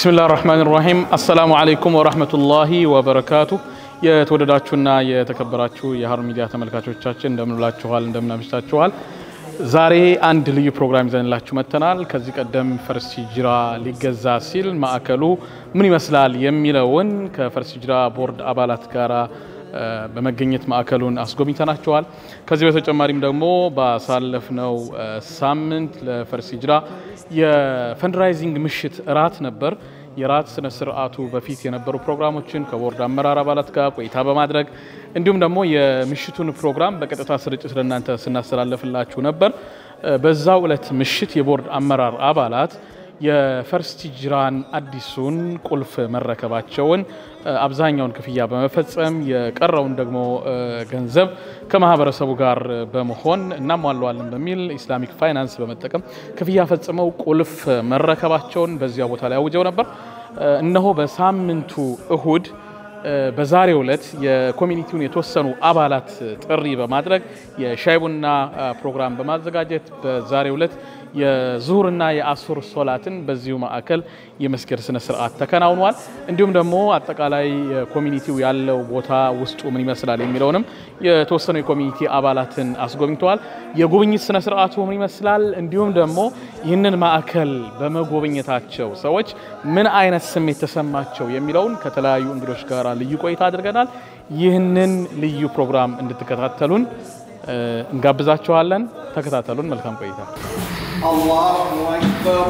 بسم الله الرحمن الرحيم السلام عليكم ورحمة الله وبركاته የተወደዳችሁና የተከበራችሁ የሃሩን ሚዲያ ተመልካቾቻችን እንደምን ውላችኋል እንደምን አምሽታችኋል ዛሬ አንድ ልዩ ፕሮግራም ይዘንላችሁ መተናል ከዚህ ቀደም ፈርስ ሂጅራ ሊገዛ ሲል ማዕከሉ ምን ይመስላል የሚለውን ከፈርስ ሂጅራ ቦርድ አባላት ጋራ በመገኘት ማዕከሉን አስጎብኝተናችኋል ከዚህ በተጨማሪም ደግሞ ባሳለፍነው ሳምንት ለፈርስ ሂጅራ የፈንድራይዚንግ ምሽት ራት ነበር የራት ስነ ስርዓቱ በፊት የነበሩ ፕሮግራሞችን ከቦርድ አመራር አባላት ጋር ቆይታ በማድረግ እንዲሁም ደግሞ የምሽቱን ፕሮግራም በቀጥታ ስርጭት ለእናንተ ስናስተላልፍላችሁ ነበር በዛው ዕለት ምሽት የቦርድ አመራር አባላት የፈርስ ሂጅራን አዲሱን ቁልፍ መረከባቸውን አብዛኛውን ክፍያ በመፈጸም የቀረውን ደግሞ ገንዘብ ከማህበረሰቡ ጋር በመሆን እናሟላዋለን በሚል ኢስላሚክ ፋይናንስ በመጠቀም ክፍያ ፈጽመው ቁልፍ መረከባቸውን በዚያው ቦታ ላይ አውጀው ነበር እነሆ በሳምንቱ እሁድ በዛሬው ዕለት የኮሚኒቲውን የተወሰኑ አባላት ጥሪ በማድረግ የሻይቡና ፕሮግራም በማዘጋጀት በዛሬው ዕለት የዙሁርና የአስር ሶላትን በዚሁ ማዕከል የመስገድ ስነ ስርዓት ተከናውኗል እንዲሁም ደግሞ አጠቃላይ ኮሚኒቲው ያለው ቦታ ውስጡ ምን ይመስላል የሚለውንም የተወሰኑ የኮሚኒቲ አባላትን አስጎብኝተዋል የጉብኝት ስነ ስርዓቱ ምን ይመስላል እንዲሁም ደግሞ ይህንን ማዕከል በመጎብኘታቸው ሰዎች ምን አይነት ስሜት ተሰማቸው የሚለውን ከተለያዩ እንግዶች ጋር ልዩ ቆይታ አድርገናል ይህንን ልዩ ፕሮግራም እንድትከታተሉን እንጋብዛችኋለን ተከታተሉን መልካም ቆይታ الله أكبر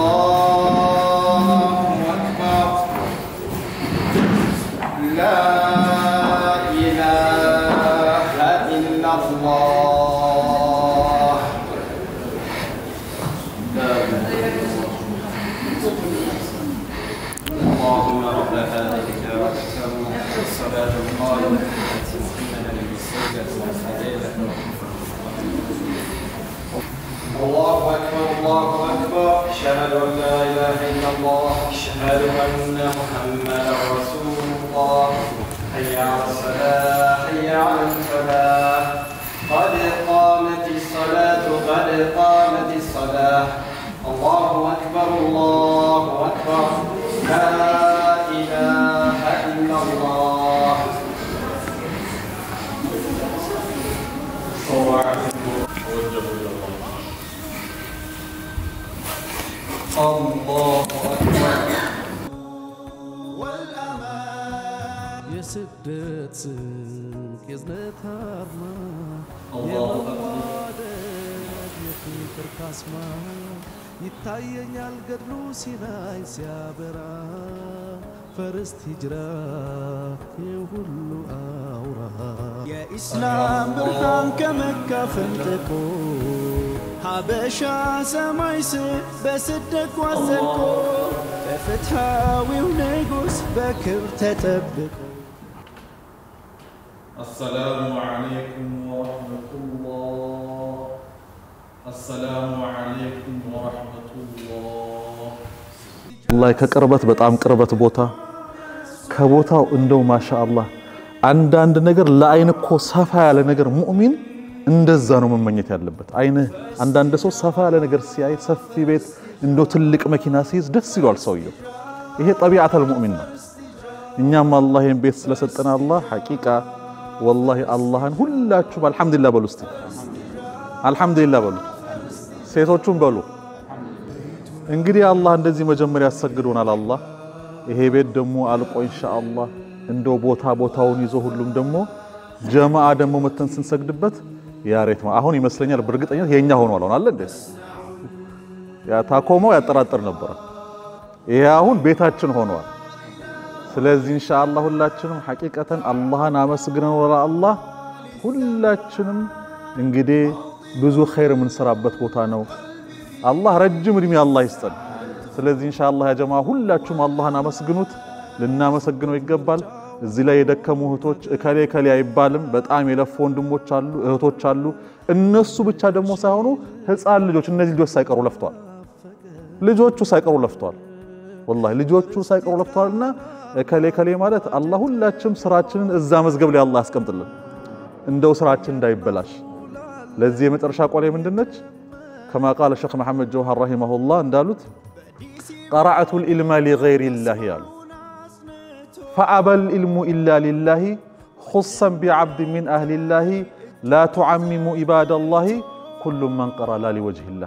الله أكبر لا إله إلا الله اللهم رب هذه الدعوة الصلاة القائمة التي مقيمنا بالسجدة والفضيلة الله أكبر الله أكبر أشهد أن لا إله إلا الله أشهد أن محمدا رسول الله حي على الصلاة حي على الفلاح قد قامت الصلاة قد قامت الصلاة الله أكبر الله أكبر لا إله إلا الله الله أكبر والأمان يسدت سنك يزنت هرما الله يفكر كاسما يتاين يالقدلو سيناي سيابرا فرست هجرا يهلو أورا يا إسلام برهان كمكة فانتكو حبشا سمايس بسدك وزلكو بفتحاوي ونيقوس بكر تتبكو السلام عليكم ورحمة الله السلام عليكم ورحمة الله الله كقربت بتعم قربت بوتا كبوتا اندو ما شاء الله عند ነገር ለአይንኮ ሰፋ ያለ ነገር ሙእሚን እንደዛ ነው መመኘት ያለበት አይነ አንዳንድ ሰው ሰፋ ያለ ነገር ሲያይ ሰፊ ቤት እንዶ ትልቅ መኪና ሲይዝ ደስ ይላል ሰውየው ይሄ ጠቢዓተል ሙእሚን ነው እኛም አላህን ቤት ስለሰጠና አላህ ሐቂቃ والله አላህን ሁላችሁ አልহামዱሊላህ በሉ እስቲ አልহামዱሊላህ በሉ ሴቶቹም በሉ እንግዲህ አላህ እንደዚህ መጀመሪያ ያሰግዱናል አላህ ይሄ ቤት ደግሞ አልቆ ኢንሻአላህ እንዶ ቦታውን ይዞ ሁሉም ደግሞ ጀማዓ ደግሞ መተን ስንሰግድበት ያሬት አሁን ይመስለኛል በርግጠኝነት የኛ ሆኗል አለ እንዴ ያ ታቆመው ያጠራጥር ነበር ይሄ አሁን ቤታችን ሆኗል ስለዚህ ኢንሻአላህ ሁላችንም ሐቂቀተን አላህን አመስግነን ወላ አላህ ሁላችንም እንግዲህ ብዙ ኸይር ምን ሰራበት ቦታ ነው አላህ ረጅም እድሜ አላህ ይስጠን ስለዚህ ኢንሻአላህ ያ ጀማዓ ሁላችሁም አላህን አመስግኑት ልናመሰግነው ይገባል እዚህ ላይ የደከሙ እህቶች እከሌ አይባልም በጣም የለፉ ወንድሞች አሉ እህቶች አሉ እነሱ ብቻ ደግሞ ሳይሆኑ ህፃን ልጆች እነዚህ ልጆች ሳይቀሩ ለፍተዋል ልጆቹ ሳይቀሩ ለፍተዋል والله ልጆቹ ሳይቀሩ ለፍተዋልና እከሌ ማለት አላህ ሁላችንም ስራችንን እዛ መዝገብ ላይ አላህ ያስቀምጥልን እንደው ስራችን እንዳይበላሽ ለዚህ የመጨረሻ ቃል ምንድነች كما قال الشيخ محمد جوهر رحمه الله اندالوت قرأت العلم لغير الله يالو فأبى العلم إلا لله خصا بعبد من أهل الله لا تعمم عباد الله كل من قرأ لا لوجه الله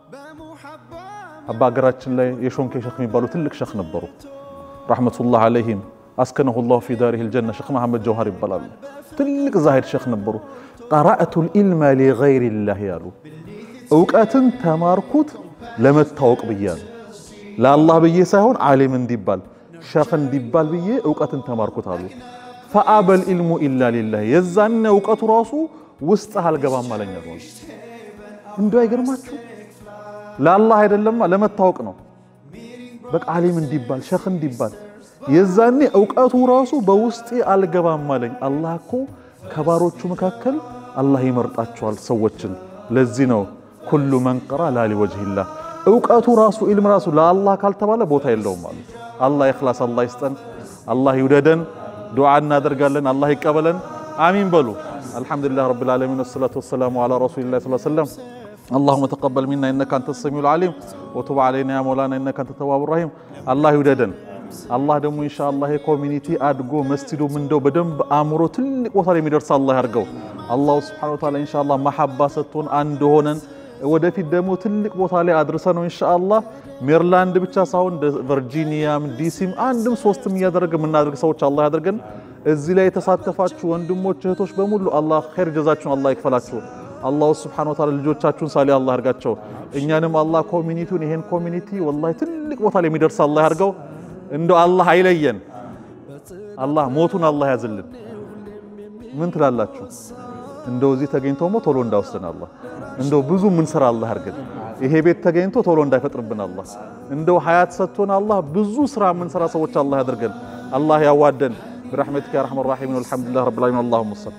أبا قرأتشن لي يشونك شيخ ميبالو تلك شيخ نبرو رحمة الله عليهم أسكنه الله في داره الجنة شيخ محمد جوهر بلال تلك زاهد شيخ نبرو قرأت العلم لغير الله يالو أوقاتن تماركوت لما تتوق بيان لا الله بيه سايهون عالم ديبال شيخ ديبال بيه أوقاتن تماركوت هالو فأبى العلم إلا لله يزان أوقات راسو وسطها القبام مالن يقول اندو አይገርማችሁ ለአላህ አይደለም ለመታወቅ በቃ ዓሊም እንዲባል ሸኽ እንዲባል የዛኔ ዕውቀቱ ራሱ በውስጤ አልገባም ማለኝ አላህ እኮ ከባሮቹ መካከል አላህ ይመርጣቸዋል ሰዎችን ለዚህ ነው ኩሉ መን ቀራ ላ ሊወጅሂላህ ዕውቀቱ ራሱ ኢልም ራሱ ለአላህ ካልተባለ ቦታ የለውም ማለት አላህ ይخلاص አላህ ይስጠን አላህ ይውደደን ዱዓ እናደርጋለን አላህ ይቀበለን አሚን በሉ الحمدلله رب العالمين والصلاة والسلام على رسول الله صلى الله عليه وسلم اللهم تقبل منا إنك أنت السميع العليم وتب علينا يا مولانا إنك أنت التواب الرحيم الله يوددن الله دمو إن شاء الله كوميونيتي أدقو مسجدو من دو بدم أمرو تلك وصل يمدرس الله يرجو الله سبحانه وتعالى إن شاء الله محبة ستون عندهن ወደፊት ደግሞ ትልቅ ቦታ ላይ አድርሰነው ኢንሻአላህ ሜሪላንድ ብቻ ሳይሆን ቨርጂኒያም ዲሲም አንድም ሶስትም ያደረገ ምናደርግ ሰዎች አላህ ያደርገን እዚህ ላይ የተሳተፋችሁ ወንድሞች እህቶች በሙሉ አላህ ኸይር ጀዛችሁን አላህ ይክፈላችሁ አላህ Subhanahu Wa Ta'ala ልጆቻችሁን ሳሊ አላህ ያርጋቸው እኛንም አላህ ኮሚኒቲውን ይሄን ኮሚኒቲ ወላሂ ትልቅ ቦታ ላይ የሚደርስ አላህ ያርገው እንደው አላህ አይለየን አላህ ሞቱን አላህ ያዝልን ምን ትላላችሁ እንደው እዚህ ተገኝቶሞ ቶሎ እንዳወሰን አላህ እንደው ብዙ ምን ሰራ አላህ ያርገን ይሄ ቤት ተገኝቶ ቶሎ እንዳይፈጥርብን አላህ እንደው ሀያት ሰጥቶን አላህ ብዙ ስራ ምን ሰራ ሰዎች አላህ ያደርገን አላህ ያዋደን برحمتك يا ارحم الراحمين والحمد لله رب العالمين اللهم صل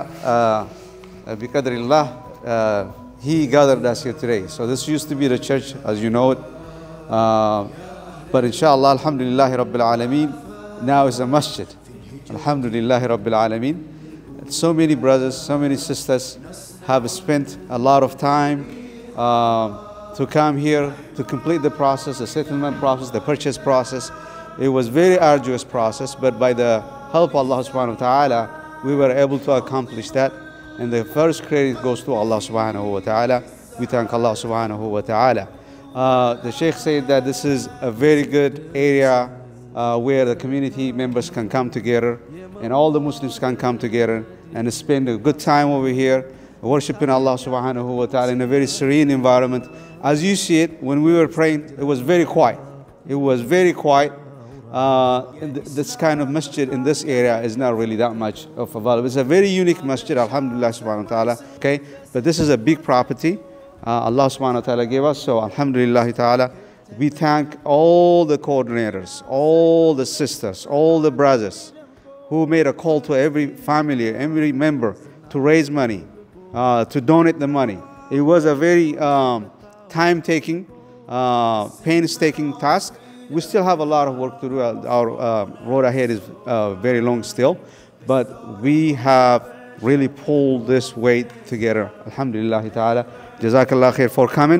بقدر الله he gathered us here today so this used to be the church as you know it but inshallah alhamdulillah rabbil alamin now is a masjid alhamdulillah rabbil alamin so many brothers so many sisters have spent a lot of time to come here to complete the process the settlement process the purchase process it was very arduous process but by the help of Allah Subhanahu Wa Ta'ala we were able to accomplish that and the first credit goes to Allah Subhanahu Wa Ta'ala we thank Allah Subhanahu Wa Ta'ala the Sheikh said that this is a very good area where the community members can come together and all the Muslims can come together and spend a good time over here worshiping Allah Subhanahu Wa Ta'ala in a very serene environment as you see it when we were praying it was very quiet it was very quiet this kind of masjid in this area is not really that much of a value. It's a very unique masjid, alhamdulillah subhanahu wa ta'ala, okay? But this is a big property Allah subhanahu wa ta'ala gave us, so alhamdulillah ta'ala, we thank all the coordinators, all the sisters, all the brothers who made a call to every family, every member to raise money, to donate the money. It was a very time-taking, painstaking task. We still have a lot of work to do. Our road ahead is very long still, but we have really pulled this weight together. Alhamdulillah ta'ala. Jazakallah khair for coming.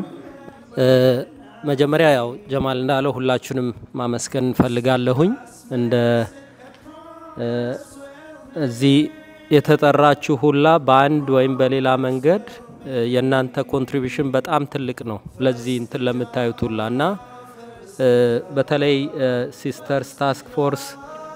መጀመሪያ ያው ጀማል እንዳለው ሁላችንም ማመስገን ፈልጋለሁኝ እንደ እዚህ የተጠራችሁ ሁላ በአንድ ወይም በሌላ መንገድ የናንተ ኮንትሪቢዩሽን በጣም ትልቅ ነው ለዚህ እንት ለምታዩት ሁላና በተለይ ሲስተርስ ታስክ ፎርስ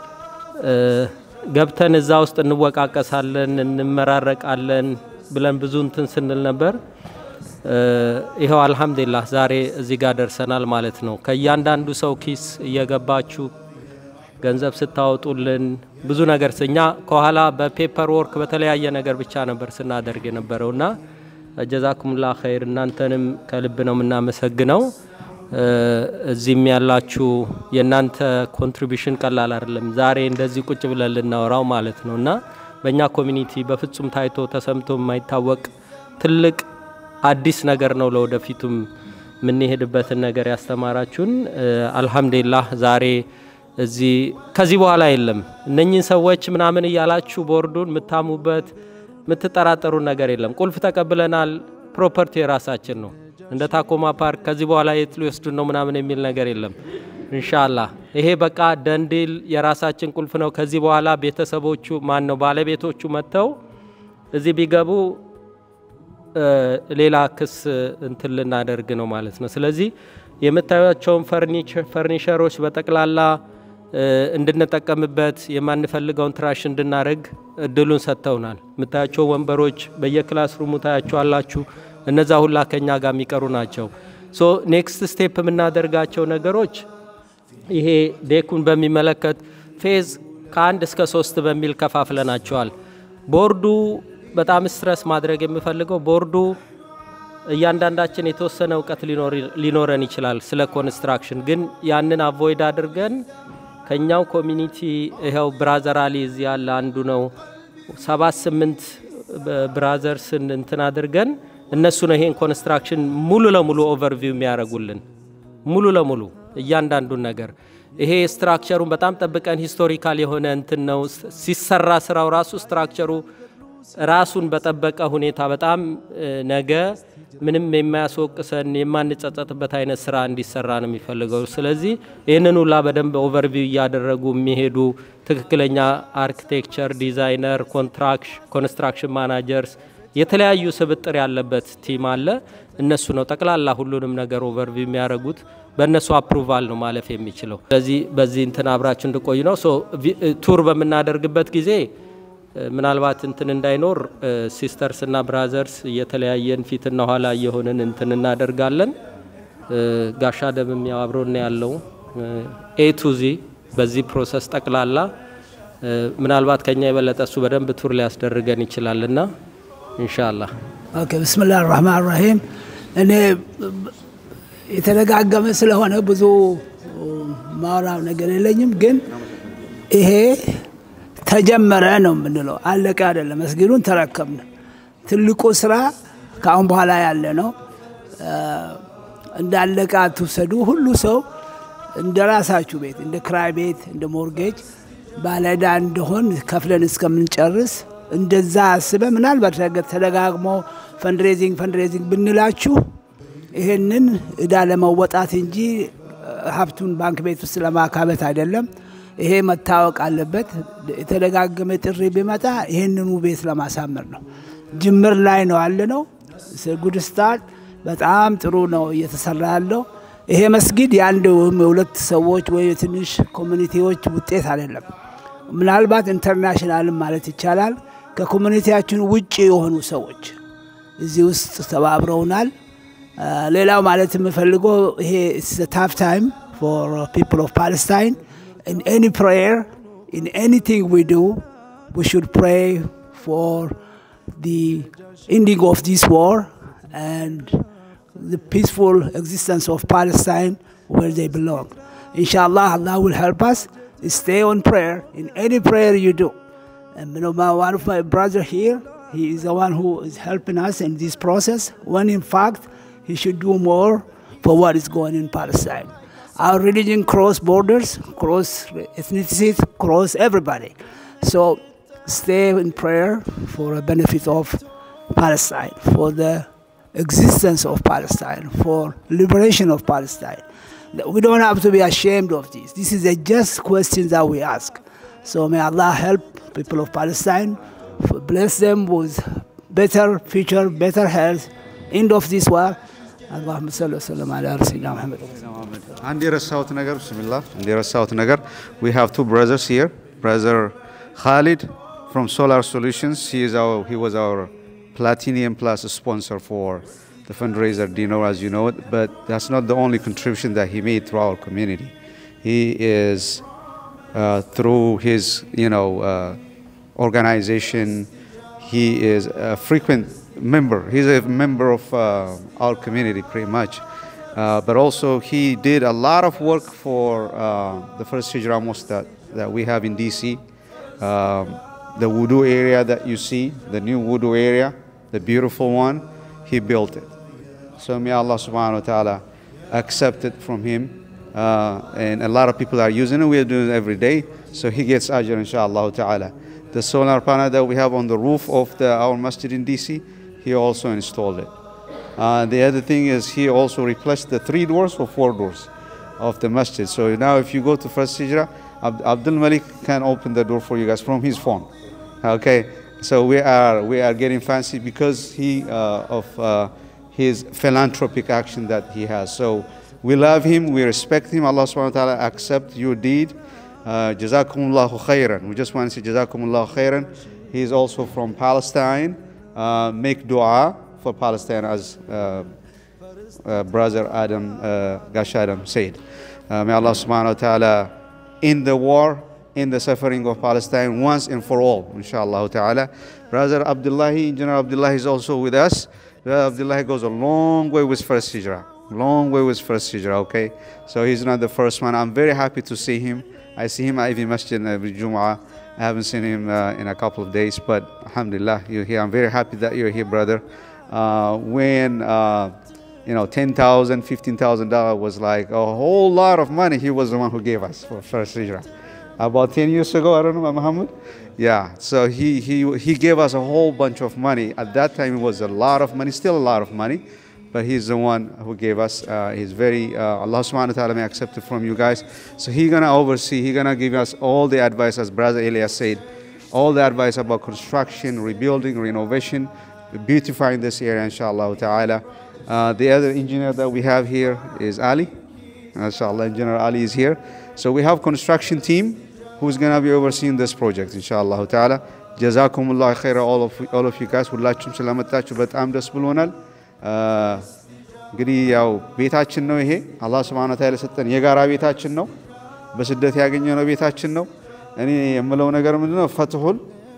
ገብተን እዛ ውስጥ እንወቃቀሳለን እንመራረቃለን ብለን ብዙ እንትን ስንል ነበር ይሄው አልহামዱሊላህ ዛሬ እዚህ ጋር ደርሰናል ማለት ነው ከያንዳንዱ ሰው ኪስ እየገባችሁ ገንዘብ ስታወጡልን ብዙ ነገር ስኛ ከኋላ በፔፐር ወርክ በተለያየ ነገር ብቻ ነበር ስናደርግ የነበረውና ጀዛኩሙላህ ኸይር እናንተንም ከልብ ነው ምናመሰግነው እዚህም ያላችሁ የናንተ ኮንትሪቢዩሽን ቀላል አይደለም ዛሬ እንደዚህ ቁጭ ብለን ልናወራው ማለት ነውና በእኛ ኮሚኒቲ በፍጹም ታይቶ ተሰምቶ የማይታወቅ ትልቅ አዲስ ነገር ነው ለወደፊቱም ምን ይሄድበትን ነገር ያስተማራችሁን አልহামዱሊላህ ዛሬ እዚህ ከዚህ በኋላ የለም እነኚህን ሰዎች ምናምን ይያላችሁ ቦርዱን ምታሙበት ምትጠራጠሩ ነገር የለም ቁልፍ ተቀብለናል ፕሮፐርቲ ራሳችን ነው እንደ ታኮማ ፓርክ ከዚህ በኋላ የት ሊወስዱን ነው ምናምን የሚል ነገር የለም ኢንሻአላህ ይሄ በቃ ደንዲል የራሳችን ቁልፍ ነው ከዚህ በኋላ ቤተሰቦቹ ማን ነው ባለቤቶቹ መተው እዚህ ቢገቡ ሌላ ክስ እንትን ልናደርግ ነው ማለት ነው ስለዚህ የምታዩአቸውን ፈርኒቸሮች በጠቅላላ እንድንጠቀምበት የማንፈልገውን ትራሽ እንድናረግ እድሉን ሰጥተውናል የምታዩአቸው ወንበሮች በየክላስ ሩሙ ታያቸዋላችሁ እነዛ ሁላ ከኛ ጋር የሚቀሩ ናቸው ሶ ኔክስት ስቴፕ የምናደርጋቸው ነገሮች ይሄ ዴኩን በሚመለከት ፌዝ ከ1 እስከ 3 በሚል ከፋፍለናቸዋል ቦርዱ በጣም ስትረስ ማድረግ የሚፈልገው ቦርዱ እያንዳንዳችን የተወሰነ ዕውቀት ሊኖረን ይችላል ስለ ኮንስትራክሽን ግን ያንን አቮይድ አድርገን ከኛው ኮሚኒቲ ይሄው ብራዘር አሊ እዚህ ያለ አንዱ ነው 78 ብራዘርስ እንትን አድርገን እነሱ ነው ይሄን ኮንስትራክሽን ሙሉ ለሙሉ ኦቨርቪው የሚያረጉልን ሙሉ ለሙሉ እያንዳንዱን ነገር ይሄ ስትራክቸሩን በጣም ጠብቀን ሂስቶሪካል የሆነ እንትን ነው ሲሰራ ስራው ራሱ ስትራክቸሩ ራሱን በጠበቀ ሁኔታ በጣም ነገ ምንም የማያስወቅሰን የማንጸጸትበት አይነት ስራ እንዲሰራ ነው የሚፈልገው ስለዚህ ይሄንን ሁላ በደንብ ኦቨርቪው ያደረጉ የሚሄዱ ትክክለኛ አርኪቴክቸር ዲዛይነር ኮንስትራክሽን ማናጀርስ የተለያዩ ስብጥር ያለበት ቲም አለ እነሱ ነው ጠቅላላ ሁሉንም ነገር ኦቨርቪው የሚያረጉት በእነሱ አፕሩቫል ነው ማለፍ የሚችለው ስለዚህ በዚህ እንትን አብራችሁ እንድቆዩ ነው ሶ ቱር በመናደርግበት ጊዜ ምናልባት እንትን እንዳይኖር ሲስተርስ እና ብራዘርስ የተለያየን ፊትና ኋላ የሆነን እንትን እናደርጋለን ጋሻ ደምም ያው አብሮና ያለው ኤ ቱ ዚ በዚህ ፕሮሰስ ጠቅላላ ምናልባት ከኛ የበለጠ እሱ በደንብ ቱር ሊያስደርገን ይችላልና ኢንሻአላህ ኦኬ ቢስሚላሂር ረህማኒር ረሂም እኔ የተደጋገመ ስለሆነ ብዙ ማውራው ነገር የለኝም ግን ይሄ ተጀመረ ነው ምንለው አለቀ አይደለም መስጊዱን ተረከብን ትልቁ ስራ ካሁን በኋላ ያለ ነው እንዳለቀ አትውሰዱ ሁሉ ሰው እንደራሳችሁ ቤት እንደ ክራይ ቤት እንደ ሞርጌጅ ባለዳ እንደሆን ከፍለን እስከምንጨርስ እንደዛ አስበ ምናልባት ተደጋግሞ ፈንድሬዚንግ ብንላችሁ ይሄንን እዳ ለመወጣት እንጂ ሀብቱን ባንክ ቤት ውስጥ ለማካበት አይደለም ይሄ መታወቅ አለበት የተደጋገመ ጥሪ ቢመጣ ይሄንኑ ቤት ለማሳመር ነው ጅምር ላይ ነው ያለነው ጉድ ስታርት በጣም ጥሩ ነው እየተሰራ ያለው ይሄ መስጊድ ያንድ ሁለት ሰዎች ወይ ትንሽ ኮሚኒቲዎች ውጤት አይደለም ምናልባት ኢንተርናሽናል ማለት ይቻላል ከኮሚኒቲያችን ውጪ የሆኑ ሰዎች እዚህ ውስጥ ተባብረውናል ሌላው ማለት የምፈልገው ይሄ it's a tough time for people of Palestine in any prayer in anything we do we should pray for the ending of this war and the peaceful existence of Palestine where they belong inshallah Allah will help us stay on prayer in any prayer you do and you know one of my brother here he is the one who is helping us in this process when in fact he should do more for what is going in Palestine our religion cross borders cross ethnicities cross everybody so stay in prayer for the benefit of Palestine for the existence of Palestine for liberation of Palestine we don't have to be ashamed of this this is a just question that we ask so may Allah help people of Palestine bless them with better future better health end of this war اللهم صل وسلم على رسولنا محمد عندي رساوت نجر بسم الله عندي رساوت نجر we have two brothers here brother Khalid from Solar Solutions he was our Platinum Plus sponsor for the fundraiser dinner as you know it but that's not the only contribution that he made through our community he is through his organization he is a frequent member he's a member of our community pretty much but also he did a lot of work for the first Hijra mosque that we have in DC the wudu area that you see the new wudu area the beautiful one he built it so may Allah subhanahu wa ta'ala accept it from him and a lot of people are using it we are doing it every day so he gets ajr inshallah ta'ala the solar panel that we have on the roof of our masjid in DC he also installed it The other thing is he also replaced the 3 doors or 4 doors of the masjid. So now if you go to First Hijrah, Abdul Malik can open the door for you guys from his phone. Okay, so we are getting fancy because of his philanthropic action that he has. So we love him, we respect him. Allah subhanahu wa ta'ala accept your deed. Jazakumullahu khairan. We just want to say Jazakumullahu khairan. He is also from Palestine. Make dua for Palestine as brother Adam, Gash Adam said. May Allah subhanahu wa ta'ala end the war, end the suffering of Palestine once and for all, inshallah ta'ala. Brother Abdullahi, Engineer Abdullahi is also with us. Abdullahi goes a long way with First Hijrah. Long way with First Hijrah, okay? So he's not the first one. I'm very happy to see him. I see him at every masjid every Jum'ah. I haven't seen him in a couple of days, but alhamdulillah, you're here. I'm very happy that you're here, brother. When you know, $10,000, $15,000 was like a whole lot of money, he was the one who gave us for First Hijrah. About 10 years ago, I don't know, Muhammad? Yeah, so he gave us a whole bunch of money. At that time, it was a lot of money, still a lot of money, but he's the one who gave us. He's very, Allah subhanahu wa ta'ala may accept it from you guys. So he's going to oversee, he's going to give us all the advice, as Brother Elias said, all the advice about construction, rebuilding, renovation, beautifying this area, inshallah ta'ala. The other engineer that we have here is Ali. Inshallah, Engineer Ali is here. So we have construction team who's going to be overseeing this project, inshallah ta'ala. Jazakumullah khaira, all of you guys. ሁላችሁም ስለመጣችሁ በጣም ደስ ብሎናል። እንግዲህ ያው ቤታችን ነው ይሄ አላህ Subhanahu Wa Ta'ala የሰጠን የጋራ ቤታችን ነው። በስደት ያገኘነው ቤታችን ነው። እኔ የምለው ነገር ምንድነው ፈትሁል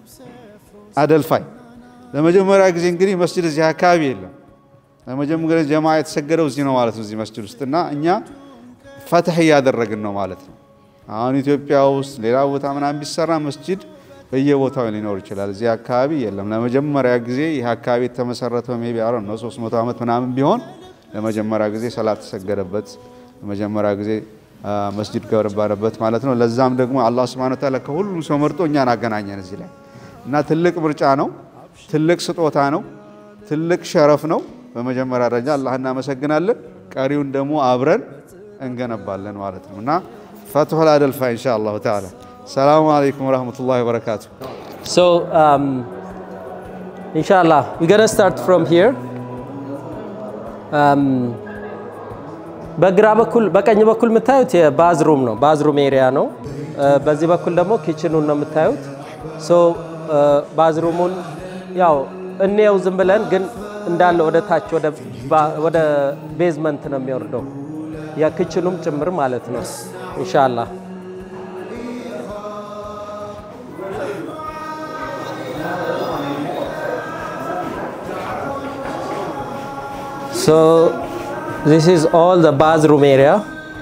አደልፋይ ለመጀመሪያ ጊዜ እንግዲህ መስጂድ እዚህ አካባቢ የለም። ለመጀመሪያ ጀማዓ የተሰገደው እዚህ ነው ማለት ነው እዚህ መስጂድ ውስጥና እኛ ፈትህ ያደረግን ነው ማለት ነው። አሁን ኢትዮጵያ ውስጥ ሌላ ቦታ ምናምን ቢሰራ መስጂድ በየቦታው ሊኖር ይችላል። እዚህ አካባቢ የለም። ለመጀመሪያ ጊዜ ይህ አካባቢ የተመሰረተው ሜቢ አረን ነው 300 ዓመት ምናምን ቢሆን ለመጀመሪያ ጊዜ ሰላት ተሰገደበት ለመጀመሪያ ጊዜ መስጂድ ገረባረበት ማለት ነው። ለዛም ደግሞ አላህ Subhanahu Wa Ta'ala ከሁሉ ሰው መርጦ እኛን አገናኘን እዚህ ላይ እና ትልቅ ምርጫ ነው፣ ትልቅ ስጦታ ነው፣ ትልቅ ሸረፍ ነው። በመጀመሪያ ደረጃ አላህ እናመሰግናለን። ቀሪውን ደግሞ አብረን እንገነባለን ማለት ነው እና ፈትሁል አደልፋ ኢንሻአላህ ተዓላ። ሰላሙ አለይኩም ወራህመቱላሂ ወበረካቱ። So inshallah we're going to start from here. በግራ በኩል በቀኝ በኩል የምታዩት የባዝሩም ነው፣ ባዝሩም ኤሪያ ነው። በዚህ በኩል ደግሞ ኪችኑን ነው የምታዩት። ሶ ባዝሩሙን ያው እንየው ዝም ብለን ግን እንዳለ ወደ ታች ወደ ቤዝመንት ነው የሚወርደው የኪችኑም ጭምር ማለት ነው ኢንሻአላህ። So this is all the bathroom area.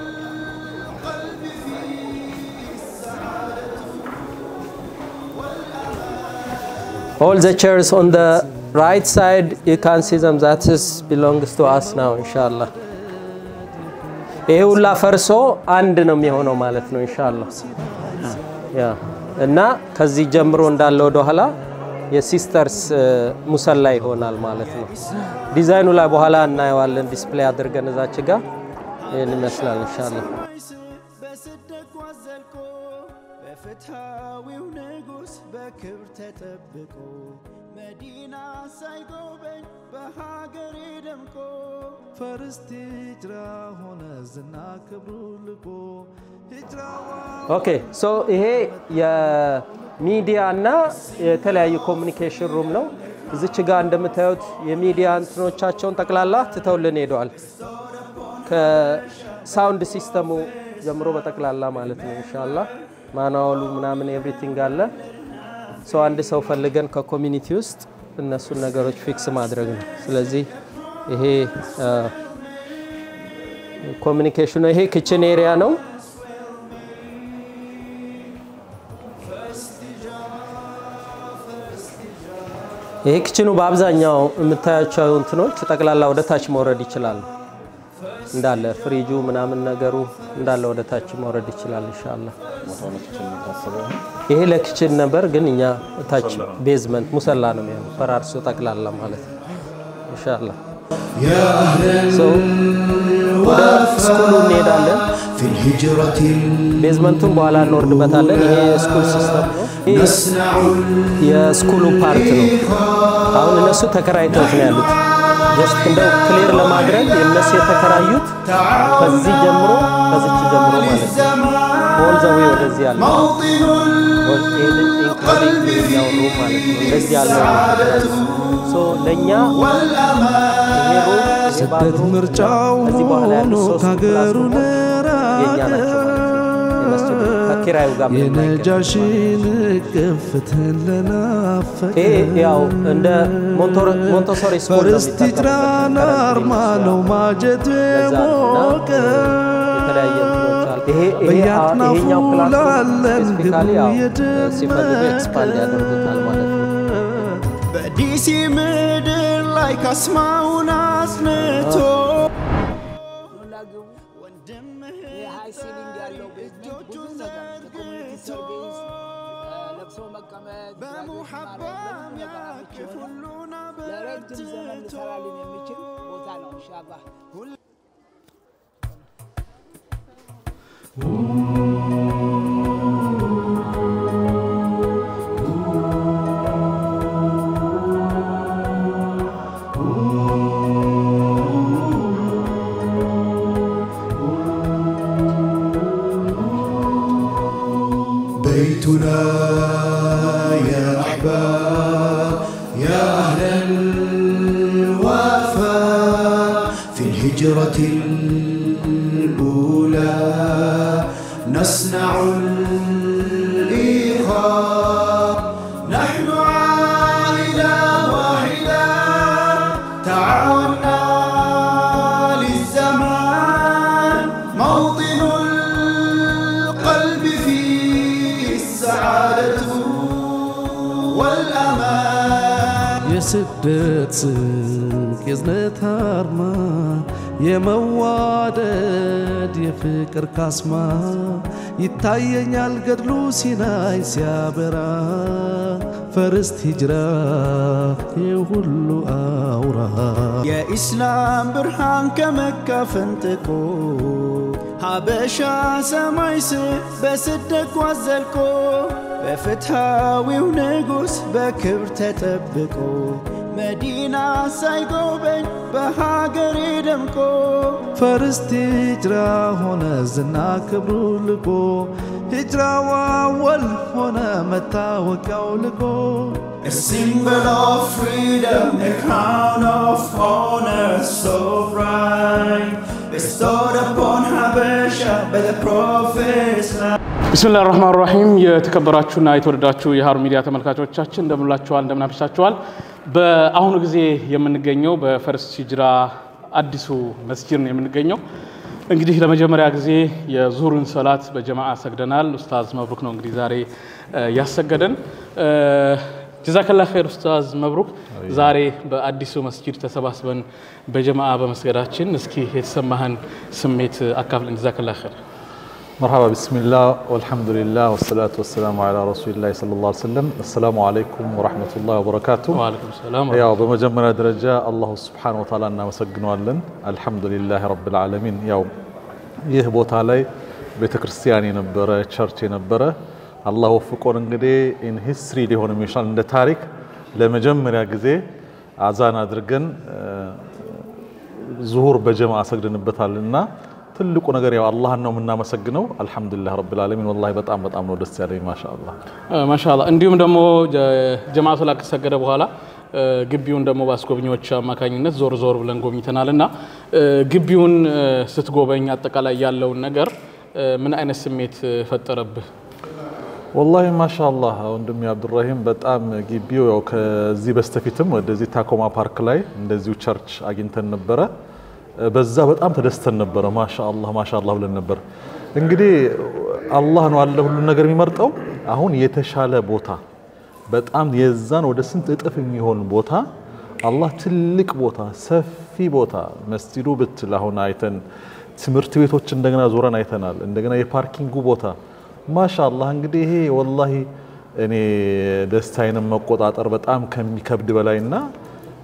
All the chairs on the right side, you can see them, that is belongs to us now inshallah. ይሄ ሁላ ፈርሶ አንድ ነው የሚሆነው ማለት ነው ኢንሻአላህ። ያ እና ከዚህ ጀምሮ እንዳለ ወደ ኋላ የሲስተርስ ሙሰላ ይሆናል ማለት ነው። ዲዛይኑ ላይ በኋላ እናየዋለን ዲስፕሌይ አድርገን እዛች ጋር ይሄን ይመስላል ኢንሻአላህ። በስደት ወዘልቆ በፍትሃዊው ንጉስ በክብር ተጠብቆ መዲና ሳይጎበኝ በሀገሬ ደምቆ ፈርስት ሂጅራ ሆነ ዝና ክብሩ ልቆ ኦኬ ሶ ይሄ የሚዲያ እና የተለያዩ ኮሙኒኬሽን ሩም ነው። እዚች ጋር እንደምታዩት የሚዲያ እንትኖቻቸውን ጠቅላላ ትተውልን ሄደዋል። ከሳውንድ ሲስተሙ ጀምሮ በጠቅላላ ማለት ነው ኢንሻአላህ። ማናውሉ ምናምን ኤቭሪቲንግ አለ። ሶ አንድ ሰው ፈልገን ከኮሚኒቲ ውስጥ እነሱን ነገሮች ፊክስ ማድረግ ነው። ስለዚህ ይሄ ኮሙኒኬሽኑ ይሄ ኪችን ኤሪያ ነው። ይሄ ኪችኑ በአብዛኛው የምታያቸው እንትኖች ጠቅላላ ወደ ታች መውረድ ይችላል። እንዳለ ፍሪጁ ምናምን ነገሩ እንዳለ ወደ ታች መውረድ ይችላል ኢንሻአላህ። ይሄ ለኪችን ነበር ግን እኛ ታች ቤዝመንት ሙሰላ ነው የሚሆነው ፈራርሶ ጠቅላላ ማለት ነው ኢንሻአላህ። ወደ ስኩሉ እንሄዳለን ቤዝመንቱን በኋላ እንወርድበታለን ይሄ ስኩል ሲስተም ነው የስኩሉ ፓርት ነው አሁን እነሱ ተከራይተውት ነው ያሉት ጀስት እንደው ክሊር ለማድረግ የነሱ የተከራዩት ከዚህ ጀምሮ ከዚህ ጀምሮ ማለት ነው ሆል ዘ ዌይ ወደዚህ ያለ ሶ ለኛ ስደት ምርጫው ሆኖ ካገሩ የነጃሽን ቅፍትን ለናፈቀ ያው እንደ ሞንቶሶሪ ስኩል ፈርስቲትራን አርማ ነው ማጀት ሞቀ ይሄኛው ክላስ ስፔሲፊካሊ ያው ሲፈልጉ ኤክስፓንድ ያደርጉታል ማለት ነው በዲሲ ምድር ላይ ካስማውን አስነቶ ሃይ ሲሊንግ ያለው ቤዝመንት ብዙ ነገር ኮሚኒቲ ሰርቪስ ለብሶ መቀመጥ በሙሐባ ያከፉሉና ለረጅም ዘመን ሊሰራልን የሚችል ቦታ ነው ኢንሻአላህ بيتنا يا أحباب يا أهل الوفاء في الهجرة الأولى نصنع الإخاء نحن عائلة واحدة تعاوننا للزمان موطن القلب فيه السعادة والأمان يسدت سنك يزنت هارما የመዋደድ የፍቅር ካስማ ይታየኛል ገድሉ ሲናይ ሲያበራ ፈርስት ሂጅራ የሁሉ አውራ የኢስላም ብርሃን ከመካ ፈንጥቆ ሀበሻ ሰማይ ስር በስደት ጓዘልቆ በፍትሃዊው ንጉሥ በክብር ተጠብቆ መዲና ሳይጎበኝ በሀገሬ ደምቆ ፈርስት ሂጅራ ሆነ ዝና ክብሩ ልቆ ሂጅራው አወል ሆነ መታወቂያው ልቆ A symbol of freedom, a crown of honor so bright bestowed upon Habasha by the Prophet's life. ቢስሚላሂር ረህማኒር ረሂም የተከበራችሁና የተወደዳችሁ የሃሩን ሚዲያ ተመልካቾቻችን እንደምንላችኋል እንደምናፍሳችኋል በአሁኑ ጊዜ የምንገኘው በፈርስት ሂጅራ አዲሱ መስጂድ ነው የምንገኘው እንግዲህ ለመጀመሪያ ጊዜ የዙሁርን ሶላት በጀማዓ ሰግደናል ኡስታዝ መብሩክ ነው እንግዲህ ዛሬ ያሰገደን ጀዛከላህ ኸይር ኡስታዝ መብሩክ ዛሬ በአዲሱ መስጂድ ተሰባስበን በጀማዓ በመስገዳችን እስኪ የተሰማህን ስሜት አካፍለን ጀዛከላህ ኸይር مرحبا بسم الله والحمد لله والصلاة والسلام على رسول الله صلى الله عليه وسلم السلام عليكم ورحمة الله وبركاته وعليكم السلام يا بمجمع درجة الله سبحانه وتعالى أننا مسجنوا لنا الحمد لله رب العالمين يوم يهبط علي بيت كريستياني نبرة تشرشي نبرة الله وفقون انقدي in history اللي هون مشان عند تاريخ لمجمع جزء عزانا درجن ظهور بجماعة سجدنا بتعلنا ትልቁ ነገር ያው አላህን ነው የምናመሰግነው አልহামዱሊላህ ረብል ዓለሚን ወላሂ በጣም ነው ደስ ያለኝ ማሻአላህ እንዲሁም ደግሞ ጀማዓቱ ላይ ከሰገደ በኋላ ግቢውን ደግሞ ባስጎብኚዎች አማካኝነት ዞር ብለን ጎብኝተናልና ግቢውን ስትጎበኝ አጠቃላይ ያለው ነገር ምን አይነት ስሜት ፈጠረብህ والله ማሻአላህ ወንድም አብዱራሂም በጣም ግቢው ያው ከዚህ በስተፊትም ወደዚህ ታኮማ ፓርክ ላይ እንደዚሁ ቸርች አግኝተን ነበረ በዛ በጣም ተደስተን ነበር ማሻአላህ ብለን ነበር እንግዲህ አላህ ነው አለ ሁሉ ነገር የሚመርጠው አሁን የተሻለ ቦታ በጣም የዛን ወደ ስንት እጥፍ የሚሆን ቦታ አላህ ትልቅ ቦታ ሰፊ ቦታ መስጂዱ ብትል አሁን አይተን ትምርት ቤቶች እንደገና ዞረን አይተናል እንደገና የፓርኪንጉ ቦታ ማሻአላህ እንግዲህ ይሄ والله እኔ ደስታዬን መቆጣጠር በጣም ከሚከብድ በላይና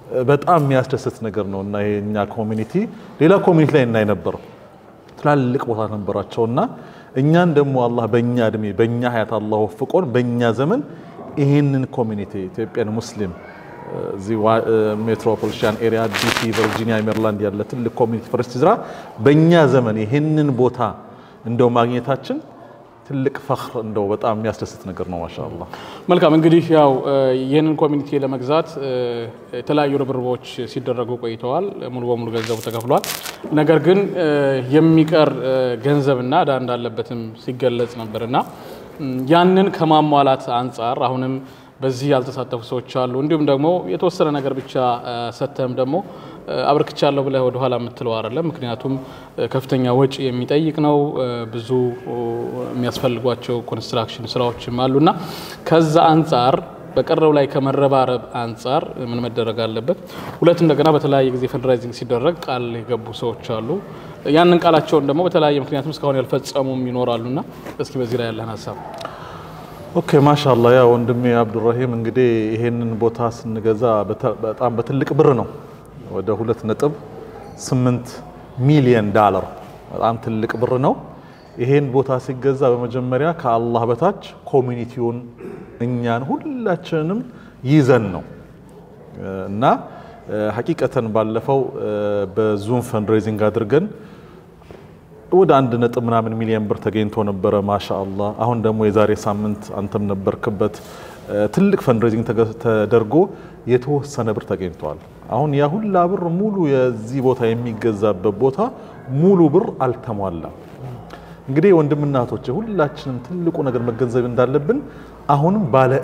በጣም የሚያስደስት ነገር ነው እና የኛ ኮሚኒቲ ሌላ ኮሚኒቲ ላይ እናይ ነበር ትላልቅ ቦታ ነበራቸውና እኛን ደግሞ አላህ በእኛ እድሜ በእኛ ሀያት አላህ ወፍቆን በእኛ ዘመን ይሄንን ኮሚኒቲ ኢትዮጵያን ሙስሊም እዚህ ሜትሮፖሊታን ኤሪያ ዲሲ ቨርጂኒያ ሜሪላንድ ያለ ትልቅ ኮሚኒቲ ፈርስት ሂጅራ በእኛ ዘመን ይሄንን ቦታ እንደው ማግኘታችን ትልቅ ፈኽር እንደው በጣም የሚያስደስት ነገር ነው ማሻአላህ መልካም እንግዲህ ያው ይሄንን ኮሚኒቲ ለመግዛት የተለያዩ ርብርቦች ሲደረጉ ቆይተዋል ሙሉ በሙሉ ገንዘቡ ተከፍሏል ነገር ግን የሚቀር ገንዘብና ዕዳ እንዳለበትም ሲገለጽ ነበርና ያንን ከማሟላት አንፃር አሁንም በዚህ ያልተሳተፉ ሰዎች አሉ እንዲሁም ደግሞ የተወሰነ ነገር ብቻ ሰተም ደግሞ አብርክቻለሁ ብለ ወደ ኋላ የምትለው አይደለም ምክንያቱም ከፍተኛ ወጪ የሚጠይቅ ነው ብዙ የሚያስፈልጓቸው ኮንስትራክሽን ስራዎችም አሉና ከዛ አንፃር በቀረው ላይ ከመረባረብ አንፃር ምን መደረግ አለበት ሁለት እንደገና በተለያየ ጊዜ ፈንድራይዚንግ ሲደረግ ቃል የገቡ ሰዎች አሉ ያንን ቃላቸውን ደግሞ በተለያየ ምክንያቱም እስካሁን ያልፈጸሙም ይኖራሉና እስኪ በዚህ ላይ ያለን ሐሳብ ኦኬ ማሻአላህ ያ ወንድሜ አብዱራሂም እንግዲህ ይሄንን ቦታ ስንገዛ በጣም በትልቅ ብር ነው ወደ 2.8 ሚሊዮን ዶላር በጣም ትልቅ ብር ነው ይሄን ቦታ ሲገዛ በመጀመሪያ ከአላህ በታች ኮሚኒቲውን እኛን ሁላችንም ይዘን ነው እና ሐቂቀተን ባለፈው በዙም ፈንድሬዚንግ አድርገን ወደ 1.ምናምን ሚሊዮን ብር ተገኝቶ ነበር ማሻአላህ አሁን ደግሞ የዛሬ ሳምንት አንተም ነበርክበት ትልቅ ፈንድሬዚንግ ተደርጎ የተወሰነ ብር ተገኝቷል አሁን ያ ሁላ ብር ሙሉ የዚህ ቦታ የሚገዛበት ቦታ ሙሉ ብር አልተሟላም እንግዲህ ወንድምናቶች ሁላችንም ትልቁ ነገር መገንዘብ እንዳለብን አሁንም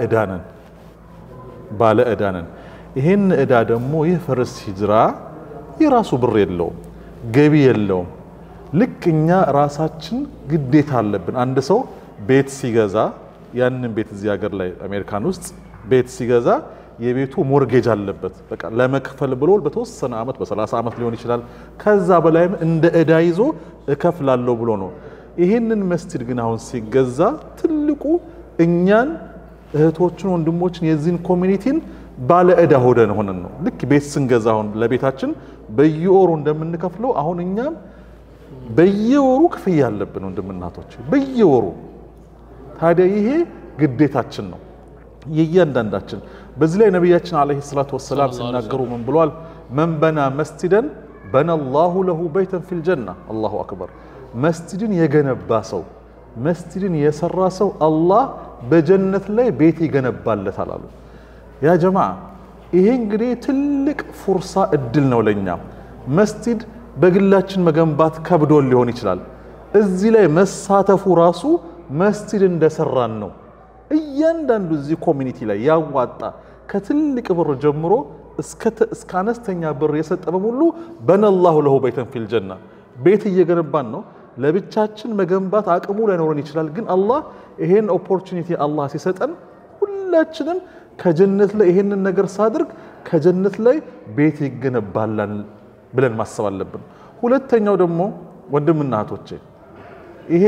ባለ ዕዳነን ይሄን ዕዳ ደግሞ ይህ ፈርስት ሂጅራ የራሱ ብር የለውም ገቢ የለውም ልክኛ ራሳችን ግዴታ አለብን አንድ ሰው ቤት ሲገዛ ያንን ቤት እዚህ ሀገር ላይ አሜሪካን ውስጥ ቤት ሲገዛ የቤቱ ሞርጌጅ አለበት በቃ ለመክፈል ብሎ በተወሰነ አመት በ30 አመት ሊሆን ይችላል ከዛ በላይም እንደ ዕዳ ይዞ እከፍላለሁ ብሎ ነው ይሄንን መስጂድ ግን አሁን ሲገዛ ትልቁ እኛን እህቶችን ወንድሞችን የዚህን ኮሚኒቲን ባለ ዕዳ ሆነን ነው ልክ ቤት ስንገዛ አሁን ለቤታችን በየወሩ እንደምንከፍለው አሁን እኛም በየወሩ ክፍያ አለብን ወንድምናቶች በየወሩ ታዲያ ይሄ ግዴታችን ነው የእያንዳንዳችን በዚህ ላይ ነብያችን አለይሂ ሰላቱ ወሰለም ሲናገሩ ምን ብለዋል من بنى مسجدا بنى الله له بيتا في الجنة الله أكبر መስጂድን የገነባ ሰው መስጂድን የሰራ ሰው አላህ በጀነት ላይ ቤት ይገነባለታል አሉ ያ ጀማዓ ይሄ እንግዲህ ትልቅ ፍርሳ እድል ነው ለኛ መስጂድ በግላችን መገንባት ከብዶን ሊሆን ይችላል እዚህ ላይ መሳተፉ ራሱ መስጂድ እንደሰራን ነው እያንዳንዱ እዚህ ኮሚኒቲ ላይ ያዋጣ ከትልቅ ብር ጀምሮ እስከ አነስተኛ ብር የሰጠበ ሁሉ በነላሁ ለሁ በይተን ፊል ጀና ቤት እየገነባን ነው ለብቻችን መገንባት አቅሙ ላይኖረን ይችላል ግን አላህ ይሄን ኦፖርቹኒቲ አላህ ሲሰጠን ሁላችንም ከጀነት ላይ ይሄንን ነገር ሳድርግ ከጀነት ላይ ቤት ይገነባላል ብለን ማሰብ አለብን ሁለተኛው ደግሞ ወንድምና እህቶቼ ይሄ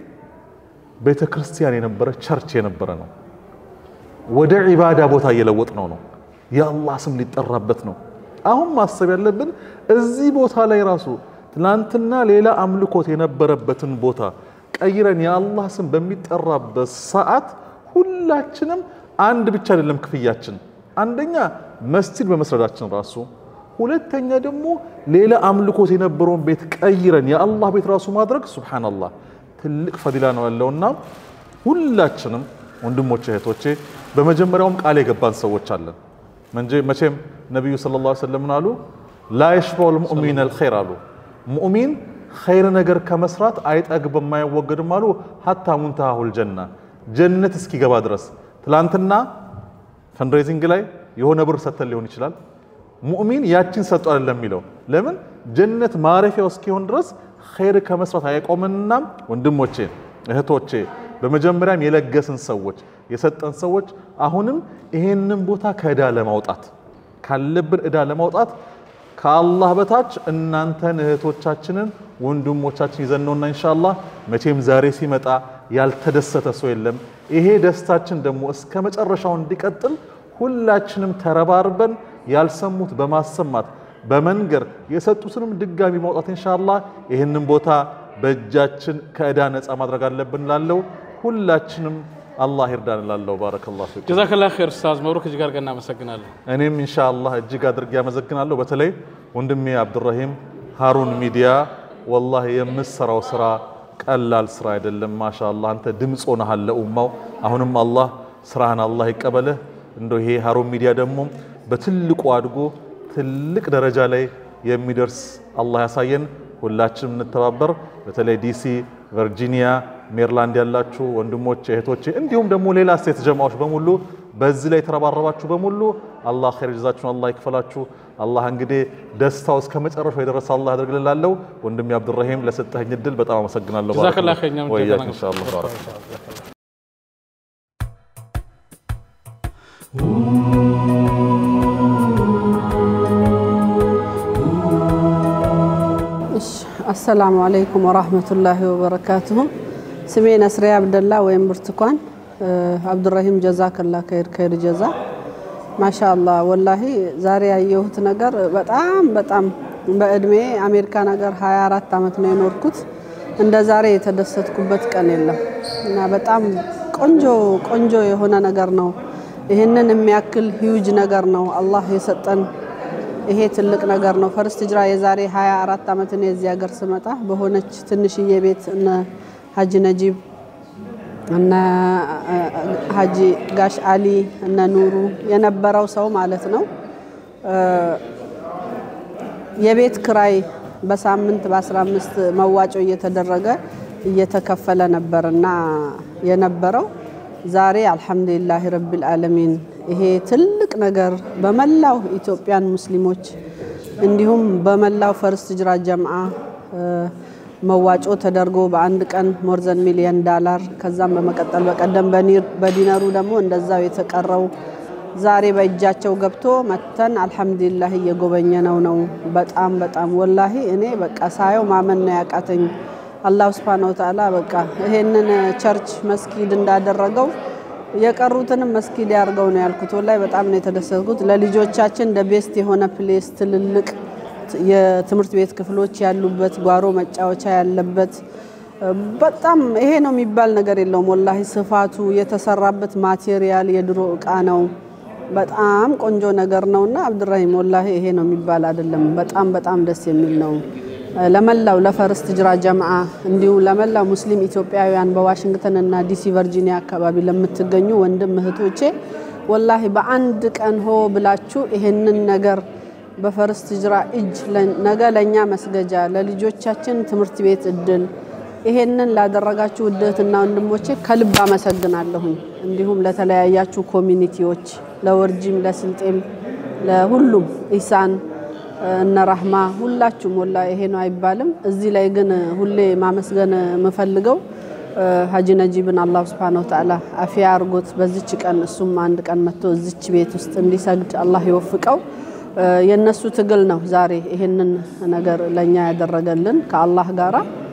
ቤተ ክርስቲያን የነበረ ቸርች የነበረ ነው ወደ ዒባዳ ቦታ እየለወጥ ነው የአላህ ስም ሊጠራበት ነው አሁን ማሰብ ያለብን እዚህ ቦታ ላይ ራሱ ትናንትና ሌላ አምልኮት የነበረበትን ቦታ ቀይረን የአላህ ስም በሚጠራበት ሰዓት ሁላችንም አንድ ብቻ አይደለም ክፍያችን አንደኛ መስጂድ በመስረዳችን ራሱ ሁለተኛ ደግሞ ሌላ አምልኮት የነበረውን ቤት ቀይረን የአላህ ቤት ራሱ ማድረግ ሱብሃንአላህ ትልቅ ፈዲላ ነው ያለውና ሁላችንም ወንድሞቼ እህቶቼ በመጀመሪያውም ቃል የገባን ሰዎች አለን መቼም ነብዩ ሰለላሁ ዐለይሂ ወሰለም አሉ ላ ይሽፈዑል ሙእሚን አልኸይር አሉ ሙእሚን ኸይር ነገር ከመስራት አይጠግብም አይወገድም አሉ ሐታ ሙንተሃሁል ጀነት እስኪገባ ድረስ ትላንትና ፈንድሬዚንግ ላይ የሆነ ብር ሰተን ሊሆን ይችላል ሙእሚን ያችን ሰጥቶ አይደለም የሚለው ለምን ጀነት ማረፊያው እስኪሆን ድረስ ኸይር ከመስራት አይቆምና ወንድሞቼ እህቶቼ በመጀመሪያም የለገስን ሰዎች የሰጠን ሰዎች አሁንም ይሄንን ቦታ ከዕዳ ለማውጣት ካለብን ዕዳ ለማውጣት ከአላህ በታች እናንተን እህቶቻችንን ወንድሞቻችን ይዘን ነውና ኢንሻአላህ መቼም ዛሬ ሲመጣ ያልተደሰተ ሰው የለም ይሄ ደስታችን ደግሞ እስከ መጨረሻው እንዲቀጥል ሁላችንም ተረባርበን ያልሰሙት በማሰማት በመንገር የሰጡትንም ድጋሚ ማውጣት ኢንሻአላህ ይሄንን ቦታ በእጃችን ከዕዳ ነፃ ማድረግ አለብን ላለው ሁላችንም አላህ ይርዳን ላለው ባረከላሁ ፊኩም ጀዛከላሁ ኸይር ኡስታዝ መብሩክ እጅግ አድርገን እናመሰግናለን እኔም ኢንሻአላህ እጅግ አድርጌ አመሰግናለሁ በተለይ ወንድሜ አብዱራሂም ሃሩን ሚዲያ والله የምሰራው ስራ ቀላል ስራ አይደለም ማሻአላህ አንተ ድምጽ ሆነሃል ለኡማው አሁንም አላህ ስራህን አላህ ይቀበልህ እንደው ይሄ ሃሩን ሚዲያ ደግሞ በትልቁ አድጎ ትልቅ ደረጃ ላይ የሚደርስ አላህ ያሳየን ሁላችንም እንተባበር በተለይ ዲሲ ቨርጂኒያ ሜሪላንድ ያላችሁ ወንድሞቼ እህቶቼ እንዲሁም ደግሞ ሌላ ስቴት ጀማዎች በሙሉ በዚህ ላይ ተረባረባችሁ በሙሉ አላህ ኸይር ጀዛችሁን አላህ ይክፈላችሁ አላህ እንግዲህ ደስታው እስከ መጨረሻው ይደረስ አላህ ያድርግልላለው ወንድሜ አብዱራሂም ለሰጠኸኝ እድል በጣም አመሰግናለሁ ጀዛከላሁ ኸይር ወይያክ ኢንሻአላህ ባረክ السلام عليكم ورحمة الله وبركاته سمي نسري عبد الله وين برتقان عبد الرحيم جزاك الله خير جزاء ما شاء الله والله زاري أيوه تنجر بتأم بأدمي أمريكا نجر 24 عام نوركوت عند زاري تدست كوبت كانيلا نا بتأم كونجو يهونا نجرنا ይሄንን የሚያክል ሂውጅ ነገር ነው አላህ የሰጠን ይሄ ትልቅ ነገር ነው ፈርስት ጅራ የዛሬ 24 አመት ነው እዚህ ሀገር ስመጣ በሆነች ትንሽዬ ቤት እና ሀጂ ነጂብ እና ሀጂ ጋሽ አሊ እና ኑሩ የነበረው ሰው ማለት ነው የቤት ክራይ በሳምንት በ15 መዋጮ እየተከፈለ ነበርና የነበረው ዛሬ አልহামዱሊላህ ረብል ዓለሚን ይሄ ትልቅ ነገር በመላው ኢትዮጵያን ሙስሊሞች እንዲሁም በመላው ፈርስት ጅራ ጀማዓ መዋጮ ተደርጎ በአንድ ቀን ሞር ዘን $1 ሚሊዮን ከዛም በመቀጠል በቀደም በዲናሩ ደግሞ እንደዛው የተቀረው ዛሬ በእጃቸው ገብቶ መተን አልহামዱሊላህ እየጎበኘነው ነው በጣም ወላሂ እኔ በቃ ሳየው ማመን ነው ያቃተኝ አላህ Subhanahu Wa Ta'ala በቃ ይሄንን ቸርች መስጊድ እንዳደረገው የቀሩትን መስጊድ ያርገው ነው ያልኩት ወላይ በጣም ነው የተደሰትኩት ለልጆቻችን ቤስት የሆነ ፕሌስ ትልልቅ የትምህርት ቤት ክፍሎች ያሉበት ጓሮ መጫወቻ ያለበት በጣም ይሄ ነው የሚባል ነገር የለውም ወላሂ ስፋቱ የተሰራበት ማቴሪያል የድሮ እቃ ነው በጣም ቆንጆ ነገር ነውና አብዱራሂም ወላሂ ይሄ ነው የሚባል አይደለም በጣም ደስ የሚል ነው ለመላው ለፈርስት ጅራ ጀማዓ እንዲሁ ለመላው ሙስሊም ኢትዮጵያውያን በዋሽንግተን እና ዲሲ ቨርጂኒያ አካባቢ ለምትገኙ ወንድም እህቶቼ ወላሂ በአንድ ቀን ሆ ብላችሁ ይሄንን ነገር በፈርስት ጅራ እጅ ነገ ለኛ መስገጃ ለልጆቻችን ትምህርት ቤት እድል ይሄንን ላደረጋችሁ ውደትና ወንድሞቼ ከልብ አመሰግናለሁ እንዲሁም ለተለያያችሁ ኮሚኒቲዎች ለወርጂም ለስልጤም ለሁሉም ኢሳን እና ረህማ ሁላችሁም ወላሂ ይሄ ነው አይባልም እዚህ ላይ ግን ሁሌ ማመስገን መፈልገው ሀጂ ነጂብን አላህ Subhanahu Wa Ta'ala አፊያ አርጎት በዚች ቀን እሱም አንድ ቀን መጥቶ እዚች ቤት ውስጥ እንዲሰግድ አላህ ይወፍቀው የነሱ ትግል ነው ዛሬ ይሄንን ነገር ለኛ ያደረገልን ከአላህ ጋራ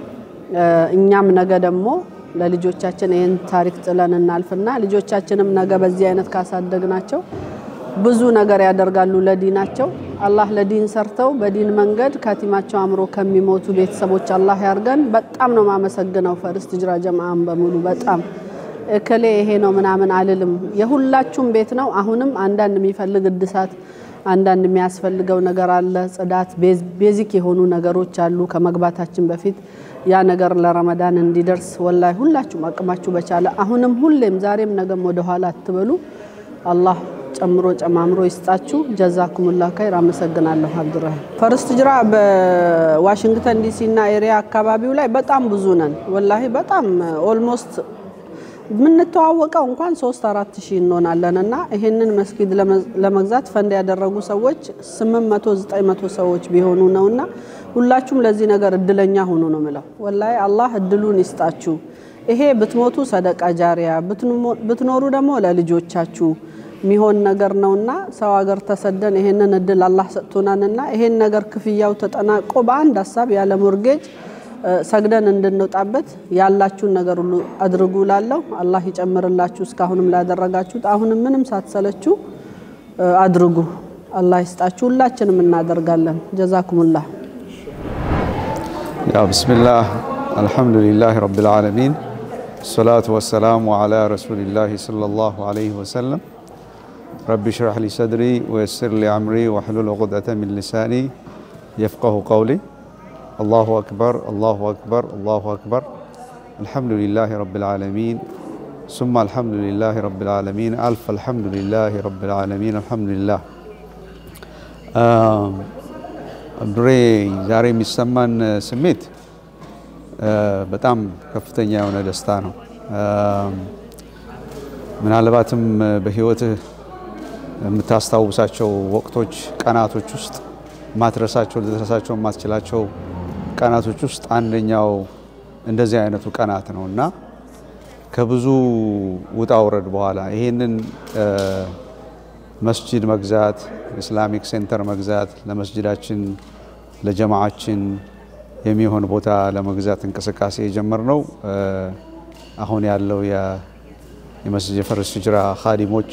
እኛም ነገ ደግሞ ለልጆቻችን ይሄን ታሪክ ጥለን እናልፍና ልጆቻችንም ነገ በዚህ አይነት ካሳደግናቸው ብዙ ነገር ያደርጋሉ ለዲናቸው አላህ ለዲን ሰርተው በዲን መንገድ ካቲማቸው አምሮ ከሚሞቱ ቤተሰቦች አላህ ያርገን በጣም ነው ማመሰግነው ፈርስት ጅራ ጀማዓን በሙሉ በጣም እከሌ ይሄ ነው ምናምን አልልም የሁላችሁም ቤት ነው አሁንም አንዳንድ የሚፈልግ እድሳት አንዳንድ የሚያስፈልገው ነገር አለ ጽዳት ቤዚክ የሆኑ ነገሮች አሉ ከመግባታችን በፊት ያ ነገር ለረመዳን እንዲደርስ ወላሂ ሁላችሁም አቅማችሁ በቻለ አሁንም ሁሌም ዛሬም ነገም ወደ ኋላ አትበሉ አላህ ጨማምሮ ይስጣችሁ ጀዛኩሙላህ ኸይር አመሰግናለሁ አብዱራሂም ፈርስት ጅራ በዋሽንግተን ዲሲ እና ኤሪያ አካባቢው ላይ በጣም ብዙ ነን ወላሂ በጣም ኦልሞስት ምንተዋወቀው እንኳን 3-4 ሺህ እንሆናለንና ይሄንን መስጊድ ለመግዛት ፈንድ ያደረጉ ሰዎች 800-900 ሰዎች ቢሆኑ ነውና ሁላችሁም ለዚህ ነገር እድለኛ ሆኖ ነው ማለት ወላሂ አላህ እድሉን ይስጣችሁ ይሄ ብትሞቱ ሰደቃ ጃሪያ ብትኖሩ ደግሞ ለልጆቻችሁ ሚሆን ነገር ነውና ሰው ሀገር ተሰደን ይሄንን እድል አላህ ሰጥቶናልና ይሄን ነገር ክፍያው ተጠናቆ በአንድ ሐሳብ ያለ ሞርጌጅ ሰግደን እንድንወጣበት ያላችሁ ነገር ሁሉ አድርጉላለው አላህ ይጨምርላችሁ እስካሁንም ላደረጋችሁት አሁንም ምንም ሳትሰለቹ አድርጉ አላህ ይስጣችሁ ሁላችንም እናደርጋለን ጀዛኩሙላህ يا بسم الله الحمد لله رب العالمين الصلاة والسلام على رسول الله صلى الله عليه وسلم رب اشرح لي صدري ويسر لي أمري واحلل عقدة من لساني يفقه قولي الله أكبر الله أكبر الله أكبر الحمد لله رب العالمين ثم الحمد لله رب العالمين ألف الحمد لله رب العالمين الحمد لله ድሬ ዛሬ የሚሰማን ስሜት በጣም ከፍተኛ የሆነ ደስታ ነው ምናልባትም በህይወትህ የምታስታውሳቸው ወቅቶች ቀናቶች ውስጥ ማትረሳቸው ልትረሳቸው የማትችላቸው ቀናቶች ውስጥ አንደኛው እንደዚህ አይነቱ ቀናት ነውና ከብዙ ውጣ ውረድ በኋላ ይሄንን መስጂድ መግዛት ኢስላሚክ ሴንተር መግዛት ለመስጂዳችን ለጀማዓችን የሚሆን ቦታ ለመግዛት እንቅስቃሴ የጀመርነው አሁን ያለው የመስጂድ ፈርስ ሂጅራ ኻዲሞች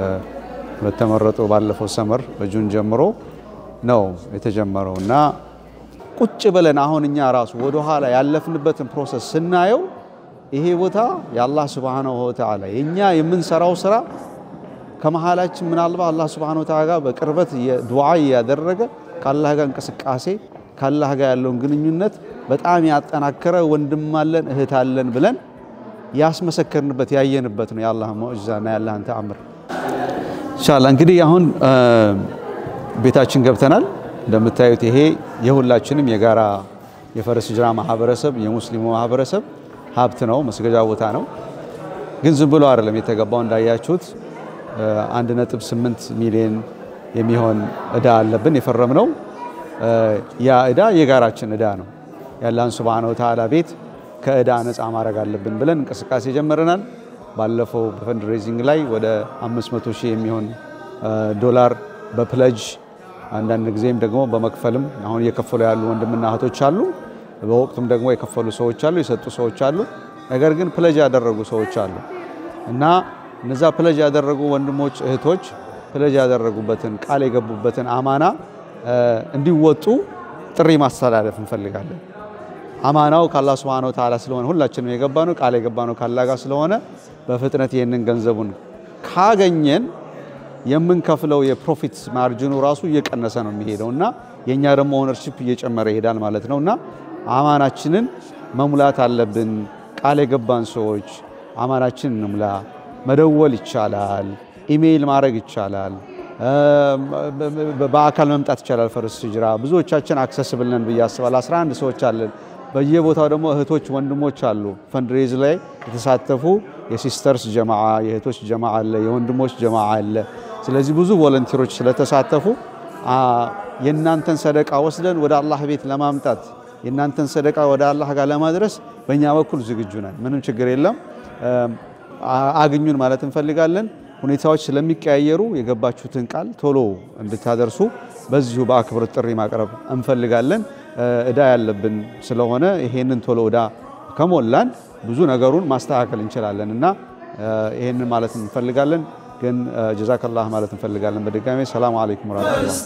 በተመረጡ ባለፈው ሰመር በጁን ጀምሮ ነው የተጀመረውና ቁጭ ብለን አሁን እኛ ራሱ ወደ ኋላ ያለፍንበትን ፕሮሰስ ስናየው ይሄ ቦታ የአላህ Subhanahu Wa Ta'ala የኛ የምንሰራው ስራ ከመሃላችን ምናልባት አላህ Subhanahu Wa Ta'ala በቅርበት ዱዓ ያደረገ ከአላህ ጋር እንቅስቃሴ ከአላህ ጋር ያለውን ግንኙነት በጣም ያጠናከረ ወንድም አለን እህት አለን ብለን ያስመሰከርንበት ያየንበት ነው የአላህ ሙዕጂዛና የአላህን ተአምር ኢንሻአላህ እንግዲህ አሁን ቤታችን ገብተናል እንደምታዩት ይሄ የሁላችንም የጋራ የፈርስ ሂጅራ ማህበረሰብ የሙስሊሙ ማህበረሰብ ሀብት ነው መስገጃ ቦታ ነው ግን ዝም ብሎ አይደለም የተገባው እንዳያችሁት 1.8 ሚሊዮን የሚሆን እዳ አለብን የፈረምነው ያ እዳ የጋራችን እዳ ነው ያላህን Subhanahu Wa Ta'ala ቤት ከእዳ ነፃ ማድረግ አለብን ብለን እንቅስቃሴ ጀመረናል ባለፈው በፈንድሬዚንግ ላይ ወደ 500,000 የሚሆን ዶላር በፕለጅ አንዳንድ ጊዜም ደግሞ በመክፈልም አሁን እየከፈሉ ያሉ ወንድምና እህቶች አሉ በወቅቱም ደግሞ የከፈሉ ሰዎች አሉ የሰጡ ሰዎች አሉ ነገር ግን ፕለጅ ያደረጉ ሰዎች አሉ እና እነዛ ፕለጅ ያደረጉ ወንድሞች እህቶች ፕለጅ ያደረጉበትን ቃል የገቡበትን አማና እንዲወጡ ጥሪ ማስተላለፍ እንፈልጋለን አማናው ከአላህ Subhanahu Wa Ta'ala ስለሆነ ሁላችንም የገባነው ቃል የገባነው ካላህ ጋር ስለሆነ በፍጥነት ይሄንን ገንዘቡን ካገኘን የምንከፍለው የፕሮፊት ማርጂኑ ራሱ እየቀነሰ ነው የሚሄደውና የኛ ደግሞ ኦነርሺፕ እየጨመረ ይሄዳል ማለት ነውና አማናችንን መሙላት አለብን ቃል የገባን ሰዎች አማናችንን እንሙላ መደወል ይቻላል ኢሜይል ማድረግ ይቻላል በአካል መምጣት ይቻላል ፈርስ ሂጅራ ብዙዎቻችን አክሰስብል ነን በያስባል 11 ሰዎች አለን በየቦታው ደግሞ እህቶች ወንድሞች አሉ ፈንድሬዝ ላይ የተሳተፉ የሲስተርስ ጀማዓ የእህቶች ጀማዓ አለ የወንድሞች ጀማዓ አለ ስለዚህ ብዙ ቮለንቲሮች ስለተሳተፉ የናንተን ሰደቃ ወስደን ወደ አላህ ቤት ለማምጣት የናንተን ሰደቃ ወደ አላህ ጋር ለማድረስ በእኛ በኩል ዝግጁ ነን ምንም ችግር የለም አግኙን ማለት እንፈልጋለን ሁኔታዎች ስለሚቀያየሩ የገባችሁትን ቃል ቶሎ እንድታደርሱ በዚሁ በአክብሮት ጥሪ ማቅረብ እንፈልጋለን እዳ ያለብን ስለሆነ ይሄንን ቶሎ እዳ ከሞላን ብዙ ነገሩን ማስተካከል እንችላለንና ይሄንን ማለት እንፈልጋለን ግን ጀዛከላህ ማለት እንፈልጋለን በድጋሚ ሰላም አለይኩም ወራህመቱላህ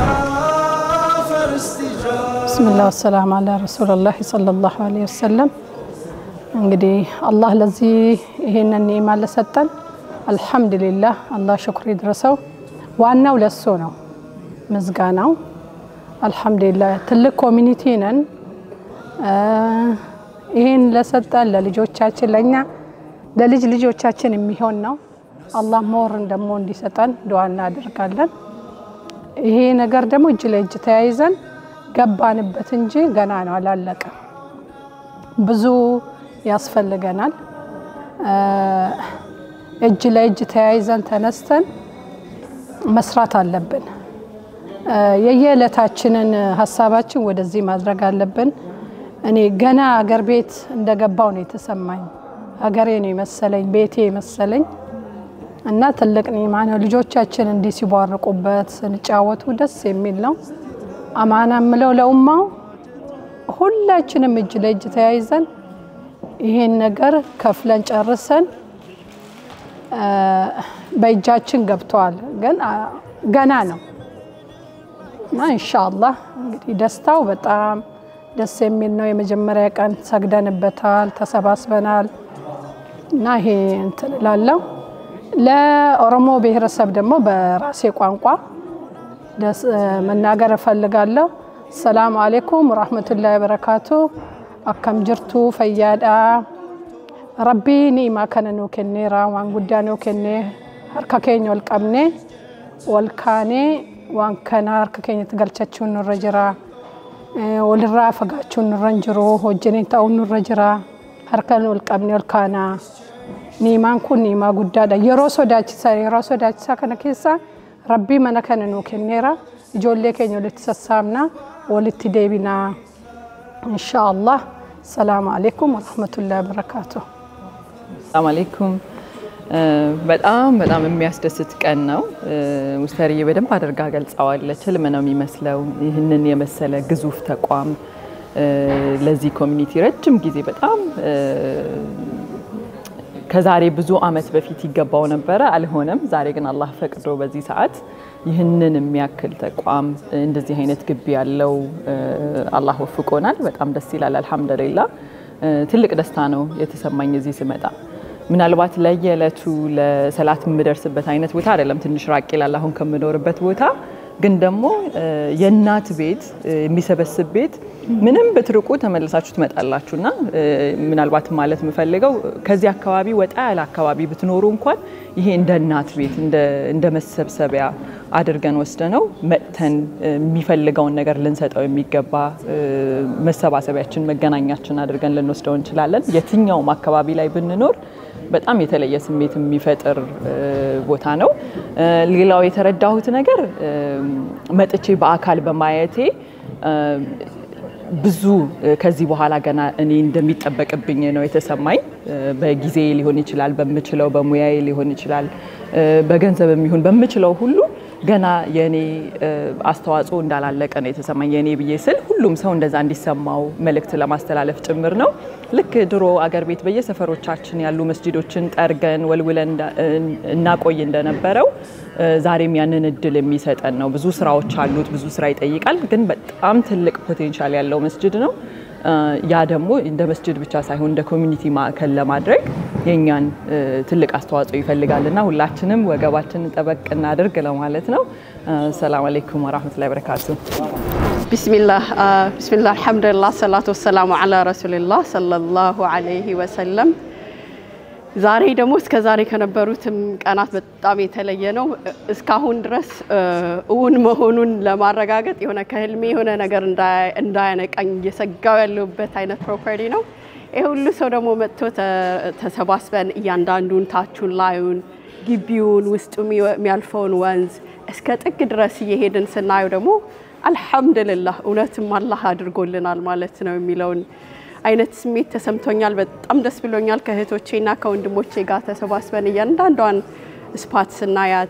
ብስሚላህ ወሰላም አላ ረሱላህ ሰለላሁ ዐለይሂ ወሰለም እንግዲህ አላህ ለዚህ ይሄንን ኒዕማ ለሰጠን አልহামዱሊላህ አላህ ሽክር ይድረሰው ዋናው ለሱ ነው ምስጋናው አልহামዱሊላህ ትልቅ ኮሚኒቲ ነን ይሄን ለሰጠን ለልጆቻችን ለኛ ለልጅ ልጆቻችን የሚሆን ነው አላህ ሞርን ደግሞ እንዲሰጠን ዱዓ እናደርጋለን ይሄ ነገር ደግሞ እጅ ለእጅ ተያይዘን ገባንበት እንጂ ገና ነው አላለቀም ብዙ ያስፈልገናል እጅ ለእጅ ተያይዘን ተነስተን መስራት አለብን የየለታችንን ሐሳባችን ወደዚህ ማድረግ አለብን እኔ ገና አገር ቤት እንደገባው ነው የተሰማኝ አገሬ ነው መሰለኝ ቤቴ መሰለኝ እና ትልቅ ኒዕማ ነው ልጆቻችን እንዲ ሲባረቁበት እንጫወቱ ደስ የሚል ነው አማና ምለው ለኡማው ሁላችንም እጅ ለእጅ ተያይዘን ይሄን ነገር ከፍለን ጨርሰን በእጃችን ገብቷል ግን ገና ነው እና ኢንሻአላህ እንግዲህ ደስታው በጣም ደስ የሚል ነው። የመጀመሪያ ቀን ሰግደንበታል፣ ተሰባስበናል እና ይሄ እንትን ላለው ለኦሮሞ ብሔረሰብ ደግሞ በራሴ ቋንቋ ደስ መናገር እፈልጋለሁ። ሰላም አለይኩም ወራህመቱላሂ ወበረካቱ አከም ጅርቱ ፈያዳ ረቢ ኒማ ከነኑ ከኔራ ዋን ጉዳኖ ከኔ ሀርከከኝ ወልቀምኔ ወልካኔ ዋን ከና ሀርከከኝ ተገልቻችሁን ረጅራ ወልራ ፈጋችሁን ረንጅሮ ሆጀኔ ታውን ረጅራ ሀርከን ወልቀምኔ ወልካና ኒማን ኩን ኒማ ጉዳዳ የሮሶ ዳችሳ ከነከሳ ረቢ መነከነኑ ከኔራ ጆሌ ከኝ ወልተሰሳምና ወልት ዴቢና ኢንሻአላህ ሰላም አለይኩም ወራህመቱላሂ ወበረካቱ ሰላም አለይኩም በጣም የሚያስደስት ቀን ነው ሙስተሪዬ በደንብ አድርጋ ገልጻዋለች ህልም ነው የሚመስለው ይህንን የመሰለ ግዙፍ ተቋም ለዚህ ኮሚኒቲ ረጅም ጊዜ በጣም ከዛሬ ብዙ አመት በፊት ይገባው ነበር አልሆነም ዛሬ ግን አላህ ፈቅዶ በዚህ ሰዓት ይህንን የሚያክል ተቋም እንደዚህ አይነት ግቢ ያለው አላህ ወፍቆናል በጣም ደስ ይላል አልহামዱሊላህ ትልቅ ደስታ ነው የተሰማኝ እዚህ ስመጣ ምናልባት ለየለቱ ለሰላት ምደርስበት አይነት ቦታ አይደለም ትንሽ ራቅ ይላል አሁን ከምኖርበት ቦታ ግን ደግሞ የናት ቤት የሚሰበስብ ቤት ምንም በትርቁ ተመልሳችሁ ትመጣላችሁና ምናልባት ማለት ምፈልገው ከዚህ አካባቢ ወጣ ያለ አካባቢ ብትኖሩ እንኳን ይሄ እንደ እናት ቤት እንደ መሰብሰቢያ አድርገን ወስደነው መተን የሚፈልገውን ነገር ልንሰጠው የሚገባ መሰባሰቢያችን መገናኛችን አድርገን ልንወስደው እንችላለን የትኛውም አካባቢ ላይ ብንኖር በጣም የተለየ ስሜት የሚፈጥር ቦታ ነው ሌላው የተረዳሁት ነገር መጥቼ በአካል በማየቴ ብዙ ከዚህ በኋላ ገና እኔ እንደሚጠበቅብኝ ነው የተሰማኝ በጊዜ ሊሆን ይችላል በመችለው በሙያዬ ሊሆን ይችላል በገንዘብም ይሁን በመችለው ሁሉ ገና የኔ አስተዋጽኦ እንዳላለቀ ነው የተሰማኝ የኔ ብዬስል ሁሉም ሰው እንደዛ እንዲሰማው መልእክት ለማስተላለፍ ጭምር ነው ልክ ድሮ አገር ቤት በየሰፈሮቻችን ያሉ መስጂዶችን ጠርገን ወልውለን እናቆይ እንደነበረው ዛሬም ያንን እድል የሚሰጠን ነው ብዙ ስራዎች አሉት ብዙ ስራ ይጠይቃል ግን በጣም ትልቅ ፖቴንሻል ያለው መስጂድ ነው ያ ደግሞ እንደ መስጂድ ብቻ ሳይሆን እንደ ኮሚኒቲ ማዕከል ለማድረግ የኛን ትልቅ አስተዋጽኦ ይፈልጋልና ሁላችንም ወገባችንን ጠበቅ እናድርግ ለማለት ነው ሰላም አለይኩም ወራህመቱላሂ ወበረካቱ ቢስሚላህ አልহামዱሊላህ ሰላቱ ወሰላሙ ዐላ ረሱሊላህ ሰለላሁ ዐለይሂ ወሰለም ዛሬ ደግሞ እስከ ዛሬ ከነበሩትም ቀናት በጣም የተለየ ነው እስካሁን ድረስ እውን መሆኑን ለማረጋገጥ የሆነ ከህልሜ የሆነ ነገር እንዳያነቀኝ የሰጋው ያለበት አይነት ፕሮፐርቲ ነው ይሄ ሁሉ ሰው ደግሞ መጥቶ ተሰባስበን እያንዳንዱን ታቹን ላዩን ግቢውን ውስጡ የሚያልፈውን ወንዝ እስከ ጥግ ድረስ እየሄድን ስናየው ደግሞ አልহামዱሊላህ እውነትም አላህ አድርጎልናል ማለት ነው የሚለውን አይነት ስሜት ተሰምቶኛል በጣም ደስ ብሎኛል ከእህቶቼና ከወንድሞቼ ጋር ተሰባስበን እያንዳንዷን ስፓት ስናያት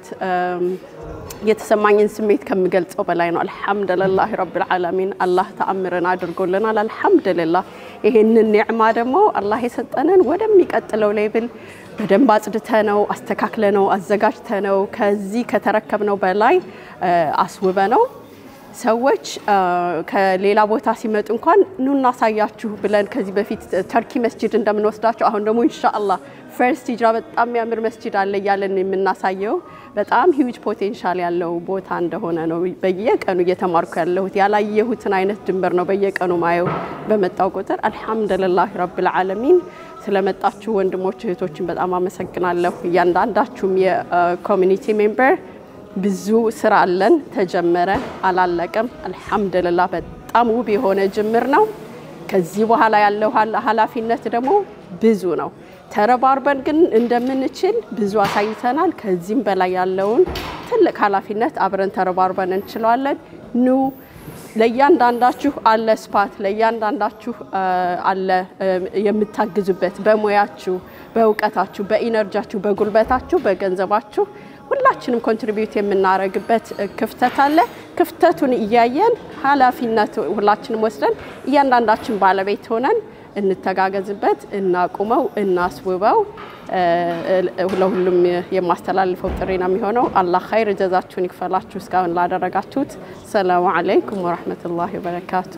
የተሰማኝን ስሜት ከምገልጸው በላይ ነው አልহামዱሊላህ ረብል ዓለሚን አላህ ተአምረን አድርጎልናል አልহামዱሊላህ ይሄንን ኒዕማ ደግሞ አላህ የሰጠነን ወደሚቀጥለው ሌቭል በደንብ አጽድተነው አስተካክለነው አዘጋጅተነው ከዚህ ከተረከብነው በላይ አስውበነው ሰዎች ከሌላ ቦታ ሲመጡ እንኳን ኑና ሳያችሁ ብለን ከዚህ በፊት ተርኪ መስጂድ እንደምንወስዳቸው አሁን ደግሞ ኢንሻአላህ ፈርስት ሂጅራ በጣም የሚያምር መስጂድ አለ ያለን የምናሳየው በጣም ሂውጅ ፖቴንሻል ያለው ቦታ እንደሆነ ነው በየቀኑ እየተማርኩ ያለሁት ያላየሁትን አይነት ድንበር ነው በየቀኑ ማየው በመጣው ቁጥር አልহামዱሊላህ ረብል ዓለሚን ስለመጣችሁ ወንድሞች እህቶችን በጣም አመሰግናለሁ እያንዳንዳችሁም የኮሚኒቲ ሜምበር ብዙ ስራ አለን ተጀመረ አላለቀም አልহামዱሊላህ በጣም ውብ የሆነ ጅምር ነው ከዚህ በኋላ ያለው ኃላፊነት ደግሞ ብዙ ነው ተረባርበን ግን እንደምንችል ብዙ አሳይተናል ከዚህም በላይ ያለውን ትልቅ ኃላፊነት አብረን ተረባርበን እንችላለን ኑ ለያንዳንዳችሁ አለ ስፓት ለያንዳንዳችሁ አለ የምታግዙበት በሙያችሁ በእውቀታችሁ በኢነርጂያችሁ በጉልበታችሁ በገንዘባችሁ ሁላችንም ኮንትሪቢዩት የምናረግበት ክፍተት አለ ክፍተቱን እያየን ኃላፊነት ሁላችንም ወስደን እያንዳንዳችን ባለቤት ሆነን እንተጋገዝበት እናቁመው እናስውበው ለሁሉም የማስተላልፈው ጥሪ ነው የሚሆነው አላህ ኸይር ጀዛችሁን ይክፈላችሁ እስካሁን ላደረጋችሁት ሰላም አለይኩም ወራህመቱላሂ ወበረካቱ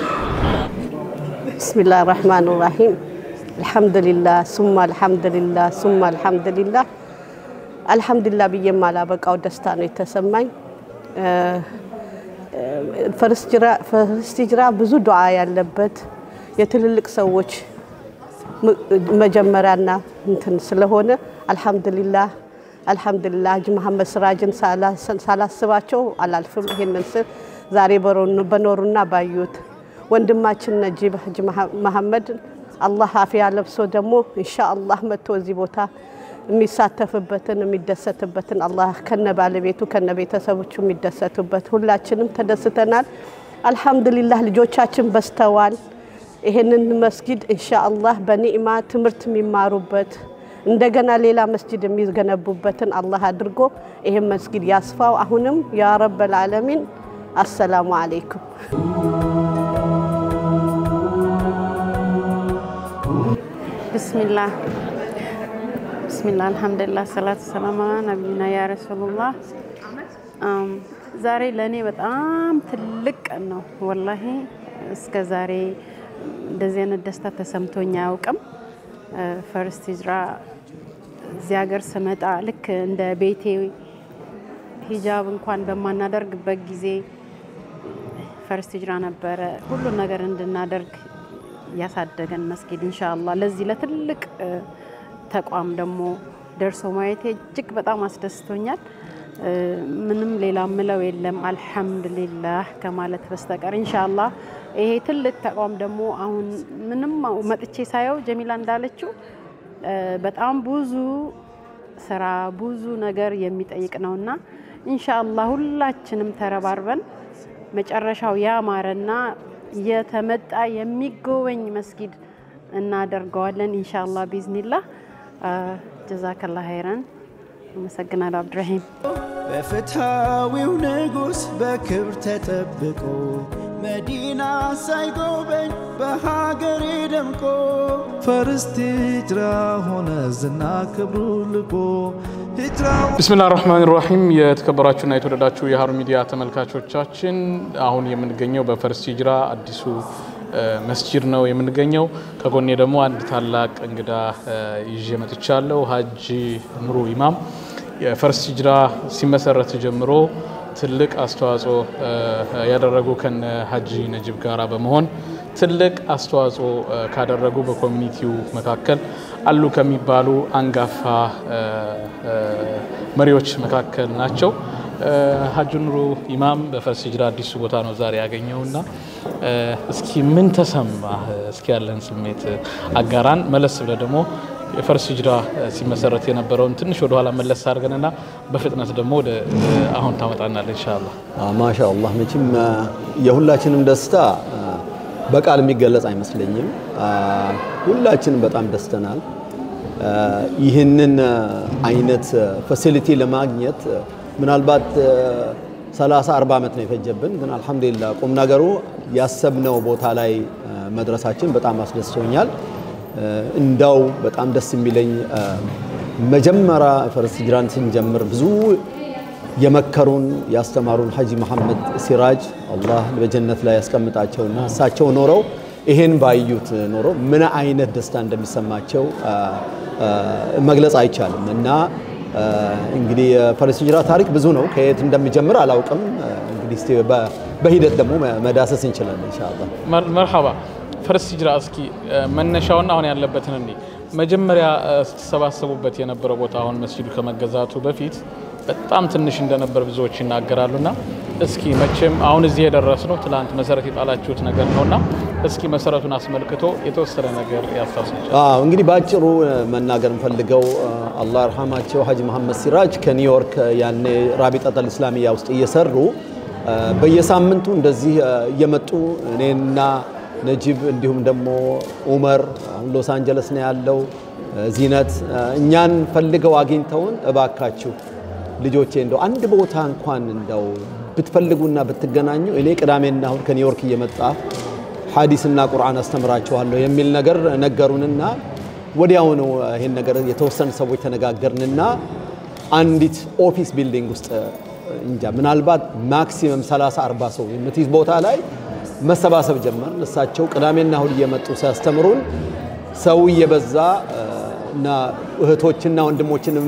ቢስሚላሂር ረህማኒር ረሂም አልহামዱሊላህ ሱማ አልহামዱሊላህ ሱማ አልহামዱሊላህ አልহামዱሊላህ በየማላበቃው ደስታ ነው የተሰማኝ ፈርስት ሂጅራ ብዙ ዱዓ ያለበት የትልልቅ ሰዎች መጀመሪያና እንትን ስለሆነ አልহামዱሊላህ ሀጂ መሐመድ ስራጅን ሳላስባቸው አላልፍም ይሄንን ዛሬ በኖሩና ባዩት ወንድማችን ነጂብ ሀጂ መሐመድ አላህ አፊያ ለብሶ ደግሞ ኢንሻአላህ መጥቶ እዚህ ቦታ የሚሳተፍበትን የሚደሰትበትን አላህ ከነባለቤቱ ከነቤተሰቦቹ የሚደሰቱበት ሁላችንም ተደስተናል አልহামዱሊላህ ልጆቻችን በስተዋል ይሄንን መስጊድ ኢንሻአላህ በኒዕማ ትምርት የሚማሩበት እንደገና ሌላ መስጊድ የሚገነቡበትን አላህ አድርጎ ይሄን መስጊድ ያስፋው አሁንም ያ ረበል ዓለሚን አሰላሙ አለይኩም ቢስሚላህ አልহামዱሊላህ ሰላቱ ሰላም ዐላ ነብይና ያ ረሱላህ ዛሬ ለኔ በጣም ትልቅ ነው ወላሂ እስከ ዛሬ እንደዚህ አይነት ደስታ ተሰምቶኝ አያውቅም ፈርስት ሂጅራ እዚህ ሀገር ስመጣ ልክ እንደ ቤቴ ሂጃብ እንኳን በማናደርግበት ጊዜ ፈርስት ሂጅራ ነበረ ሁሉ ነገር እንድናደርግ ያሳደገን መስጊድ ኢንሻአላህ ለዚህ ለትልቅ ተቋም ደግሞ ደርሶ ማየቴ እጅግ በጣም አስደስቶኛል ምንም ሌላ ምለው የለም አልহামዱሊላህ ከማለት በስተቀር ኢንሻአላህ ይሄ ትልቅ ተቋም ደግሞ አሁን ምንም መጥቼ ሳየው ጀሚላ እንዳለችው በጣም ብዙ ስራ ብዙ ነገር የሚጠይቅ ነውና ኢንሻአላህ ሁላችንም ተረባርበን መጨረሻው ያማረና የተመጣ የሚጎበኝ መስጊድ እናደርገዋለን ኢንሻአላህ ቢዝኒላህ ጀዛከላህ ኸይራን መሰግናለሁ አብዱራሂም በፍትሃዊው ንጉስ በክብር ተጠብቆ መዲና ሳይጎበኝ በሀገሬ ደምቆ ፈርስት ሂጅራ ሆነ ዝና ክብሩ ልቆ ቢስሚላሂር ረህማኒር ረሂም የተከበራችሁና የተወደዳችሁ የሃሩን ሚዲያ ተመልካቾቻችን አሁን የምንገኘው በፈርስት ሂጅራ አዲሱ መስጂድ ነው የምንገኘው ከጎኔ ደግሞ አንድ ታላቅ እንግዳ ይዤ መጥቻለሁ ሀጂ ኑሩ ኢማም የፈርስት ሂጅራ ሲመሰረት ጀምሮ ትልቅ አስተዋጽኦ ያደረጉ ከነ ሀጂ ነጂብ ጋራ በመሆን ትልቅ አስተዋጽኦ ካደረጉ በኮሚኒቲው መካከል አሉ ከሚባሉ አንጋፋ መሪዎች መካከል ናቸው ሀጂ ኑሩ ኢማም በፈርስት ሂጅራ አዲሱ ቦታ ነው ዛሬ ያገኘውና እስኪ ምን ተሰማ እስኪ ያለን ስሜት አጋራን መለስ ብለ ደግሞ የፈርስት ሂጅራ ሲመሰረት የነበረውን ትንሽ ወደ ኋላ መለስ አድርገንና በፍጥነት ደግሞ ወደ አሁን ታመጣናል ኢንሻአላህ ማሻአላህ መቼም የሁላችንም ደስታ በቃል የሚገለጽ አይመስለኝም ሁላችንም በጣም ደስተናል ይህንን አይነት ፋሲሊቲ ለማግኘት ምናልባት 30-40 አመት ነው የፈጀብን ግን አልহামዱሊላህ ቁም ነገሩ ያሰብነው ቦታ ላይ መድረሳችን በጣም አስደስቶኛል እንዳው በጣም ደስ የሚለኝ መጀመሪያ ፈርስት ሂጅራን ስንጀምር ብዙ የመከሩን ያስተማሩን ሀጂ መሐመድ ሲራጅ አላህ በጀነት ላይ ያስቀምጣቸውና እሳቸው ኖረው ይሄን ባዩት ኖሮ ምን አይነት ደስታ እንደሚሰማቸው መግለጽ አይቻልም እና እንግዲህ ፈርስት ሂጅራ ታሪክ ብዙ ነው ከየት እንደሚጀምር አላውቅም እንግዲህ በሂደት ደግሞ መዳሰስ እንችላለን ኢንሻአላህ መርሐባ ፈርስት ሂጅራ እስኪ መነሻውና አሁን ያለበትን እንዴ መጀመሪያ ተሰባሰቡበት የነበረው ቦታ አሁን መስጂዱ ከመገዛቱ በፊት በጣም ትንሽ እንደነበር ብዙዎች ይናገራሉና እስኪ መቼም አሁን እዚህ የደረስነው ትላንት መሰረት የጣላችሁት ነገር ነውና እስኪ መሰረቱን አስመልክቶ የተወሰነ ነገር ያስታውሳችሁ እንግዲህ ባጭሩ መናገር እንፈልገው አላህ ይርሐማቸው ሀጂ መሐመድ ሲራጅ ከኒውዮርክ ያኔ ራቢጣተል እስላሚያ ውስጥ እየሰሩ በየሳምንቱ እንደዚህ እየመጡ እኔና ነጂብ እንዲሁም ደግሞ ዑመር ሎስ አንጀለስ ነው ያለው ዚነት እኛን ፈልገው አግኝተውን እባካችሁ ልጆቼ እንደው አንድ ቦታ እንኳን እንደው ብትፈልጉና ብትገናኙ እኔ ቅዳሜና እሁድ ከኒውዮርክ እየመጣ ሐዲስና ቁርአን አስተምራቸዋለሁ የሚል ነገር ነገሩንና ወዲያው ነው ይሄን ነገር የተወሰኑ ሰዎች ተነጋገርንና አንዲት ኦፊስ ቢልዲንግ ውስጥ እንጃ ምናልባት ማክሲመም 30 40 ሰው የምትይዝ ቦታ ላይ መሰባሰብ ጀመርን። እሳቸው ቅዳሜና እሁድ እየመጡ ሲያስተምሩን ሰው እየበዛ እና እህቶችና ወንድሞችንም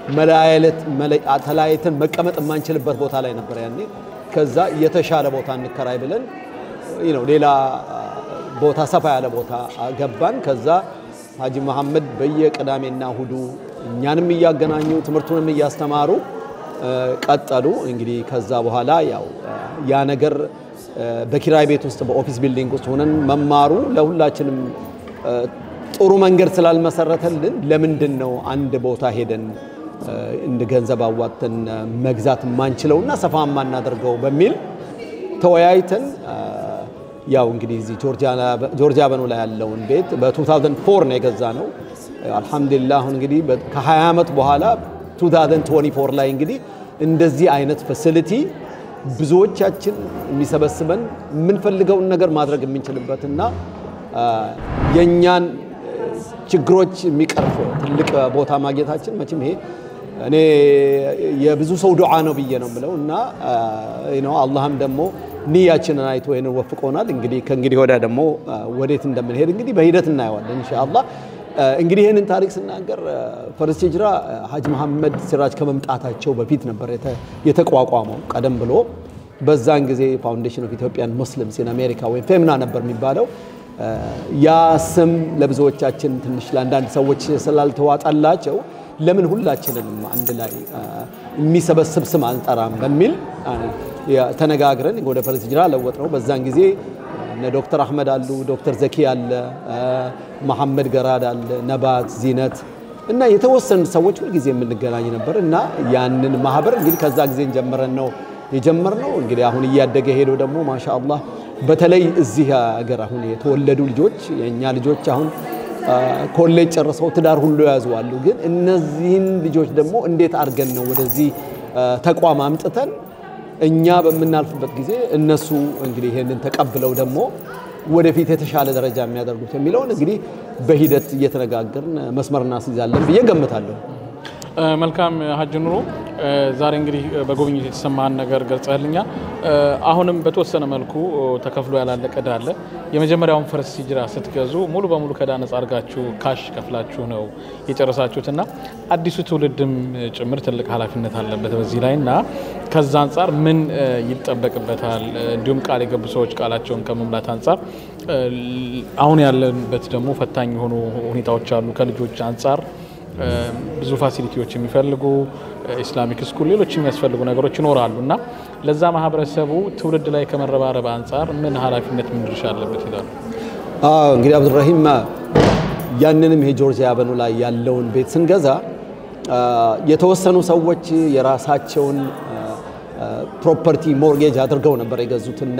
ተለያይተን መቀመጥ የማንችልበት ቦታ ላይ ነበር ያኔ። ከዛ የተሻለ ቦታ እንከራይ ብለን ሌላ ቦታ ሰፋ ያለ ቦታ ገባን። ከዛ ሀጂ መሐመድ በየቅዳሜና እሁዱ እኛንም እያገናኙ ትምህርቱንም እያስተማሩ ቀጠሉ። እንግዲህ ከዛ በኋላ ያ ነገር በኪራይ ቤት ውስጥ በኦፊስ ቢልዲንግ ውስጥ ሆነን መማሩ ለሁላችንም ጥሩ መንገድ ስላልመሰረተልን ለምንድነው አንድ ቦታ ሄደን እንደ ገንዘብ አዋጥተን መግዛት ማንችለውና ሰፋ ማናደርገው በሚል ተወያይተን እንግዲህ እዚህ ጆርጂያ በኑ ላይ ያለውን ቤት በ2004 ነው የገዛነው። አልহামዱሊላህ አሁን እንግዲህ ከ20 ዓመት በኋላ 2024 ላይ እንግዲህ እንደዚህ አይነት ፋሲሊቲ ብዙዎቻችን የሚሰበስበን የምንፈልገውን ነገር ማድረግ የምንችልበትና የኛን ችግሮች የሚቀርፍ ትልቅ ቦታ ማግኘታችን መቼም ይሄ እኔ የብዙ ሰው ዱዓ ነው ብዬ ነው የምለውና አላህም ደግሞ ንያችንን አይቶ ይሄን ወፍቆናል። እንግዲህ ከእንግዲህ ወዲያ ደግሞ ወዴት እንደምንሄድ እንግዲህ በሂደት እናየዋለን ኢንሻአላህ። እንግዲህ ይሄንን ታሪክ ስናገር ፈርስት ሂጅራ ሀጂ መሐመድ ሲራጅ ከመምጣታቸው በፊት ነበር የተቋቋመው። ቀደም ብሎ በዛን ጊዜ ፋውንዴሽን ኦፍ ኢትዮጵያን ሙስሊምስ ኢን አሜሪካ ወይ ፌምና ነበር የሚባለው። ያ ስም ለብዙዎቻችን ትንሽ ለአንዳንድ ሰዎች ስላልተዋጣላቸው ለምን ሁላችንም አንድ ላይ የሚሰበስብ ስም አንጠራም በሚል ተነጋግረን ወደ ፈርስት ሂጅራ ለወጥነው። በዛን ጊዜ ዶክተር አህመድ አሉ፣ ዶክተር ዘኪ አለ፣ መሐመድ ገራድ አለ፣ ነባት ዚነት እና የተወሰኑ ሰዎች ሁሉ ጊዜ የምንገናኝ ነበር እና ያንን ማህበር እንግዲህ ከዛ ጊዜ ጀምረን ነው የጀመርነው። እንግዲህ አሁን እያደገ ሄዶ ደግሞ ማሻአላህ በተለይ እዚህ ሀገር አሁን የተወለዱ ልጆች የኛ ልጆች አሁን ኮሌጅ ጨርሰው ትዳር ሁሉ ያዙዋሉ። ግን እነዚህን ልጆች ደግሞ እንዴት አድርገን ነው ወደዚህ ተቋም አምጥተን እኛ በመናልፍበት ጊዜ እነሱ እንግዲህ ይሄንን ተቀብለው ደግሞ ወደፊት የተሻለ ደረጃ የሚያደርጉት የሚለውን እንግዲህ በሂደት እየተነጋገርን መስመርና ሲዛለን ብዬ ገምታለሁ። መልካም ሀጅ ኑሩ፣ ዛሬ እንግዲህ በጉብኝት የተሰማን ነገር ገልጸህልኛል። አሁንም በተወሰነ መልኩ ተከፍሎ ያላለቀ ዕዳ አለ። የመጀመሪያውን ፈርስት ሂጅራ ስትገዙ ሙሉ በሙሉ ከዕዳ ነፃ አድርጋችሁ ካሽ ከፍላችሁ ነው የጨረሳችሁትና አዲሱ ትውልድም ጭምር ትልቅ ኃላፊነት አለበት በዚህ ላይና ከዛ አንፃር ምን ይጠበቅበታል? እንዲሁም ቃል የገቡ ሰዎች ቃላቸውን ከመሙላት አንፃር አሁን ያለንበት ደግሞ ፈታኝ የሆኑ ሁኔታዎች አሉ። ከልጆች አንፃር ብዙ ፋሲሊቲዎች የሚፈልጉ ኢስላሚክ ስኩል ሌሎች የሚያስፈልጉ ነገሮች ይኖራሉና ለዛ ማህበረሰቡ ትውልድ ላይ ከመረባረብ አንፃር ምን ኃላፊነት ምን ድርሻ አለበት ይላሉ? እንግዲህ አብዱራሂም ያንንም ይሄ ጆርጂያ በኑ ላይ ያለውን ቤት ስንገዛ የተወሰኑ ሰዎች የራሳቸውን ፕሮፐርቲ ሞርጌጅ አድርገው ነበር የገዙትና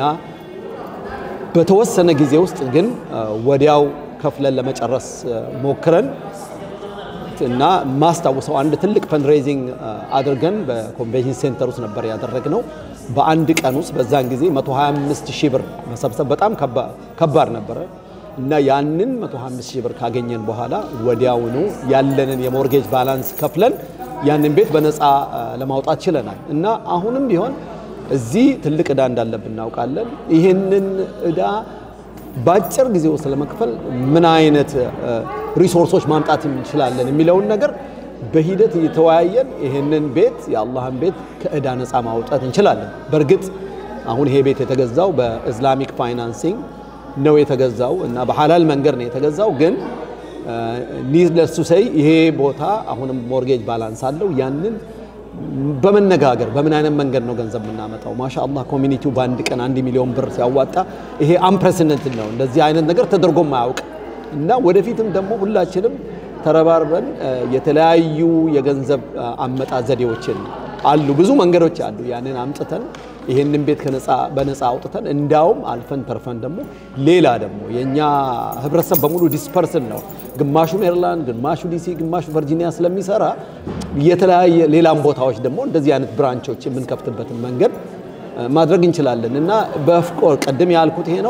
በተወሰነ ጊዜ ውስጥ ግን ወዲያው ከፍለን ለመጨረስ ሞክረን እና ማስታወሰው አንድ ትልቅ ፈንድሬዚንግ አድርገን በኮንቬንሽን ሴንተር ውስጥ ነበር ያደረግነው። በአንድ ቀን ውስጥ በዛን ጊዜ 125,000 ብር መሰብሰብ በጣም ከባድ ነበር እና ያንን 125,000 ብር ካገኘን በኋላ ወዲያውኑ ያለንን የሞርጌጅ ባላንስ ከፍለን ያንን ቤት በነፃ ለማውጣት ችለናል እና አሁንም ቢሆን እዚህ ትልቅ ዕዳ እንዳለብን እናውቃለን። ይሄንን ዕዳ ባጭር ጊዜ ውስጥ ለመክፈል ምን አይነት ሪሶርሶች ማምጣት እንችላለን የሚለውን ነገር በሂደት እየተወያየን ይሄንን ቤት የአላህን ቤት ከዕዳ ነፃ ማውጣት እንችላለን። በርግጥ አሁን ይሄ ቤት የተገዛው በኢስላሚክ ፋይናንሲንግ ነው የተገዛው እና በሐላል መንገድ ነው የተገዛው። ግን ኒድለስ ቱ ሴይ ይሄ ቦታ አሁንም ሞርጌጅ ባላንስ አለው። ያንን በመነጋገር በምን አይነት መንገድ ነው ገንዘብ የምናመጣው? ማሻአላህ ኮሚኒቲው በአንድ ቀን 1 ሚሊዮን ብር ሲያዋጣ ይሄ አንፕሬሲደንትድ ነው። እንደዚህ አይነት ነገር ተደርጎ ማያውቅ እና ወደፊትም ደግሞ ሁላችንም ተረባርበን የተለያዩ የገንዘብ አመጣጥ ዘዴዎችን አሉ፣ ብዙ መንገዶች አሉ። ያንን አምጥተን ይሄንን ቤት በነፃ አውጥተን እንዳውም አልፈን ተርፈን ደግሞ ሌላ ደግሞ የኛ ህብረተሰብ በሙሉ ዲስፐርስን ነው። ግማሹ ሜሪላንድ፣ ግማሹ ዲሲ፣ ግማሹ ቨርጂኒያ ስለሚሰራ የተለያየ ሌላም ቦታዎች ደግሞ እንደዚህ አይነት ብራንቾች የምንከፍትበትን መንገድ ማድረግ እንችላለን እና በፍቆር ቀደም ያልኩት ይሄ ነው።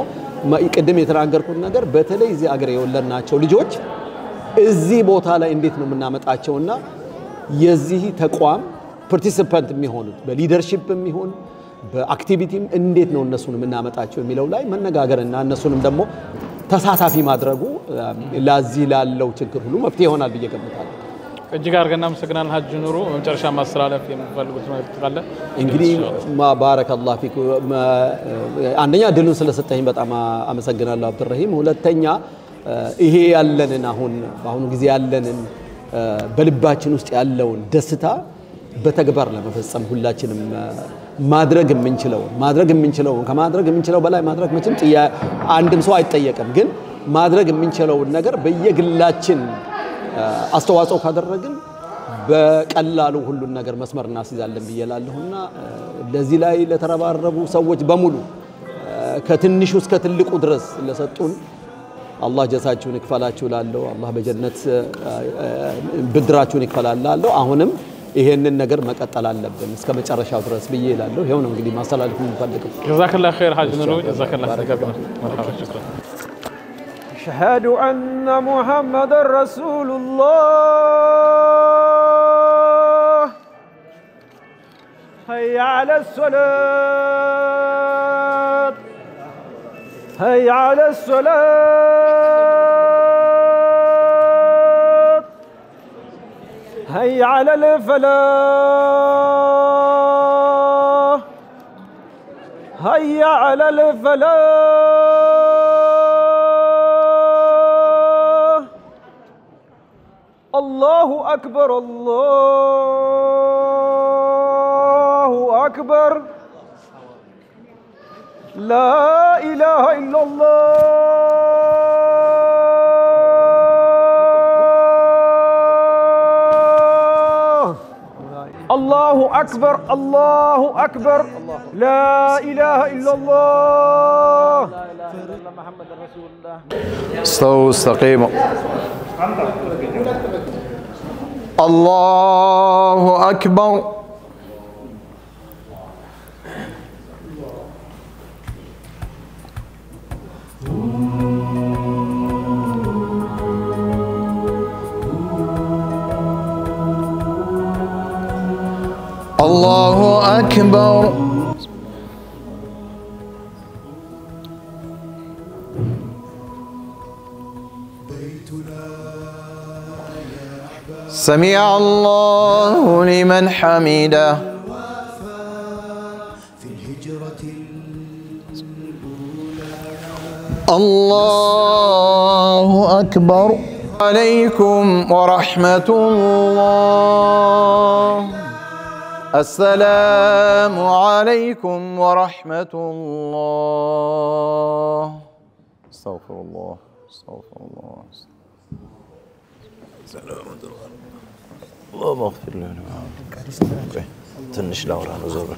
ቅድም የተናገርኩት ነገር በተለይ እዚህ አገር የወለድናቸው ልጆች እዚህ ቦታ ላይ እንዴት ነው የምናመጣቸውና የዚህ ተቋም ፓርቲሲፓንት የሚሆኑት በሊደርሺፕ የሚሆን በአክቲቪቲም እንዴት ነው እነሱን የምናመጣቸው የሚለው ላይ መነጋገርና እነሱንም ደግሞ ተሳታፊ ማድረጉ ለዚህ ላለው ችግር ሁሉ መፍትሄ ይሆናል ብዬ ገምታለሁ። እጅግ አድርገን እናመሰግናለን ሀጅ ኑሩ። በመጨረሻ ማስተላለፍ የምትፈልጉት መልእክት ካለ? እንግዲህ ባረከላሁ ፊክ አንደኛ ድሉን ስለሰጠኝ በጣም አመሰግናለሁ አብዱረሂም። ሁለተኛ ይሄ ያለንን በአሁኑ ጊዜ ያለንን በልባችን ውስጥ ያለውን ደስታ በተግባር ለመፈጸም ሁላችንም ማድረግ የምንችለው ከማድረግ የምንችለው በላይ ማድረግ መቼም አንድም ሰው አይጠየቅም። ግን ማድረግ የምንችለውን ነገር በየግላችን አስተዋጽኦ ካደረግን በቀላሉ ሁሉን ነገር መስመር እናስይዛለን ብዬ እላለሁና ለዚህ ላይ ለተረባረቡ ሰዎች በሙሉ ከትንሹ እስከ ትልቁ ድረስ ለሰጡን አላህ ጀዛችሁን ይክፈላችሁ ላለው አላህ በጀነት ብድራችሁን ይክፈላል ላለው አሁንም ይሄንን ነገር መቀጠል አለብን እስከ መጨረሻው ድረስ ብዬ እላለሁ። ይሄው ነው እንግዲህ ማስተላለፍ የምፈልገው። ጀዛከላሁ ኸይር ሀጅ ኑሩ። ጀዛከላሁ ኸይር። መርሐባ ሽክራን። أشهد أن محمد رسول الله هيا على الصلاة هيا على الصلاة هيا على الفلاح هيا على الفلاح الله أكبر الله أكبر لا إله إلا الله الله أكبر الله أكبر لا إله إلا الله محمد رسول الله استووا استقيموا الله أكبر الله أكبر سمع الله لمن حمده الله أكبر عليكم ورحمة الله السلام عليكم ورحمة الله استغفر الله استغفر الله اللهم اغفر لنا تنش دوران وزور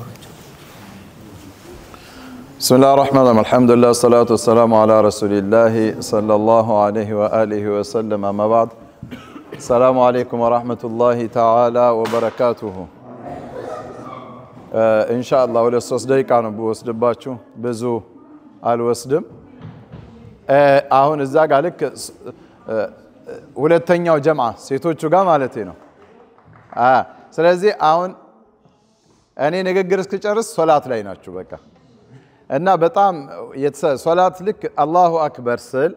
بسم الله الرحمن الرحيم الحمد لله والصلاة والسلام على رسول الله صلى الله عليه وآله وسلم أما بعد السلام عليكم ورحمة الله تعالى وبركاته إن شاء الله ولا صوص دقيقة أنا بوسد باتشو بزو الوسدم አሁን እዛ ጋር ልክ ሁለተኛው ጀምዓ ሴቶቹ ጋር ማለት ነው። ስለዚህ አሁን እኔ ንግግር እስክጨርስ ሶላት ላይ ናችሁ በቃ እና በጣም ሶላት ልክ አላሁ አክበር ስል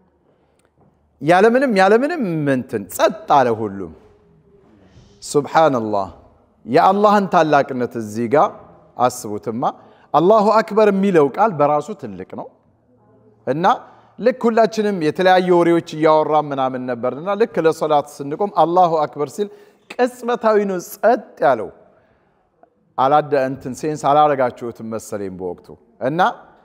ያለምንም እንትን ጸጥ አለ ሁሉም ሱብሃንአላህ የአላህን ታላቅነት እዚህ ጋር አስቡትማ አላሁ አክበር የሚለው ቃል በራሱ ትልቅ ነው እና ልክ ሁላችንም የተለያየ ወሬዎች እያወራ ምናምን ነበርና ልክ ለሶላት ስንቆም አላሁ አክበር ሲል ቅጽበታዊ ነው ጸጥ ያለው አላደ እንትን ሴንስ አላረጋችሁትም መሰለኝ በወቅቱ እና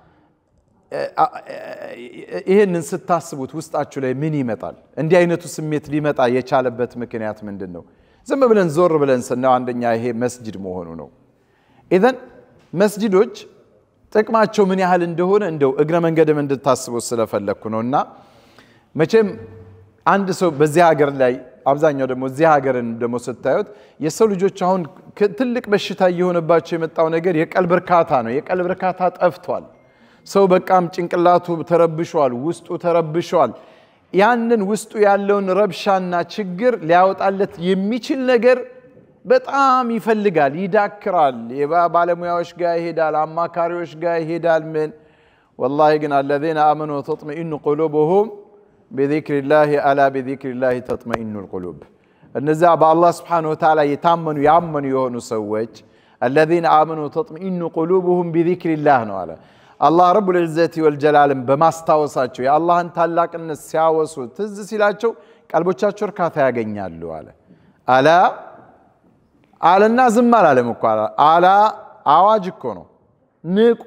ይሄንን ስታስቡት ውስጣችሁ ላይ ምን ይመጣል እንዲህ አይነቱ ስሜት ሊመጣ የቻለበት ምክንያት ምንድነው ዝም ብለን ዞር ብለን ስናው አንደኛ ይሄ መስጂድ መሆኑ ነው ኢዘን መስጂዶች ጥቅማቸው ምን ያህል እንደሆነ እንደው እግረ መንገድም እንድታስቡ ስለፈለኩ ነውና መቼም አንድ ሰው በዚህ ሀገር ላይ አብዛኛው ደግሞ እዚህ ሀገርን ደግሞ ስታዩት የሰው ልጆች አሁን ትልቅ በሽታ እየሆነባቸው የመጣው ነገር የቀልብ እርካታ ነው የቀልብ እርካታ ጠፍቷል ሰው በቃም ጭንቅላቱ ተረብሿል ውስጡ ተረብሿል ያንን ውስጡ ያለውን ረብሻና ችግር ሊያወጣለት የሚችል ነገር በጣም ይፈልጋል ይዳክራል የባለሙያዎች ጋር ይሄዳል አማካሪዎች ጋር ይሄዳል ምን والله ግን الذين آمنوا وتطمئن قلوبهم بذكر الله ألا بذكر الله تطمئن القلوب እነዛ በአላህ Subhanahu Wa Ta'ala የታመኑ ያመኑ የሆኑ ሰዎች الذين آمنوا وتطمئن قلوبهم بذكر الله ነው አለ አላህ ረቡል ዒዘቲ ወልጀላል በማስታወሳቸው የአላህን ታላቅነት ሲያወሱ ትዝ ሲላቸው ቀልቦቻቸው እርካታ ያገኛሉ አለ አላ አለና ዝም አላለም እኮ አላ አዋጅ እኮ ነው ንቁ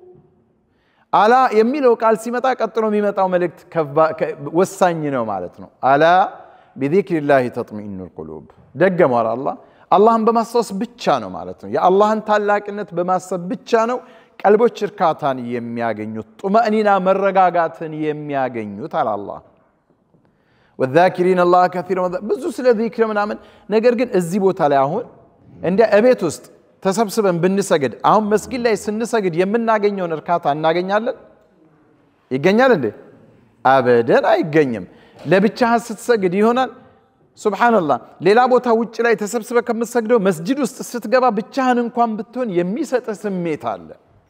አላ የሚለው ቃል ሲመጣ ቀጥሎ የሚመጣው መልእክት ወሳኝ ነው ማለት ነው አላ بذكرillah تطمئنul qulub ደገመው አላህ አላህን በማስታወስ ብቻ ነው ማለት ነው የአላህን ታላቅነት በማሰብ ብቻ ነው ቀልቦች እርካታን የሚያገኙት ጡማእኒና መረጋጋትን የሚያገኙት አላህ والذاكرين الله كثيرا ብዙ ስለ ዚክር ምናምን ነገር ግን እዚህ ቦታ ላይ አሁን እንደ እቤት ውስጥ ተሰብስበን ብንሰግድ አሁን መስጊድ ላይ ስንሰግድ የምናገኘውን እርካታ እናገኛለን ይገኛል እንዴ አበደን አይገኝም ለብቻህ ስትሰግድ ይሆናል ሱብሃንአላህ ሌላ ቦታ ውጭ ላይ ተሰብስበ ከምትሰግደው መስጊድ ውስጥ ስትገባ ብቻህን እንኳን ብትሆን የሚሰጥ ስሜት አለ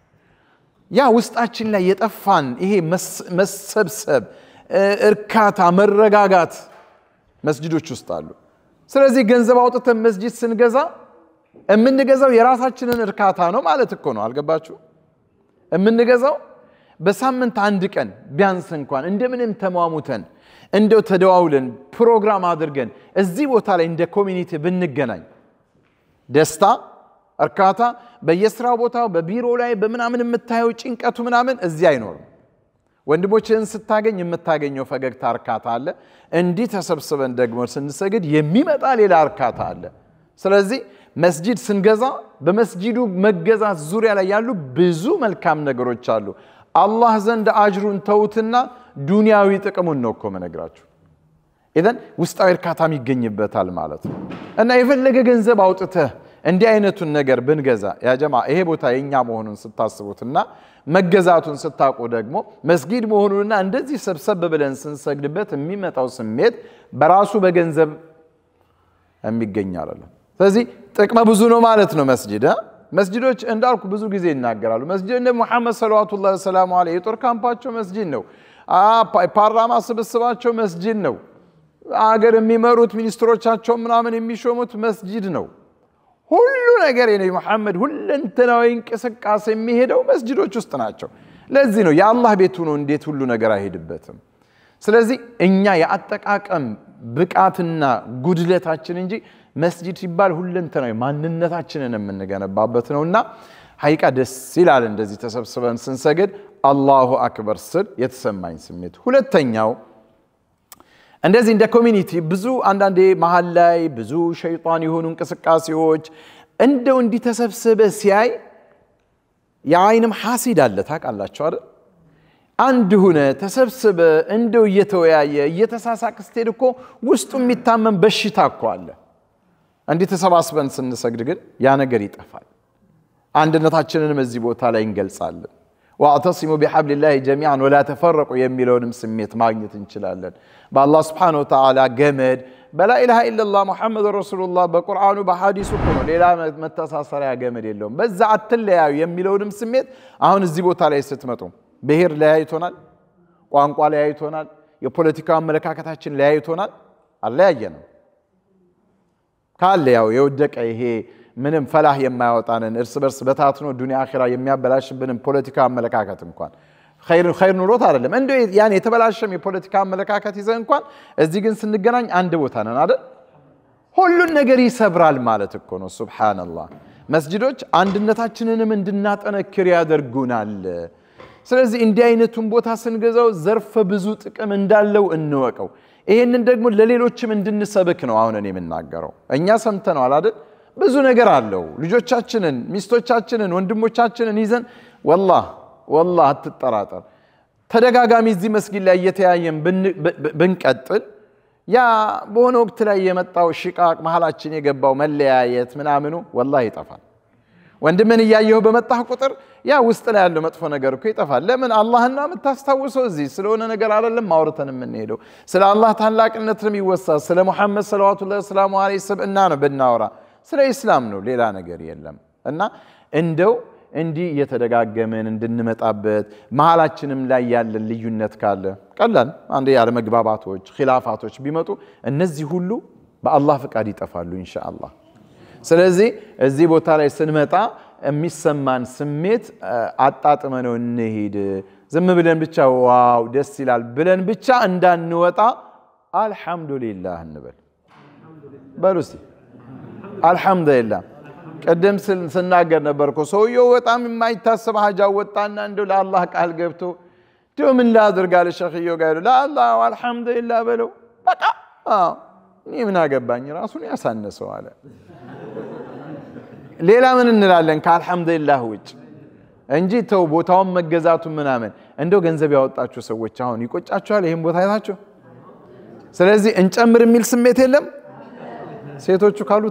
ያ ውስጣችን ላይ የጠፋን ይሄ መሰብሰብ እርካታ መረጋጋት መስጊዶች ውስጥ አሉ ስለዚህ ገንዘብ አውጥተን መስጊድ ስንገዛ እምንገዛው የራሳችንን እርካታ ነው ማለት እኮ ነው አልገባችሁ እምንገዛው በሳምንት አንድ ቀን ቢያንስ እንኳን እንደምንም ተሟሙተን እንደው ተደዋውለን ፕሮግራም አድርገን እዚህ ቦታ ላይ እንደ ኮሚኒቲ ብንገናኝ ደስታ እርካታ በየስራው ቦታው በቢሮ ላይ በመናምን የምታየው ጭንቀቱ ምናምን እዚህ አይኖርም ወንድሞችን ስታገኝ የምታገኘው ፈገግታ እርካታ አለ እንዲህ ተሰብስበን ደግሞ ስንሰግድ የሚመጣ ሌላ እርካታ አለ ስለዚህ መስጊድ ስንገዛ በመስጊዱ መገዛት ዙሪያ ላይ ያሉ ብዙ መልካም ነገሮች አሉ አላህ ዘንድ አጅሩን ተውትና ዱንያዊ ጥቅሙን ነው እኮ መነግራችሁ ኢዘን ውስጣዊ እርካታም ይገኝበታል ማለት ነው እና የፈለገ ገንዘብ አውጥተህ እንዲህ አይነቱን ነገር ብንገዛ ያ ጀማ ይሄ ቦታ የኛ መሆኑን ስታስቡትና መገዛቱን ስታቁ ደግሞ መስጊድ መሆኑንና እንደዚህ ሰብሰብ ብለን ስንሰግድበት የሚመጣው ስሜት በራሱ በገንዘብ የሚገኝ አይደለም ስለዚህ ጥቅም ብዙ ነው ማለት ነው መስጊዶች እንዳልኩ ብዙ ጊዜ ይናገራሉ መስጊድ እንደ መሐመድ ሰለላሁ ዐለይሂ ወሰለም የጦር ካምፓቸው መስጊድ ነው ፓርላማ ስብስባቸው መስጊድ ነው አገር የሚመሩት ሚኒስትሮቻቸው ምናምን የሚሾሙት መስጊድ ነው ሁሉ ነገር የነብዩ መሐመድ ሁለንተናዊ እንቅስቃሴ የሚሄደው መስጊዶች ውስጥ ናቸው ለዚህ ነው የአላህ ቤቱ ነው እንዴት ሁሉ ነገር አይሄድበትም ስለዚህ እኛ የአጠቃቀም ብቃትና ጉድለታችን እንጂ መስጊድ ሲባል ሁለንተናዊ ማንነታችንን የምንገነባበት ነውና ሐቂቃ ደስ ይላል እንደዚህ ተሰብስበን ስንሰግድ አላሁ አክበር ስል የተሰማኝ ስሜት ሁለተኛው እንደዚህ እንደ ኮሚኒቲ ብዙ አንዳንዴ መሃል ላይ ብዙ ሸይጣን የሆኑ እንቅስቃሴዎች እንደው እንዲ ተሰብስበ ሲያይ ያይንም ሐሲድ አለ ታውቃላችሁ አይደል አንድ ሆነ ተሰብስበ እንደው እየተወያየ እየተሳሳቅ ስትሄድ እኮ ውስጡ የሚታመን በሽታ እኮ አለ እንዲ ተሰባስበን ስንሰግድ ግን ያ ነገር ይጠፋል አንድነታችንን በዚህ ቦታ ላይ እንገልጻለን واعتصموا بحبل الله جميعا ولا تفرقوا የሚለውንም ስሜት ማግኘት እንችላለን በአላህ Subhanahu Wa Ta'ala ገመድ በላ ኢላሃ ኢላላህ ሙሐመድ ረሱሉላህ በቁርአኑ በሐዲሱ ነው ሌላ መተሳሰሪያ ገመድ የለውም በዛ አትለያዩ የሚለውንም ስሜት አሁን እዚህ ቦታ ላይ ስትመጡ ብሔር ለያይቶናል ቋንቋ ለያይቶናል የፖለቲካ አመለካከታችን ለያይቶናል አለያየንም ካለ ያው የወደቀ ይሄ ምንም ፈላህ የማያወጣንን እርስ በርስ በታትኖ ዱንያ አኺራ የሚያበላሽብንን ፖለቲካ አመለካከት እንኳን ኸይር ኑሮት አይደለም እንዴ ያን የተበላሸም የፖለቲካ አመለካከት ይዘን እንኳን እዚህ ግን ስንገናኝ አንድ ቦታ ነን አይደል ሁሉን ነገር ይሰብራል ማለት እኮ ነው ሱብሃንአላህ መስጊዶች አንድነታችንንም እንድናጠነክር ያደርጉናል ስለዚህ እንዲህ አይነቱን ቦታ ስንገዛው ዘርፈ ብዙ ጥቅም እንዳለው እንወቀው ይሄንን ደግሞ ለሌሎችም እንድንሰብክ ነው አሁን እኔ የምናገረው እኛ ሰምተናል አይደል ብዙ ነገር አለው ልጆቻችንን ሚስቶቻችንን ወንድሞቻችንን ይዘን والله አትጠራጠር ተደጋጋሚ እዚህ መስጊድ ላይ እየተያየን ብንቀጥል ያ በሆነ ወቅት ላይ የመጣው ሽቃቅ መሐላችን የገባው መለያየት ምናምኑ والله ይጠፋል ወንድምን እያየሁ በመጣህ ቁጥር ያ ውስጥ ላይ ያለው መጥፎ ነገር እኮ ይጠፋል ለምን አላህና የምታስታውሰው እዚህ ስለሆነ ነገር አይደለም ማውረተን የምንሄደው ስለ አላህ ታላቅነት ነው የሚወሳው ስለ ሙሐመድ ሰለላሁ ዐለይሂ ወሰለም ነው ብናወራ ስለ ኢስላም ነው ሌላ ነገር የለም እና እንደው እንዲህ እየተደጋገመን እንድንመጣበት መሐላችንም ላይ ያለ ልዩነት ካለ ቀላል አንዴ ያለ መግባባቶች ኺላፋቶች ቢመጡ እነዚህ ሁሉ በአላህ ፍቃድ ይጠፋሉ ኢንሻአላህ ስለዚህ እዚህ ቦታ ላይ ስንመጣ የሚሰማን ስሜት አጣጥመነው እንሄድ ዝም ብለን ብቻ ዋው ደስ ይላል ብለን ብቻ እንዳንወጣ አልহামዱሊላህ እንበል በሉሲ አልহামዱሊላህ ቀደም ስናገር ነበርኩ ሰውየው በጣም የማይታሰብ ሀጃ ወጣና እንደው ለአላህ ቃል ገብቶ ደው ምን ላድርጋለ ሸኺዮ ጋር ለአላህ አልহামዱሊላህ በለው በቃ እኔ ምን አገባኝ ራሱን ያሳነሰው አለ ሌላ ምን እንላለን ከአልহামዱሊላህ ውጭ እንጂ ተው ቦታውን መገዛቱ ምናምን እንደው ገንዘብ ያወጣችሁ ሰዎች አሁን ይቆጫችኋል ይሄን ቦታ አይታችሁ ስለዚህ እንጨምር የሚል ስሜት የለም ሴቶቹ ካሉ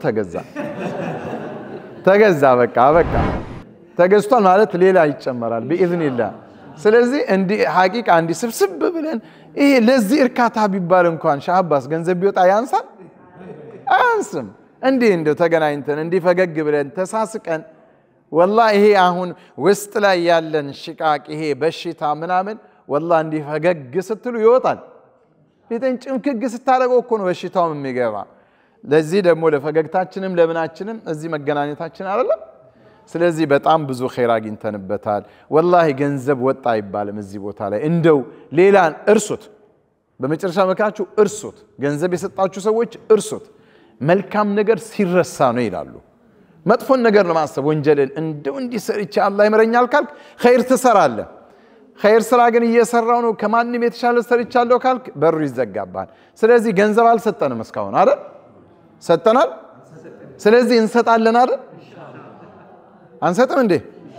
ተገዛ በቃ ተገዝቷል ማለት ሌላ ይጨመራል بإذنillah ስለዚህ እንዲ ሐቂቃ እንዲ ስብስብ ብለን ይሄ ለዚህ እርካታ ቢባል እንኳን ሻባስ ገንዘብ ቢወጣ ያንሳል አንስም እንዲ እንደው ተገናኝተን እንዲ ፈገግ ብለን ተሳስቀን والله ይሄ አሁን ውስጥ ላይ ያለን ሽቃቅ ይሄ በሽታ ምናምን والله እንዲ ፈገግ ስትሉ ይወጣል ፊትን ጭምክግ ስታረገው እኮ ነው በሽታው የሚገባ ለዚህ ደግሞ ለፈገግታችንም ለምናችንም እዚህ መገናኘታችን አይደለም ስለዚህ በጣም ብዙ ኸይር አግኝተንበታል والله ገንዘብ ወጣ አይባልም እዚህ ቦታ ላይ እንደው ሌላን እርሱት በመጨረሻ መካችሁ እርሱት ገንዘብ የሰጣችሁ ሰዎች እርሱት መልካም ነገር ሲረሳ ነው ይላሉ መጥፎን ነገር ለማሰብ ወንጀልን እንደው እንዲሰርች አላህ ይመረኛል ካልክ ኸይር ትሰራለህ ኸይር ስራ ግን እየሰራው ነው ከማንንም የተሻለ ሰርቻለሁ ካልክ በሩ ይዘጋባል ስለዚህ ገንዘብ አልሰጠንም እስካሁን አይደል ሰጠናል ስለዚህ እንሰጣለን አይደል አንሰጥም እንዴ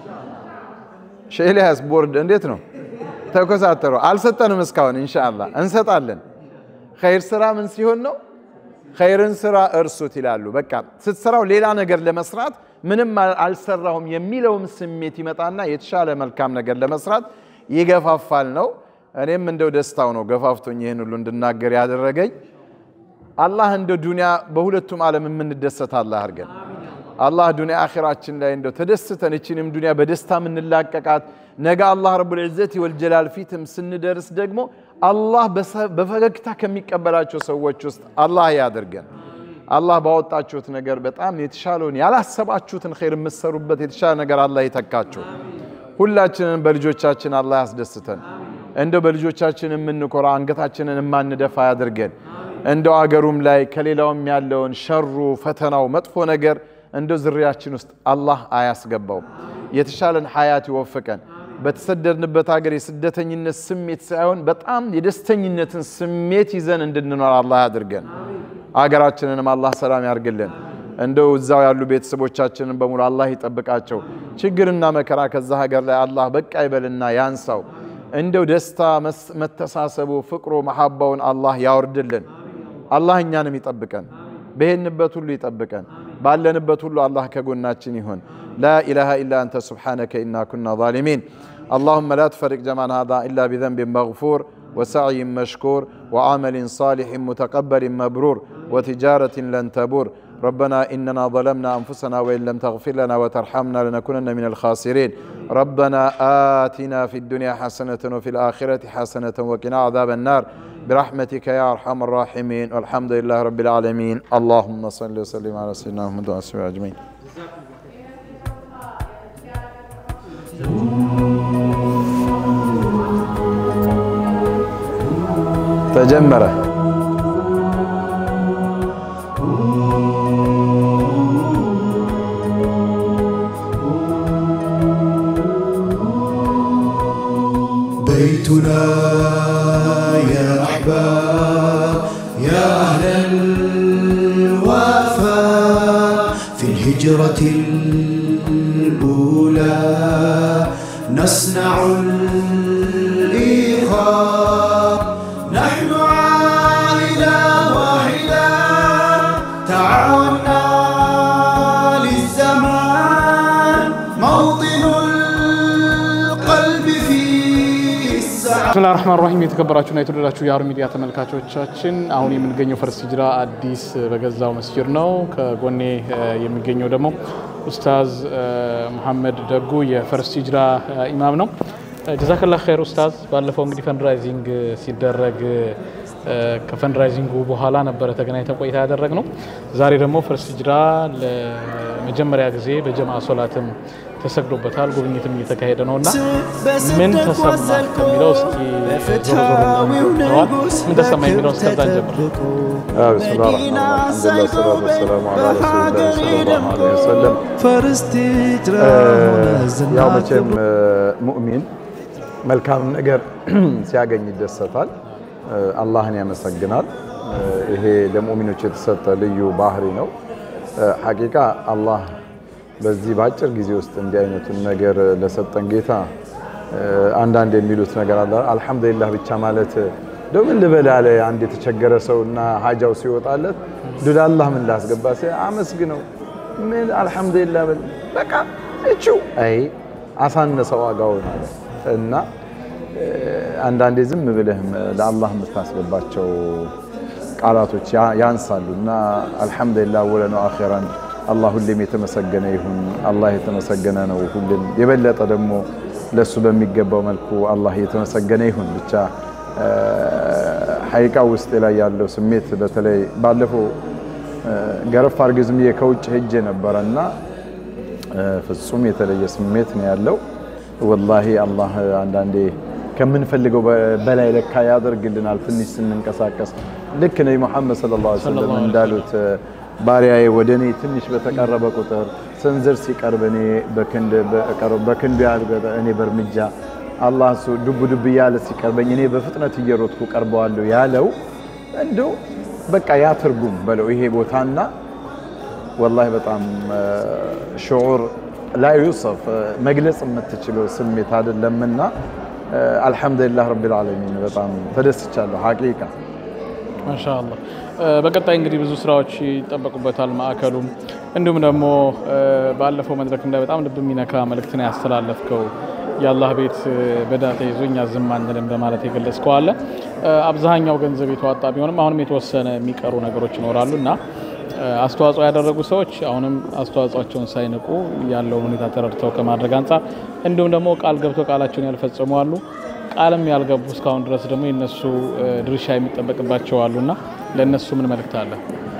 ሼሊያስ ቦርድ እንዴት ነው ተኮሳተሩ አልሰጠንም እስካሁን ኢንሻአላህ እንሰጣለን ኸይር ስራ ምን ሲሆን ነው ኸይርን ስራ እርሱት ይላሉ በቃ ስትሰራው ሌላ ነገር ለመስራት ምንም አልሰራሁም የሚለውም ስሜት ይመጣና የተሻለ መልካም ነገር ለመስራት ይገፋፋል ነው እኔም እንደው ደስታው ነው ገፋፍቶኝ ይሄን ሁሉ እንድናገር ያደረገኝ አላህ እንደው ዱንያ በሁለቱም ዓለም የምንደሰት አላህ አርገን አላህ ዱንያ አኺራችን ላይ እንደው ተደስተን እቺንም ዱንያ በደስታ ምንላቀቃት ነገ አላህ ረቡል ዒዘቲ ወልጀላል ፊትም ስንደርስ ደግሞ አላህ በፈገግታ ከሚቀበላቸው ሰዎች ውስጥ አላህ ያድርገን አላህ ባወጣችሁት ነገር በጣም የተሻለውን ያላሰባችሁትን ኸይር መስሩበት የተሻለ ነገር አላህ ይተካችሁ ሁላችንን በልጆቻችን አላህ ያስደስተን እንደው በልጆቻችን የምንኮራ አንገታችንን ማንደፋ ያድርገን እንደው አገሩም ላይ ከሌላውም ያለውን ሸሩ ፈተናው መጥፎ ነገር እንደው ዝርያችን ውስጥ አላህ አያስገባው የተሻለን ሐያት ይወፍቀን በተሰደድንበት ሀገር የስደተኝነት ስሜት ሳይሆን በጣም የደስተኝነትን ስሜት ይዘን እንድንኖር አላህ ያድርገን አገራችንንም አላህ ሰላም ያርግልን እንደው እዛው ያሉ ቤተሰቦቻችንን በሙሉ አላህ ይጠብቃቸው ችግርና መከራ ከዛ ሀገር ላይ አላህ በቃ ይበልና ያንሳው እንደው ደስታ መተሳሰቡ ፍቅሩ መሐባውን አላህ ያወርድልን አላህ እኛንም ይጠብቀን በሄንበት ሁሉ ይጠብቀን ባለንበት ሁሉ አላህ ከጎናችን ይሁን لا إله إلا أنت سبحانك إنا كنا ظالمين اللهم لا تفرق جمعنا هذا إلا بذنب مغفور وسعي مشكور وعمل صالح متقبل مبرور وتجارة لن تبور ربنا إننا ظلمنا أنفسنا وإن لم تغفر لنا وترحمنا لنكونن من الخاسرين ربنا آتنا في الدنيا حسنة وفي الآخرة حسنة وقنا عذاب النار برحمتك يا أرحم الراحمين والحمد لله رب العالمين اللهم صل وسلم على سيدنا محمد وآله أجمعين تجمره بيتنا يا أحباب يا أهل الوفاء في الهجرة الأولى نصنع الإخاء نحن عائلة واحدة تعاوننا للزمان ብስሚላሂ ረህማን ረሂም የተከበራችሁና የተወደዳችሁ የሀሩን ሚዲያ ተመልካቾቻችን አሁን የምንገኘው ፈርስት ሂጅራ አዲስ በገዛው መስጂድ ነው። ከጎኔ የሚገኘው ደግሞ ኡስታዝ መሐመድ ደጉ የፈርስት ሂጅራ ኢማም ነው። ጀዛከላህ ኸይር ኡስታዝ። ባለፈው እንግዲህ ፈንድራይዚንግ ሲደረግ ከፈንድራይዚንጉ በኋላ ነበረ ተገናኝተን ቆይታ ያደረግነው። ዛሬ ደግሞ ፈርስት ሂጅራ ለመጀመሪያ ጊዜ በጀማዓ ሶላትም ተሰግዶበታል፣ ጉብኝትም እየተካሄደ ነውና ምን ተሰማ ከሚለው እስኪ ምን ተሰማ የሚለው እስከዛ እንጀምር። ቢስሚላህ አልሐምዱሊላህ ሰላቱ ወሰላሙ ዐላ ረሱሊላህ ሰለላሁ ዐለይሂ ወሰለም። ፈርስት ሂጅራ ያው መቼም ሙእሚን መልካም ነገር ሲያገኝ ይደሰታል፣ አላህን ያመሰግናል። ይሄ ለሙእሚኖች የተሰጠ ልዩ ባህሪ ነው። ሐቂቃ አላህ በዚህ ባጭር ጊዜ ውስጥ እንዲህ አይነቱን ነገር ለሰጠን ጌታ አንዳንድ የሚሉት ነገር አለ። አልহামዱሊላህ ብቻ ማለት ደምን ልበላለ አንድ የተቸገረ ሰውና ሀጃው ሲወጣለት ዱላላህ ምን ላስገባ አመስግነው ምን አልহামዱሊላህ በቃ እቹ አይ አሳነሰው ዋጋው ማለት እና አንዳንዴ ዝም ብለህም ለአላህ የምታስገባቸው ቃላቶች ያንሳሉና አልহামዱሊላህ ወለነው አኺራን አላህ ሁሌም የተመሰገነ ይሁን። አላህ የተመሰገነ ነው። ሁሌም የበለጠ ደግሞ ለሱ በሚገባው መልኩ አላህ የተመሰገነ ይሁን። ብቻ ሐቂቃ ውስጥ ላይ ያለው ስሜት በተለይ ባለፈው ገረፍ አርግዝም የከውጭ ሄጄ ነበርና ፍጹም የተለየ ስሜት ነው ያለው። ወላሂ አላህ አንዳንዴ ከምንፈልገው በላይ ለካ ያደርግልናል ትንሽ ስንንቀሳቀስ። ልክ ነብዩ መሐመድ ሰለላሁ ዐለይሂ ወሰለም እንዳሉት ባሪያዬ ወደኔ ትንሽ በተቀረበ ቁጥር ሰንዘር ሲቀርበኔ በክንዱ ያልገደ እኔ በርምጃ አላህ ዱብ ያለ ሲቀርበኝ እኔ በፍጥነት እየሮጥኩ ቀርበዋለሁ ያለው እንደው በቃ ያ ትርጉም በለው ይሄ ቦታና ወላሂ በጣም ሹዑር لا يوصف መግለጽ የምትችለው ስሜት አይደለምና አልহামዱሊላህ ረቢል ዓለሚን በጣም ተደስቻለሁ ሐቂቃ ማሻአላህ። በቀጣይ እንግዲህ ብዙ ስራዎች ይጠበቁበታል ማዕከሉም እንዲሁም ደግሞ ባለፈው መድረክም ላይ በጣም ልብ የሚነካ መልእክት ነው ያስተላለፍከው። የአላህ ቤት በዳታ ይዞኛ ዝም አንልም በማለት የገለጽከው አለ። አብዛኛው ገንዘብ የተዋጣ ቢሆንም አሁንም የተወሰነ የሚቀሩ ነገሮች ይኖራሉና አስተዋጽኦ ያደረጉ ሰዎች አሁንም አስተዋጽኦአቸውን ሳይንቁ ያለውን ሁኔታ ተረድተው ከማድረግ አንፃር እንዲሁም ደግሞ ቃል ገብተው ቃላቸውን ያልፈጸሙ አሉ። ቃልም ያልገቡ እስካሁን ድረስ ደግሞ የነሱ ድርሻ የሚጠበቅባቸው አሉና ለነሱ ምን መልእክት አለ?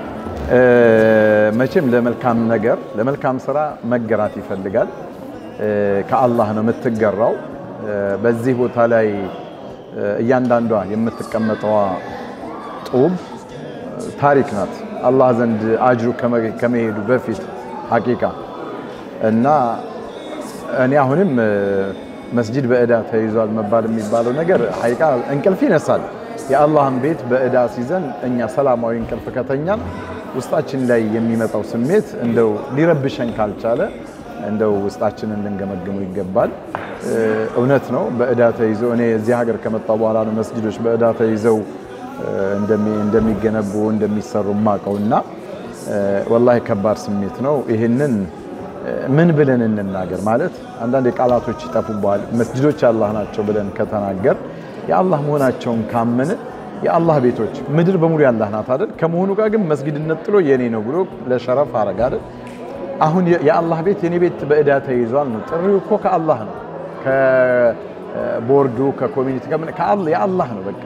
መቼም ለመልካም ነገር ለመልካም ስራ መገራት ይፈልጋል። ከአላህ ነው የምትገራው። በዚህ ቦታ ላይ እያንዳንዷ የምትቀመጠዋ ጡብ ታሪክ ናት አላህ ዘንድ አጅሩ ከመሄዱ በፊት ሐቂቃ እና እኔ አሁንም መስጂድ በእዳ ተይዟል መባል የሚባለው ነገር ሐቂቃ እንቅልፍ ይነሳል። የአላህን ቤት በእዳ ሲዘን እኛ ሰላማዊ እንቅልፍ ከተኛን ውስጣችን ላይ የሚመጣው ስሜት እንደው ሊረብሸን ካልቻለ እንደው ውስጣችንን ልንገመግሙ ይገባል። እውነት ነው በእዳ ተይዞ እኔ እዚህ ሀገር ከመጣሁ በኋላ ነው መስጂዶች በእዳ ተይዘው እንደሚገነቡ እንደሚሰሩ ማቀውና ወላሂ ከባድ ስሜት ነው። ይሄንን ምን ብለን እንናገር ማለት አንዳንድ ቃላቶች ይጠፉባል። መስጂዶች አላህ ናቸው ብለን ከተናገር የአላህ መሆናቸውን ካመነ የአላህ ቤቶች ምድር በሙሉ ያላህ ናት አይደል? ከመሆኑ ጋር ግን መስጊድነት ጥሎ የኔ ነው ብሎ ለሸረፍ አረጋ አይደል? አሁን የአላህ ቤት የኔ ቤት በእዳ ተይዟል ነው። ጥሪው እኮ ከአላህ ነው። ከቦርዱ ከኮሚኒቲ ከአላህ የአላህ ነው። በቃ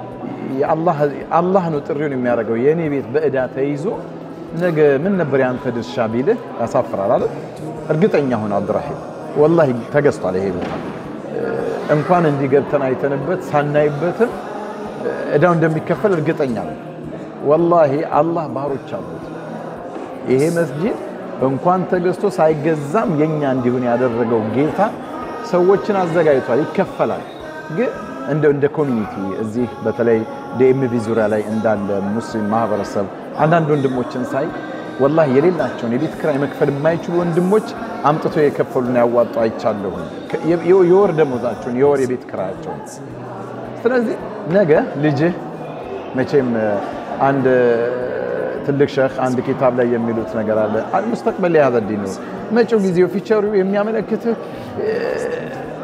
አላህ ነው ጥሪውን የሚያደርገው። የኔ ቤት በእዳ ተይዞ ነገ ምን ነበር ያንተ ድርሻ ቢልህ ያሳፍራል አይደል? እርግጠኛ ሆነ አብዱራሂም ወላሂ ተገዝቷል ይሄ ቦታ። እንኳን እንዲገብተን አይተንበት ሳናይበትም እዳው እንደሚከፈል እርግጠኛ ነው። ወላሂ አላህ ባህሮች አሉት። ይሄ መስጂድ እንኳን ተገዝቶ ሳይገዛም የኛ እንዲሆን ያደረገው ጌታ ሰዎችን አዘጋጅቷል፣ ይከፈላል። ግን እንደ ኮሚኒቲ እዚህ በተለይ ዲኤምቪ ዙሪያ ላይ እንዳለ ሙስሊም ማህበረሰብ አንዳንድ ወንድሞችን ሳይ ወላሂ የሌላቸውን የቤት ኪራይ መክፈል የማይችሉ ወንድሞች አምጥቶ የከፈሉና ያዋጡ አይቻለሁ። የወር ደሞዛቸውን የወር የቤት ኪራያቸውን። ስለዚህ ነገ ልጅህ መቼም አንድ ትልቅ ሼኽ አንድ ኪታብ ላይ የሚሉት ነገር አለ አልሙስተቅበል ያዘዲ ነው መጪው ጊዜው ፊቸሩ የሚያመለክትህ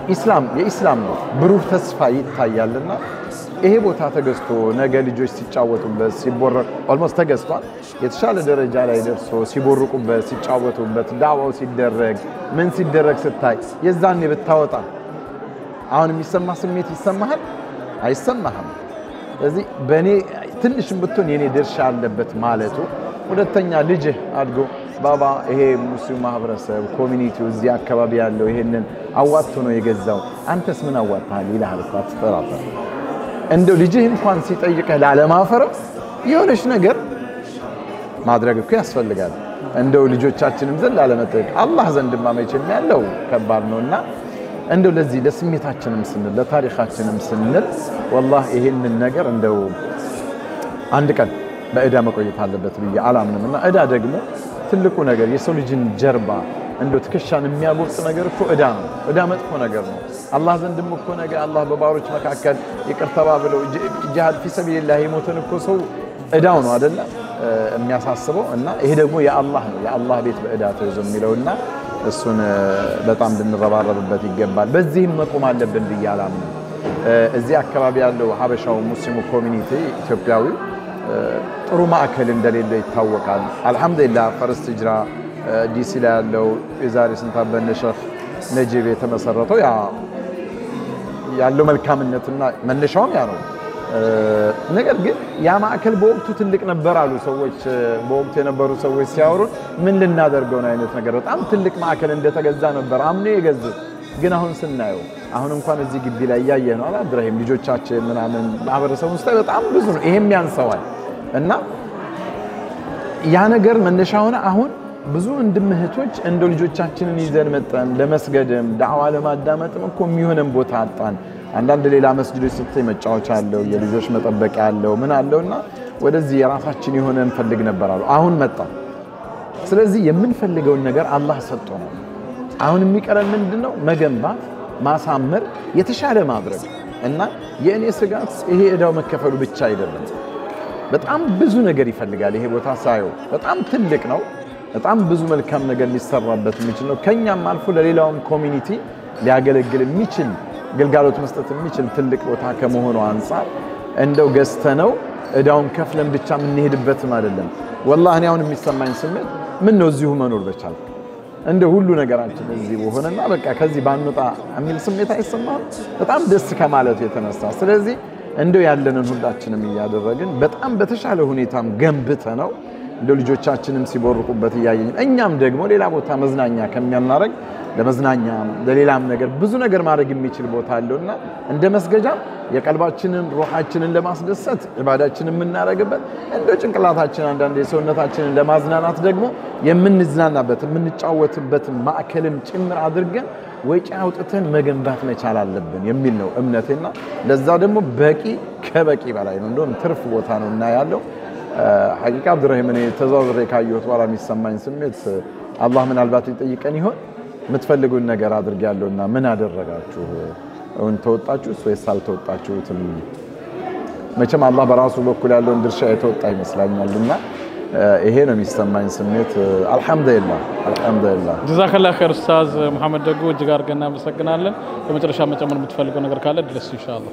ኢስላም የኢስላም ነው ብሩህ ተስፋ ይታያልና ይሄ ቦታ ተገዝቶ ነገ ልጆች ሲጫወቱበት ሲቦረቅ ኦልሞስት ተገዝቷል የተሻለ ደረጃ ላይ ደርሶ ሲቦርቁበት ሲጫወቱበት ዳዋው ሲደረግ ምን ሲደረግ ስታይ የዛኔ ብታወጣ አሁን የሚሰማ ስሜት ይሰማሃል አይሰማህም ስለዚህ በእኔ ትንሽም ብትሆን የኔ ድርሻ አለበት ማለቱ ሁለተኛ ልጅህ አድጎ ባባ ይሄ ሙስሊም ማህበረሰብ ኮሚኒቲው እዚህ አካባቢ ያለው ይሄንን አዋጥቶ ነው የገዛው አንተስ ምን አዋጣሃል ይልሃል እኮ አትጠራጠር እንደው ልጅህ እንኳን ሲጠይቅህ ላለማፈር የሆነች ነገር ማድረግ እኮ ያስፈልጋል እንደው ልጆቻችንም ዘንድ ላለመጠየቅ አላህ ዘንድማ መቼም ያለው ከባድ ነውና እንደው ለዚህ ለስሜታችንም ስንል ለታሪካችንም ስንል والله ይሄንን ነገር እንደው አንድ ቀን በእዳ መቆየት አለበት ብዬ አላምንምና እዳ ደግሞ ትልቁ ነገር የሰው ልጅን ጀርባ እንደው ትከሻን የሚያጎርጥ ነገር እኮ እዳ ነው እዳ መጥፎ ነገር ነው አላህ ዘንድም እኮ ነገር አላህ በባሮች መካከል ይቅርተባ ብለው ጂሃድ ፊ ሰቢልላህ ይሞተን እኮ ሰው እዳው ነው አይደለ የሚያሳስበው እና ይሄ ደግሞ የአላህ ነው የአላህ ቤት በእዳ ተይዞ የሚለውና እሱን በጣም ልንረባረብበት ይገባል በዚህም መቆም አለብን ብዬ አላምንም እዚህ አካባቢ ያለው ሀበሻው ሙስሊሙ ኮሚኒቲ ኢትዮጵያዊ ጥሩ ማዕከል እንደሌለ ይታወቃል አልহামዱሊላህ ፈርስት ሂጅራ ዲሲ ላይ ያለው የዛሬ ስንት አበነ ሼህ ነጂብ የተመሰረተው ያለው መልካምነትና መነሻውም ያ ነው ነገር ግን ያ ማዕከል በወቅቱ ትልቅ ነበር አሉ ሰዎች በወቅቱ የነበሩ ሰዎች ሲያወሩ ምን ልናደርገው ነው አይነት ነገር በጣም ትልቅ ማዕከል እንደተገዛ ነበር አምኔ የገዙት ግን አሁን ስናየው አሁን እንኳን እዚህ ግቢ ላይ ያየ ነው አብራሂም ልጆቻችን ምናምን ማህበረሰቡ ውስጥ በጣም ብዙ ነው ይሄም ያንሰዋል እና ያ ነገር መነሻውን አሁን ብዙ እንድምህቶች እንደ ልጆቻችንን ይዘን መጣን ለመስገድም ዳዕዋ ለማዳመጥም እኮ የሚሆነን ቦታ አጣን አንዳንድ ሌላ መስጊዶች ስትይ መጫወቻ አለው የልጆች መጠበቂያ አለው ምን አለውና ወደዚህ የራሳችን የሆነ እንፈልግ ነበር አሉ አሁን መጣ ስለዚህ የምንፈልገውን ነገር አላህ ሰጥቶናል አሁን የሚቀረን ምንድነው መገንባት ማሳመር የተሻለ ማድረግ እና የኔ ስጋት ይሄ እዳው መከፈሉ ብቻ አይደለም በጣም ብዙ ነገር ይፈልጋል ይሄ ቦታ ሳይው በጣም ትልቅ ነው በጣም ብዙ መልካም ነገር ሊሰራበት የሚችል ነው ከኛም አልፎ ለሌላውም ኮሚኒቲ ሊያገለግል የሚችል ግልጋሎት መስጠት የሚችል ትልቅ ቦታ ከመሆኑ አንፃር እንደው ገዝተነው እዳውን ከፍለን ብቻ የምንሄድበትም አይደለም والله እኔ አሁን የሚሰማኝ ስሜት ምን ነው እዚሁ መኖር በቻል እንደ ሁሉ ነገራችን እዚህ ሆነና በቃ ከዚህ ባንወጣ የሚል ስሜት አይሰማም በጣም ደስ ከማለቱ የተነሳ ስለዚህ እንደው ያለንን ሁላችንም ያደረግን በጣም በተሻለ ሁኔታም ገንብተነው እንደ ልጆቻችንም ሲቦርቁበት ያያየን እኛም ደግሞ ሌላ ቦታ መዝናኛ ከሚያናረግ ለመዝናኛ ለሌላም ነገር ብዙ ነገር ማድረግ የሚችል ቦታ አለውና እንደ መስገጃ የቀልባችንን ሩሃችንን ለማስደሰት ኢባዳችንን የምናረግበት እንደ ጭንቅላታችን አንዳንድ የሰውነታችንን ለማዝናናት ደግሞ የምንዝናናበት የምንጫወትበት ማዕከልም ጭምር አድርገን ወጪ አውጥተን መገንባት መቻል አለብን የሚል ነው እምነቴና ለዛ ደግሞ በቂ ከበቂ በላይ ነው እንደውም ትርፍ ቦታ ነውና ያለው ሐቂቃ አብዱራሂም እኔ ተዛውሬ ካየሁት በኋላ የሚሰማኝ ስሜት አላህ ምናልባት ሊጠይቀን ይሆን የምትፈልጉን ነገር አድርጋለሁና ምን አደረጋችሁ እውን ተወጣችሁስ ወይስ አልተወጣችሁትም መቼም አላህ በራሱ በኩል ያለውን ድርሻ የተወጣ ይመስላኛልና ይሄ ነው የሚሰማኝ ስሜት አልহামዱሊላህ ጀዛከላህ ኸይር ኡስታዝ መሐመድ ደጎ እጅግ አድርገን እናመሰግናለን በመጨረሻ መጨመር የምትፈልገው ነገር ካለ ድረስ ኢንሻአላህ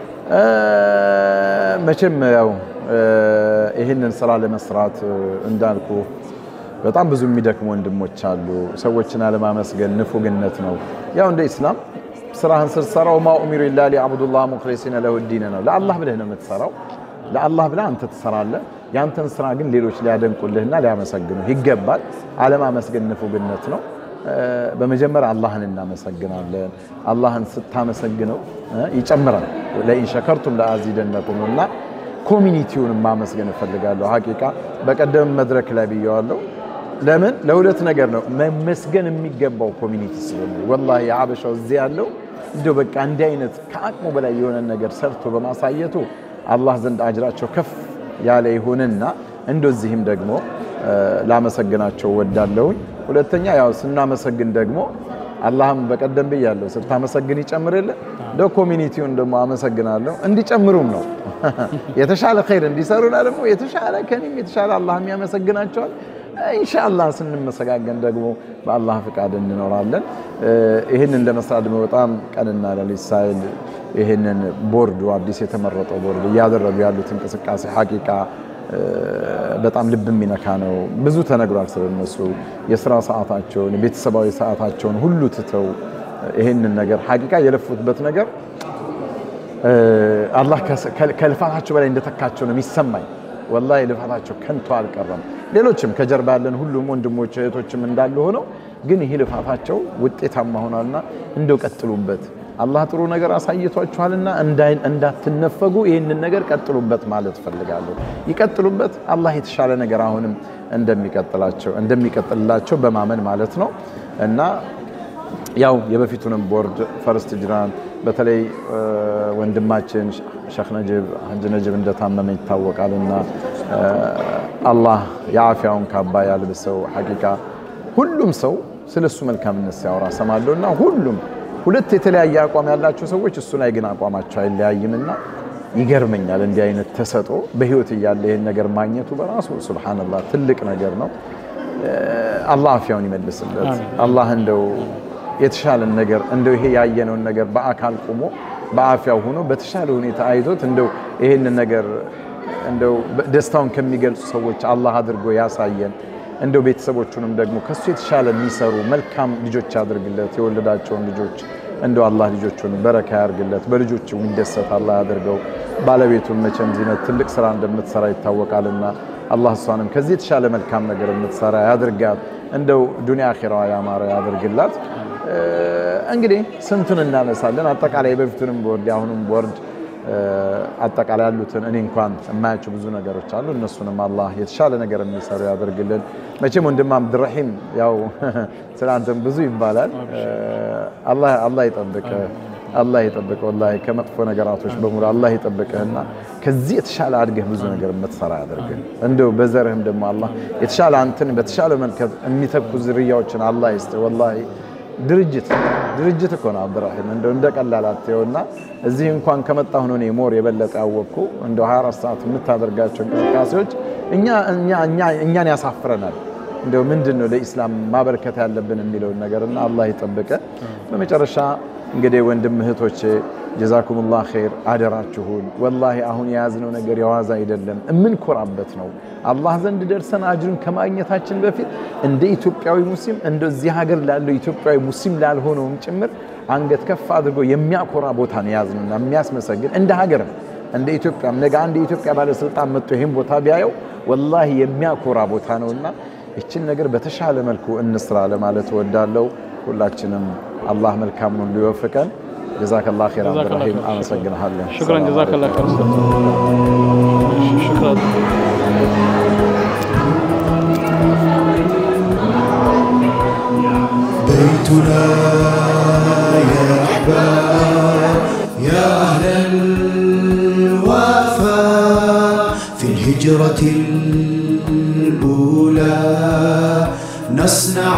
መቼም ያው ይሄንን ስራ ለመስራት እንዳልኩ በጣም ብዙ የሚደክሙ ወንድሞች አሉ ሰዎችን አለማመስገን ንፉግነት ነው ያው እንደ እስላም ስራህን ስትሰራው ማኡሚሩ ኢላ ሊአብዱላህ ሙኽሊሲነ ለሁ ዲን ነው ለአላህ ብለህ ነው የምትሰራው ለአላህ ብለህ አንተ ትሰራለህ ያንተን ስራ ግን ሌሎች ሊያደንቁልህና ሊያመሰግኑ ይገባል አለማመስገን ንፉግነት ነው በመጀመሪያ አላህን እናመሰግናለን አላህን ስታመሰግነው ይጨምራል ለኢን ሸከርቱም ለአዚደነኩምና ኮሚኒቲውን ማመስገን ፈልጋለሁ ሐቂቃ በቀደም መድረክ ላይ ብየዋለሁ ለምን ለሁለት ነገር ነው መመስገን የሚገባው ኮሚኒቲ ስለሆነ والله ያበሻው እዚህ ያለው እንደው በቃ እንዲህ አይነት ከአቅሙ በላይ የሆነ ነገር ሰርቶ በማሳየቱ አላህ ዘንድ አጅራቸው ከፍ ያለ ይሁንና እንደዚህም ደግሞ ላመሰግናቸው ወዳለው ሁለተኛ ያው ስናመሰግን ደግሞ አላህም በቀደም ብያለሁ ስታመሰግን ይጨምርልህ ለኮሚኒቲውን ደግሞ አመሰግናለሁ እንዲጨምሩም ነው የተሻለ ኸይር እንዲሰሩና ደግሞ የተሻለ ከኒም የተሻለ አላህም ያመሰግናቸዋል ኢንሻአላህ ስንመሰጋገን ደግሞ በአላህ ፍቃድ እንኖራለን። ይሄን እንደመስራት ደግሞ በጣም ቀንና ሌሊት ሳይል ይሄንን ቦርዱ አዲስ የተመረጠው ቦርድ እያደረጉ ያሉት እንቅስቃሴ ሐቂቃ በጣም ልብ የሚነካ ነው። ብዙ ተነግሯል ስለነሱ የሥራ ሰዓታቸውን የቤተሰባዊ ሰዓታቸውን ሁሉ ትተው ይሄንን ነገር ሐቂቃ የለፉበት ነገር አላህ ከልፋታቸው በላይ እንደተካቸው ነው የሚሰማኝ። ወላሂ ልፋታቸው ከንቱ አልቀረም። ሌሎችም ከጀርባ ያለን ሁሉም ወንድሞች እህቶችም እንዳሉ ሆነው ግን ይሄ ልፋታቸው ውጤታማ ሆኗልና እንደው ቀጥሉበት። አላህ ጥሩ ነገር አሳይቷችኋልና እንዳትነፈጉ ይሄንን ነገር ቀጥሉበት ማለት ፈልጋለሁ። ይቀጥሉበት። አላህ የተሻለ ነገር አሁንም እንደሚቀጥላቸው በማመን ማለት ነው። እና ያው የበፊቱንም ቦርድ ፈርስት ሂጅራን በተለይ ወንድማችን ሼክ ነጂብ ሐጅ ነጂብ እንደታመመ ይታወቃልና አላህ የዓፊያውን ካባ ያልብሰው። ሐቂቃ ሁሉም ሰው ስለሱ መልካምነት ሲያወራ ሰማለውና ሁሉም ሁለት የተለያየ አቋም ያላቸው ሰዎች እሱ ላይ ግን አቋማቸው አይለያይምና ይገርመኛል። እንዲህ አይነት ተሰጦ በህይወት እያለ ይሄን ነገር ማግኘቱ በራሱ ሱብሃንአላህ ትልቅ ነገር ነው። አላህ አፊያውን ይመልስለት። አላህ እንደው የተሻለ ነገር እንደው ይሄ ያየነውን ነገር በአካል ቆሞ በአፊያው ሆኖ በተሻለ ሁኔታ አይቶት እንደው ይሄን ነገር እንደው ደስታውን ከሚገልጹ ሰዎች አላህ አድርጎ ያሳየን። እንደው ቤተሰቦቹንም ደግሞ ከሱ የተሻለ የሚሰሩ መልካም ልጆች ያድርግለት። የወለዳቸውን ልጆች እንደው አላህ ልጆቹን በረካ ያርግለት። በልጆቹ የሚደሰት አላህ ያድርገው። ባለቤቱን መቼም ዚነት ትልቅ ስራ እንደምትሰራ ይታወቃልና አላህ እሷንም ከዚህ የተሻለ መልካም ነገር የምትሰራ ያድርጋት። እንደው ዱንያ አኺራዋ ያማረ ያድርግላት። እንግዲህ ስንቱን እናነሳለን። አጠቃላይ በፊቱንም ቦርድ አሁንም ቦርድ አጠቃላይ ያሉትን እኔ እንኳን የማያቸው ብዙ ነገሮች አሉ። እነሱንም አላህ የተሻለ ነገር የሚሰሩ ያድርግልን። መቼም ወንድም አብዱራሂም ያው ስላንተም ብዙ ይባላል። አላህ ይጠብቅ። አላህ ይጠብቅ። ወላሂ ከመጥፎ ነገራቶች በሙሉ አላህ ይጠብቅህና ከዚህ የተሻለ አድገህ ብዙ ነገር የምትሰራ ያድርግህ። እንደው በዘርህም ደግሞ አላህ የተሻለ አንተን በተሻለ መልከት የሚተኩ ዝርያዎችን አላህ ይስጥ። ወላሂ ድርጅት እኮ ነው አብዱራሂም። እንደው እንደቀላል አትየውና እዚህ እንኳን ከመጣሁ ነው እኔ ሞር የበለጠ ያወቅኩ። እንደው 24 ሰዓት የምታደርጋቸው እንቅስቃሴዎች እኛን ያሳፍረናል። እንደው ምንድነው ለኢስላም ማበርከት ያለብን የሚለውን ነገርና አላህ ይጠብቀ። በመጨረሻ እንግዲህ ወንድም እህቶቼ ጀዛኩሙላህ ኸይር አደራችሁን። ወላሂ አሁን የያዝነው ነገር የዋዛ አይደለም፣ እምንኮራበት ነው። አላህ ዘንድ ደርሰን አጅሩን ከማግኘታችን በፊት እንደ ኢትዮጵያዊ ሙስሊም እንደዚህ ሀገር ላለው ኢትዮጵያዊ ሙስሊም ላልሆነውም ጭምር አንገት ከፍ አድርጎ የሚያኮራ ቦታ ነው የያዝነውና የሚያስመሰግን እንደ ሀገርም እንደ ኢትዮጵያም ነገ አንድ የኢትዮጵያ ባለስልጣን መጥቶ ይሄን ቦታ ቢያየው ወላሂ የሚያኮራ ቦታ ነውና እቺን ነገር በተሻለ መልኩ እንስራ ለማለት ወዳለው ሁላችንም አላህ መልካም ነው ሊወፍቀን። ጀዛከላህ ኸይር አብዱራሂም አመሰግናለሁ። ሽክራን ጀዛከላህ ኸይር ሽክራን بيتنا يا أحباب يا أهل الوفاء في الهجرة الأولى نصنع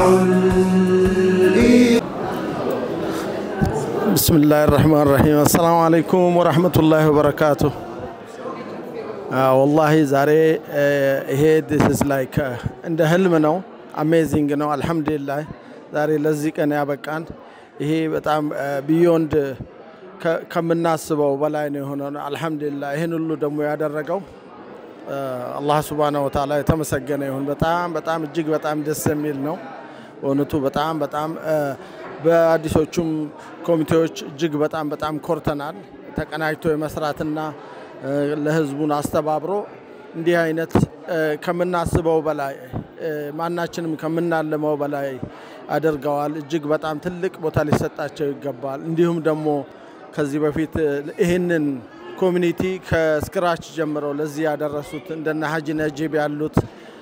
بسم الله الرحمن الرحيم السلام عليكم ورحمة الله وبركاته والله زاري this is like እንደ ህልም ነው አሜዚንግ ነው አልহামዱሊላህ ዛሬ ለዚህ ቀን ያበቃን ይሄ በጣም ቢዮንድ ከምናስበው በላይ ነው የሆነው አልহামዱሊላህ ይሄን ሁሉ ደግሞ ያደረገው አላህ Subhanahu Wa Ta'ala የተመሰገነ ይሁን በጣም እጅግ በጣም ደስ የሚል ነው ወንቱ በጣም በአዲሶቹም ኮሚቴዎች እጅግ በጣም ኮርተናል ተቀናጅቶ የመስራትና ለህዝቡን አስተባብሮ እንዲህ አይነት ከምናስበው በላይ ማናችንም ከምናለመው በላይ አድርገዋል እጅግ በጣም ትልቅ ቦታ ሊሰጣቸው ይገባል እንዲሁም ደግሞ ከዚህ በፊት ይሄንን ኮሚኒቲ ከስክራች ጀምሮ ለዚህ ያደረሱት እንደነ ሐጂ ነጂብ ያሉት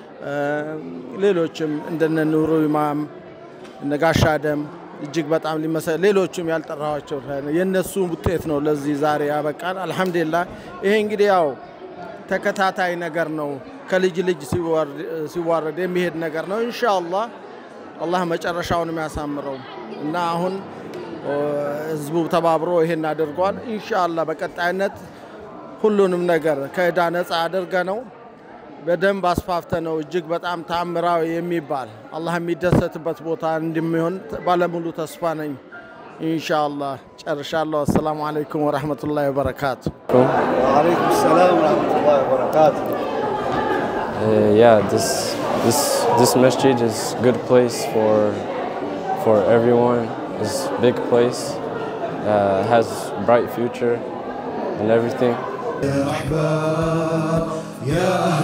ሌሎችም እንደነ ኑሩ ኢማም ነጋሽ አደም እጅግ በጣም ሌሎችም ያልጠራዋቸው የነሱ ውጤት ነው ለዚህ ዛሬ ያበቃል አልহামዱሊላህ ይሄ እንግዲህ ያው ተከታታይ ነገር ነው ከልጅ ሲዋረድ የሚሄድ ነገር ነው ኢንሻአላህ አላህ መጨረሻውን የሚያሳምረው እና አሁን ህዝቡ ተባብሮ ይሄን አድርጓል ኢንሻአላህ በቀጣይነት ሁሉንም ነገር ከዕዳ ነፃ አድርገ ነው በደንብ አስፋፍተ ነው እጅግ በጣም ተአምራዊ የሚባል አላህ የሚደሰትበት ቦታ እንደሚሆን ባለሙሉ ተስፋ ነኝ ኢንሻአላህ ጨርሻለሁ አሰላሙ አለይኩም ወራህመቱላሂ ወበረካቱ ወአለይኩም ሰላም ወራህመቱላሂ ወበረካቱ Yeah, this masjid is good place for everyone. It's big place. Has bright future and everything. يا أحباب يا أهل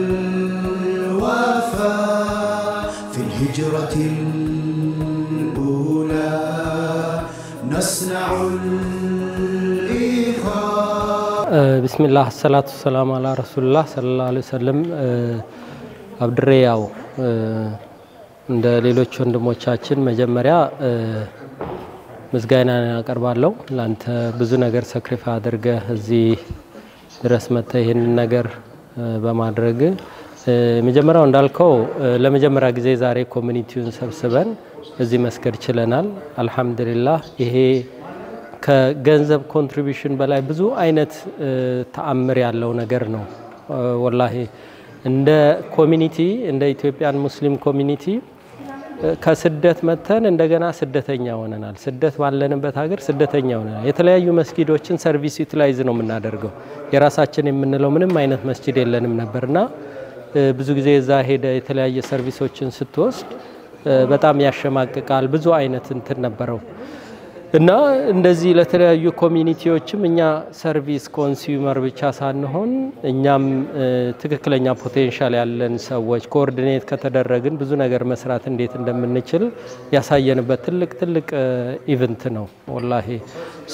الوفاء في الهجرة الأولى نصنع الإخاء بسم الله الصلاة والسلام على رسول الله صلى الله عليه وسلم አብድሬያው እንደ ሌሎች ወንድሞቻችን መጀመሪያ ምስጋና ያቀርባለሁ ላንተ ብዙ ነገር ሳክሪፋይ አድርገህ እዚህ ድረስ መጥተህ ይሄን ነገር በማድረግ መጀመሪያው እንዳልከው ለመጀመሪያ ጊዜ ዛሬ ኮሚኒቲውን ሰብስበን እዚህ መስገድ ችለናል አልহামዱሊላህ ይሄ ከገንዘብ ኮንትሪቢዩሽን በላይ ብዙ አይነት ተአምር ያለው ነገር ነው ወላሂ እንደ ኮሚኒቲ እንደ ኢትዮጵያን ሙስሊም ኮሚኒቲ ከስደት መተን እንደገና ስደተኛ ሆነናል ስደት ባለንበት ሀገር ስደተኛ ሆነናል የተለያዩ መስጊዶችን ሰርቪስ ዩቲላይዝ ነው የምናደርገው የራሳችን የምንለው ምንም አይነት መስጊድ የለንም ነበርና ብዙ ጊዜ እዛ ሄደ የተለያየ ሰርቪሶችን ስትወስድ በጣም ያሸማቅቃል ብዙ አይነት እንትን ነበረው እና እንደዚህ ለተለያዩ ኮሚኒቲዎችም እኛ ሰርቪስ ኮንሱመር ብቻ ሳንሆን እኛም ትክክለኛ ፖቴንሻል ያለን ሰዎች ኮኦርዲኔት ከተደረግን ብዙ ነገር መስራት እንዴት እንደምንችል ያሳየንበት ትልቅ ኢቨንት ነው ወላሂ ሶ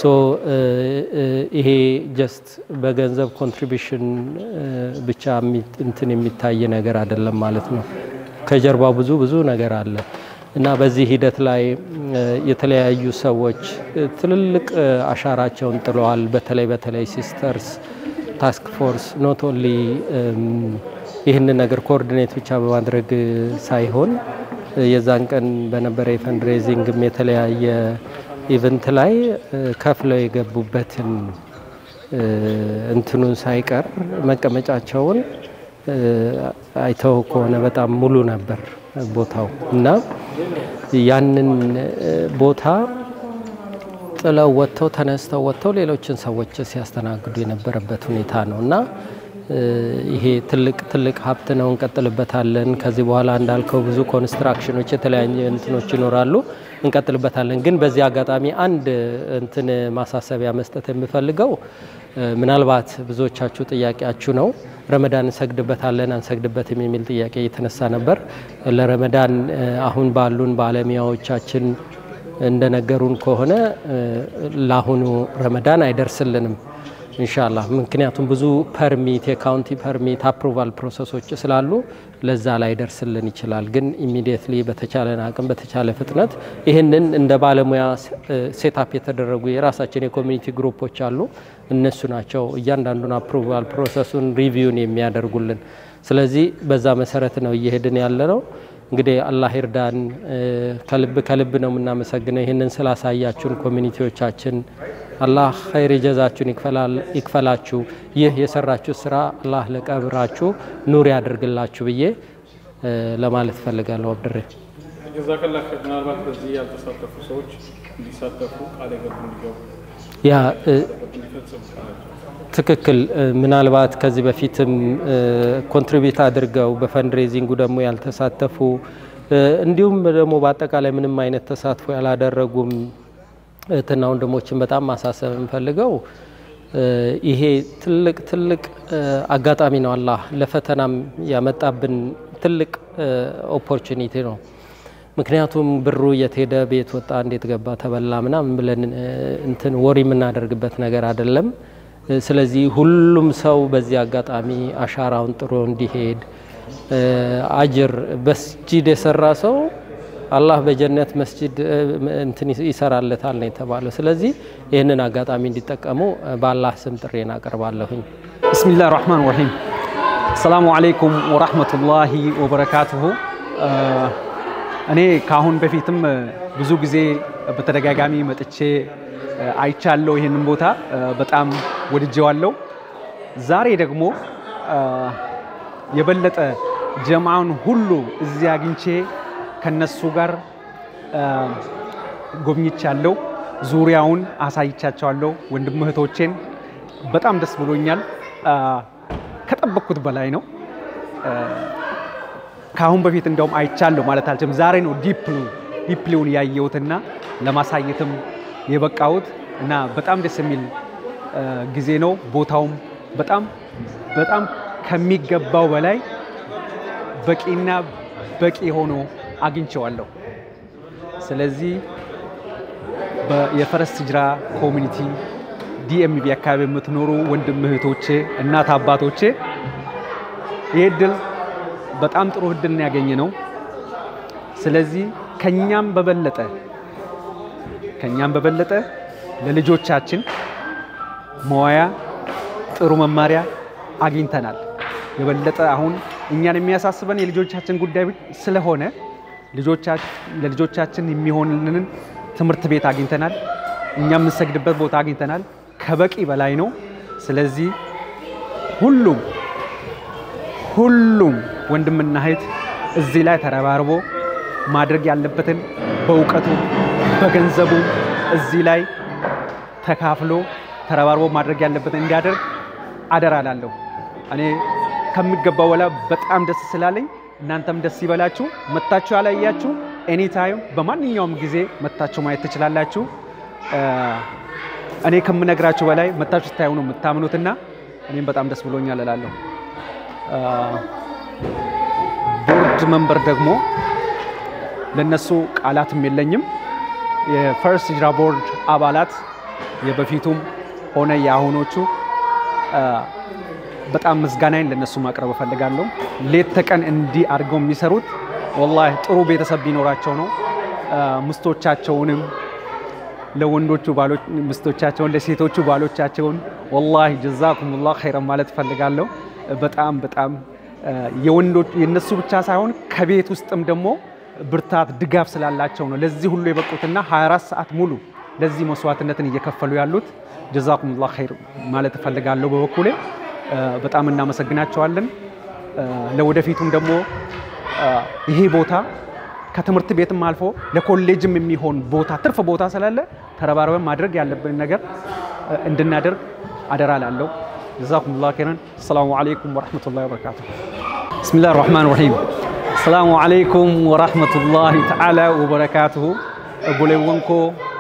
ይሄ ጀስት በገንዘብ ኮንትሪቢዩሽን ብቻ እንትን የሚታይ ነገር አይደለም ማለት ነው ከጀርባው ብዙ ነገር አለ እና በዚህ ሂደት ላይ የተለያዩ ሰዎች ትልልቅ አሻራቸውን ጥለዋል በተለይ ሲስተርስ ታስክ ፎርስ ኖት ኦንሊ ይሄን ነገር ኮኦርዲኔት ብቻ በማድረግ ሳይሆን የዛን ቀን በነበረ ፈንድሬዚንግም የተለያየ ኢቨንት ላይ ከፍለው የገቡበትን እንትኑን ሳይቀር መቀመጫቸውን አይተው ከሆነ በጣም ሙሉ ነበር ቦታው እና ያንን ቦታ ጥለው ወጥተው ተነስተው ወጥተው ሌሎችን ሰዎች ሲያስተናግዱ የነበረበት ሁኔታ ነውና ይሄ ትልቅ ሀብት ነው እንቀጥልበታለን ከዚህ በኋላ እንዳልከው ብዙ ኮንስትራክሽኖች የተለያየ እንትኖች ይኖራሉ እንቀጥልበታለን ግን በዚህ አጋጣሚ አንድ እንትን ማሳሰቢያ መስጠት የምፈልገው ምናልባት ብዙዎቻችሁ ጥያቄያችሁ ነው ረመዳን ሰግድበታለን አንሰግድበትም የሚል ጥያቄ የተነሳ ነበር ለረመዳን አሁን ባሉን ባለሚያዎቻችን እንደነገሩን ከሆነ ለአሁኑ ረመዳን አይደርስልንም ኢንሻአላህ ምክንያቱም ብዙ ፐርሚት የካውንቲ ፐርሚት አፕሩቫል ፕሮሰሶች ስላሉ ለዛ ላይ ደርስልን ይችላል ግን ኢሚዲየትሊ በተቻለን አቅም በተቻለ ፍጥነት ይሄንን እንደ ባለሙያ ሴትአፕ የተደረጉ የራሳችን የኮሚኒቲ ግሩፖች አሉ እነሱ ናቸው እያንዳንዱን አፕሩቫል ፕሮሰሱን ሪቪውን የሚያደርጉልን ስለዚህ በዛ መሰረት ነው እየሄድን ያለነው እንግዲህ አላህ ይርዳን ከልብ ነው የምናመሰግነው ይሄንን ስላሳያችሁን ኮሚኒቲዎቻችን አላህ ኸይር ጀዛችሁን ይክፈላችሁ ይህ የሰራችሁ ስራ አላህ ለቀብራችሁ ኑር ያድርግላችሁ ብዬ ለማለት ፈልጋለሁ አብድሬ ጀዛከላህ ምናልባት በዚህ ያልተሳተፉ ሰዎች እንዲሳተፉ ቃል ገቡ እንዲገቡ ያ ትክክል ምናልባት ከዚህ በፊትም ኮንትሪቢዩት አድርገው በፈንድሬዚንጉ ደግሞ ያልተሳተፉ እንዲሁም ደግሞ በአጠቃላይ ምንም አይነት ተሳትፎ ያላደረጉም እህትና ወንድሞችን በጣም ማሳሰብ እንፈልገው ይሄ ትልቅ አጋጣሚ ነው አላህ ለፈተናም ያመጣብን ትልቅ ኦፖርቹኒቲ ነው ምክንያቱም ብሩ የተሄደ ቤት ወጣ እንዴት ገባ ተበላ ምናምን ብለን እንትን ወሪ የምናደርግበት ነገር አይደለም ስለዚህ ሁሉም ሰው በዚህ አጋጣሚ አሻራውን ጥሮ እንዲሄድ አጅር መስጂድ የሰራ ሰው አላህ በጀነት መስጂድ እንትን ይሰራለታል ነው የተባለው ስለዚህ ይሄንን አጋጣሚ እንዲጠቀሙ በአላህ ስም ጥሬን አቀርባለሁኝ ቢስሚላሂር ረህማኒር ረሂም ሰላሙ አለይኩም ወራህመቱላሂ ወበረካቱሁ እኔ ካሁን በፊትም ብዙ ጊዜ በተደጋጋሚ መጥቼ አይቻለሁ ይሄንን ቦታ በጣም ወድጄዋለሁ ዛሬ ደግሞ የበለጠ ጀማዓን ሁሉ እዚህ አግኝቼ ከነሱ ጋር ጎብኝቻለሁ። ዙሪያውን አሳይቻቸዋለሁ። ወንድም እህቶቼን በጣም ደስ ብሎኛል። ከጠበቅኩት በላይ ነው። ካሁን በፊት እንደውም አይቻለሁ ማለት አልችልም። ዛሬ ነው ዲፕሊውን ያየሁትና ለማሳየትም የበቃሁት እና በጣም ደስ የሚል ጊዜ ነው። ቦታውም በጣም ከሚገባው በላይ በቂና በቂ ሆኖ አግኝቼዋለሁ። ስለዚህ የፈረስ ሂጅራ ኮሚኒቲ ዲኤምቪ አካባቢ የምትኖሩ ወንድም እህቶቼ፣ እናት አባቶቼ ይሄ እድል በጣም ጥሩ እድል ነው ያገኘነው። ስለዚህ ከኛም በበለጠ ለልጆቻችን መዋያ ጥሩ መማሪያ አግኝተናል። የበለጠ አሁን እኛን የሚያሳስበን የልጆቻችን ጉዳይ ስለሆነ ለልጆቻችን የሚሆንልን ትምህርት ቤት አግኝተናል። እኛም የምንሰግድበት ቦታ አግኝተናል። ከበቂ በላይ ነው። ስለዚህ ሁሉም ወንድምና እህት እዚህ ላይ ተረባርቦ ማድረግ ያለበትን በእውቀቱ በገንዘቡ እዚህ ላይ ተካፍሎ ተረባርቦ ማድረግ ያለበትን እንዲያደርግ አደራ እላለሁ። እኔ ከሚገባው በላይ በጣም ደስ ስላለኝ እናንተም ደስ ይበላችሁ። መታችሁ ያላያችሁ ኤኒ ታይም በማንኛውም ጊዜ መታችሁ ማየት ትችላላችሁ። እኔ ከምነግራችሁ በላይ መታችሁ ስታዩ ነው የምታምኑትና እኔም በጣም ደስ ብሎኛል እላለሁ። ቦርድ መንበር ደግሞ ለነሱ ቃላትም የለኝም። የፈርስት ሂጅራ ቦርድ አባላት የበፊቱም ሆነ የአሁኖቹ በጣም ምስጋናዬን ለነሱ ማቅረብ እፈልጋለሁ። ሌት ተቀን እንዲህ አድርገው የሚሰሩት ወላሂ ጥሩ ቤተሰብ ቢኖራቸው ነው። ምስቶቻቸውንም ለወንዶቹ ባሎች ምስቶቻቸውን ለሴቶቹ ባሎቻቸውን ወላሂ ጀዛኩሙላህ ኸይረን ማለት እፈልጋለሁ። በጣም የወንዶች የነሱ ብቻ ሳይሆን ከቤት ውስጥም ደግሞ ብርታት ድጋፍ ስላላቸው ነው ለዚህ ሁሉ የበቁትና 24 ሰዓት ሙሉ ለዚህ መስዋዕትነትን እየከፈሉ ያሉት። ጀዛኩሙላህ ኸይር ማለት እፈልጋለሁ በበኩሌ። በጣም እናመሰግናቸዋለን። ለወደፊቱም ደግሞ ይሄ ቦታ ከትምህርት ቤትም አልፎ ለኮሌጅም የሚሆን ቦታ ትርፍ ቦታ ስላለ ተረባርበን ማድረግ ያለብን ነገር እንድናደርግ አደራ እላለሁ። ጀዛኩሙላህ ኸይረን። ሰላሙ አለይኩም ወራህመቱላሂ ወበረካቱሁ። ቢስሚላሂር ረህማኒር ረሂም። ሰላሙ አለይኩም ወራህመቱላሂ ተዓላ ወበረካቱሁ። ቦሌወንኮ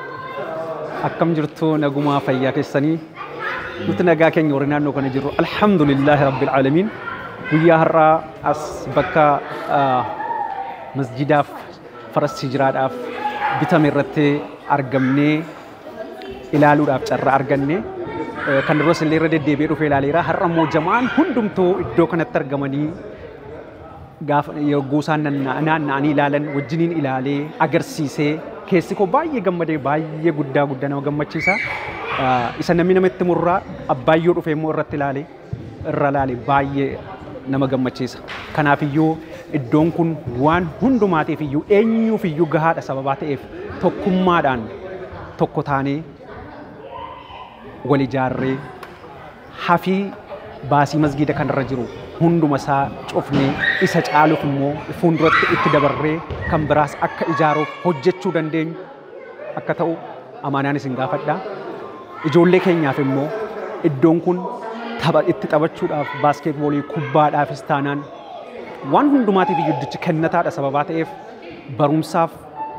akkam jirtu naguma fayya keessanii nuti nagaa keenya warri naannoo kana jirru alhamdulillahi rabbil alamin. Guyyaa har'aa as bakka masjidaaf faras hijraadhaaf bitame irratti argamnee ilaaluudhaaf carraa arganne kan duras illee irra deddeebi'ee dhufee ilaaleera. Har'a immoo jamaan hundumtuu iddoo kanatti argamanii gaafa goosaan naanna'anii ilaalan wajjiniin ilaalee agarsiisee keessi koo baay'ee gammadee baay'ee guddaa nama gammachiisa. Isa namni namatti murraa abbaayyoo dhufee immoo irra ilaale baay'ee nama gammachiisa. Kanaafiyyuu iddoon kun waan hundumaatiif iyyuu eenyuuf iyyuu gahaadha sababaa ta'eef tokkummaadhaan tokko taanee wal ijaarree hafii baasii masgiida kanarra jiru hunduma isaa cufnee isa caaluuf immoo fuulduratti itti dabarree kan biraas akka ijaaruuf hojjechuu dandeenyu akka ta'u amaanaan isin gaafadha. Ijoollee keenyaaf immoo iddoon kun itti taphachuudhaaf baaskeetboolii kubbaadhaafis taanaan waan hundumaatiif iyyuu iddichi kennataadha sababaa ta'eef barumsaaf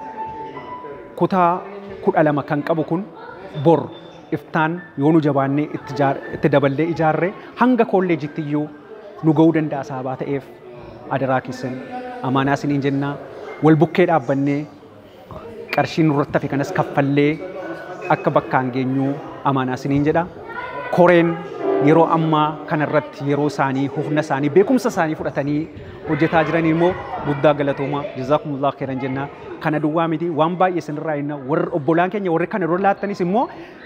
kutaa 12 kan qabu kun bor iftaan yoo nu jabaannee itti daballee ijaarree hanga kolleejitti iyyuu nu ga'uu danda'a sababaa ta'eef adaraa keessan amaanaa isiniin jennaa wal bukkee dhaabbannee qarshii nurratti hafe kanas kaffallee akka bakkaan geenyu amaanaa isiniin jedha. Koreen yeroo ammaa kanarratti yeroo isaanii hufna isaanii beekumsa isaanii fudhatanii hojjetaa jiran immoo guddaa galatooma. Jazaakumullah khairan jenna. Kana duwwaa miti waan baay'ee isinirraa inna warra obbolaan keenya warri kana dura laattanis immoo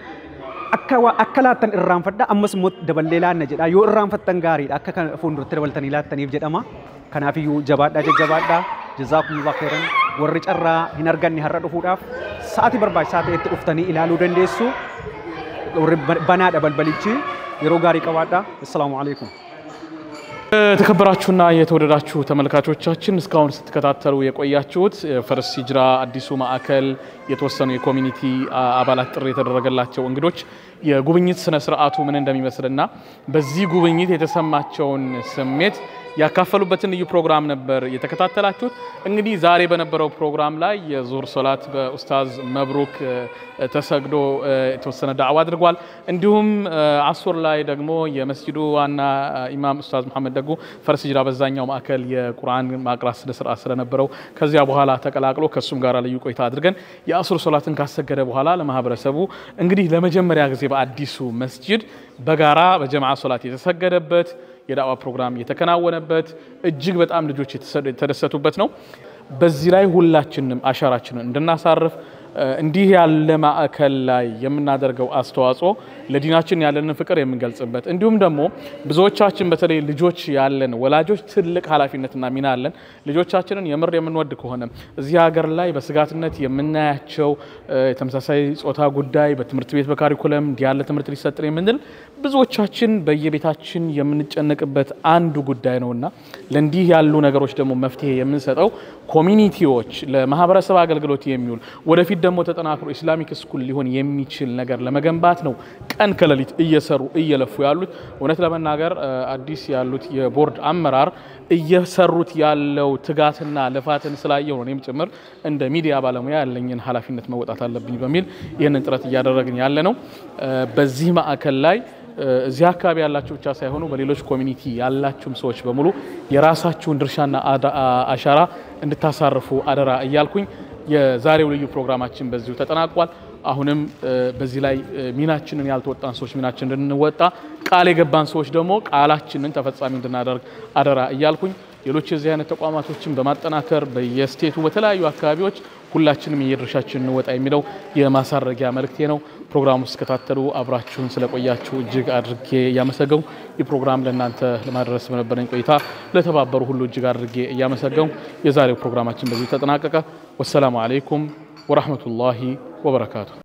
akka laattan irraanfadha ammas immoo daballee laanna jedha. Yoo irraanfattan gaariidha akka kana fuulduratti dabaltanii laattaniif jedhama. Kanaafiyyuu jabaadhaa jajjabaadhaa. Jazaakumullah khairan. Warri carraa hin arganne har'a dhufuudhaaf sa'aatii barbaachisaa ta'etti dhuftanii ilaaluu dandeessu. Warri banaadha balbalichi yeroo gaarii qabaadhaa. Assalaamu alaikum. ተከበራችሁና የተወደዳችሁ ተመልካቾቻችን እስካሁን ስትከታተሉ የቆያችሁት ፈርስት ሂጅራ አዲሱ ማዕከል የተወሰኑ የኮሚኒቲ አባላት ጥሪ የተደረገላቸው እንግዶች የጉብኝት ስነ ስርዓቱ ምን እንደሚመስልና በዚህ ጉብኝት የተሰማቸውን ስሜት ያካፈሉበትን ልዩ ፕሮግራም ነበር የተከታተላችሁት። እንግዲህ ዛሬ በነበረው ፕሮግራም ላይ የዙህር ሶላት በኡስታዝ መብሩክ ተሰግዶ የተወሰነ ዳዕዋ አድርጓል። እንዲሁም አሱር ላይ ደግሞ የመስጂዱ ዋና ኢማም ኡስታዝ መሐመድ ደጉ ፈርስት ሂጅራ በዛኛው ማዕከል የቁርአን ማቅራት ስነ ስርዓት ስለነበረው ከዚያ በኋላ ተቀላቅሎ ከሱም ጋር ልዩ ቆይታ አድርገን የአሱር ሶላትን ካሰገደ በኋላ ለማህበረሰቡ እንግዲህ ለመጀመሪያ ጊዜ በአዲሱ መስጂድ በጋራ በጀማዓ ሶላት የተሰገደበት የዳዋ ፕሮግራም የተከናወነበት እጅግ በጣም ልጆች የተደሰቱበት ነው። በዚህ ላይ ሁላችንም አሻራችንን እንድናሳርፍ እንዲህ ያለ ማዕከል ላይ የምናደርገው አስተዋጽኦ ለዲናችን ያለንን ፍቅር የምንገልጽበት እንዲሁም ደግሞ ብዙዎቻችን በተለይ ልጆች ያለን ወላጆች ትልቅ ኃላፊነትና ሚና አለን። ልጆቻችንን የምር የምንወድ ከሆነ እዚህ ሀገር ላይ በስጋትነት የምናያቸው ተመሳሳይ ጾታ ጉዳይ በትምህርት ቤት በካሪኩለም ያለ ትምህርት ሊሰጥን የምንል ብዙዎቻችን በየቤታችን የምንጨነቅበት አንዱ ጉዳይ ነውና ለእንዲህ ያሉ ነገሮች ደግሞ መፍትሄ የምንሰጠው ኮሚኒቲዎች ለማህበረሰብ አገልግሎት የሚውል ወደፊት ደግሞ ተጠናክሮ ኢስላሚክ ስኩል ሊሆን የሚችል ነገር ለመገንባት ነው ቀን ከሌሊት እየሰሩ እየለፉ ያሉት። እውነት ለመናገር አዲስ ያሉት የቦርድ አመራር እየሰሩት ያለው ትጋትና ልፋትን ስላየው ነው እኔም ጭምር እንደ ሚዲያ ባለሙያ ያለኝን ኃላፊነት መወጣት አለብኝ በሚል ይህንን ጥረት እያደረግን ያለ ነው። በዚህ ማዕከል ላይ እዚህ አካባቢ ያላችሁ ብቻ ሳይሆኑ በሌሎች ኮሚኒቲ ያላችሁም ሰዎች በሙሉ የራሳችሁን ድርሻና አሻራ እንድታሳርፉ አደራ እያልኩኝ የዛሬው ልዩ ፕሮግራማችን በዚሁ ተጠናቋል። አሁንም በዚህ ላይ ሚናችንን ያልተወጣን ሰዎች ሚናችንን እንድንወጣ ቃል የገባን ሰዎች ደግሞ ቃላችንን ተፈጻሚ እንድናደርግ አደራ እያልኩኝ ሌሎች የዚህ አይነት ተቋማቶችን በማጠናከር በየስቴቱ በተለያዩ አካባቢዎች ሁላችንም የድርሻችንን እንወጣ የሚለው የማሳረጊያ መልእክቴ ነው። ፕሮግራሙ እስከታተሉ አብራችሁን ስለቆያችሁ እጅግ አድርጌ እያመሰገንኩ የፕሮግራም ለእናንተ ለማድረስ በነበረኝ ቆይታ ለተባበሩ ሁሉ እጅግ አድርጌ እያመሰገንኩ የዛሬው ፕሮግራማችን በዚህ ተጠናቀቀ። ወሰላሙ አለይኩም ወራህመቱላሂ ወበረካቱ።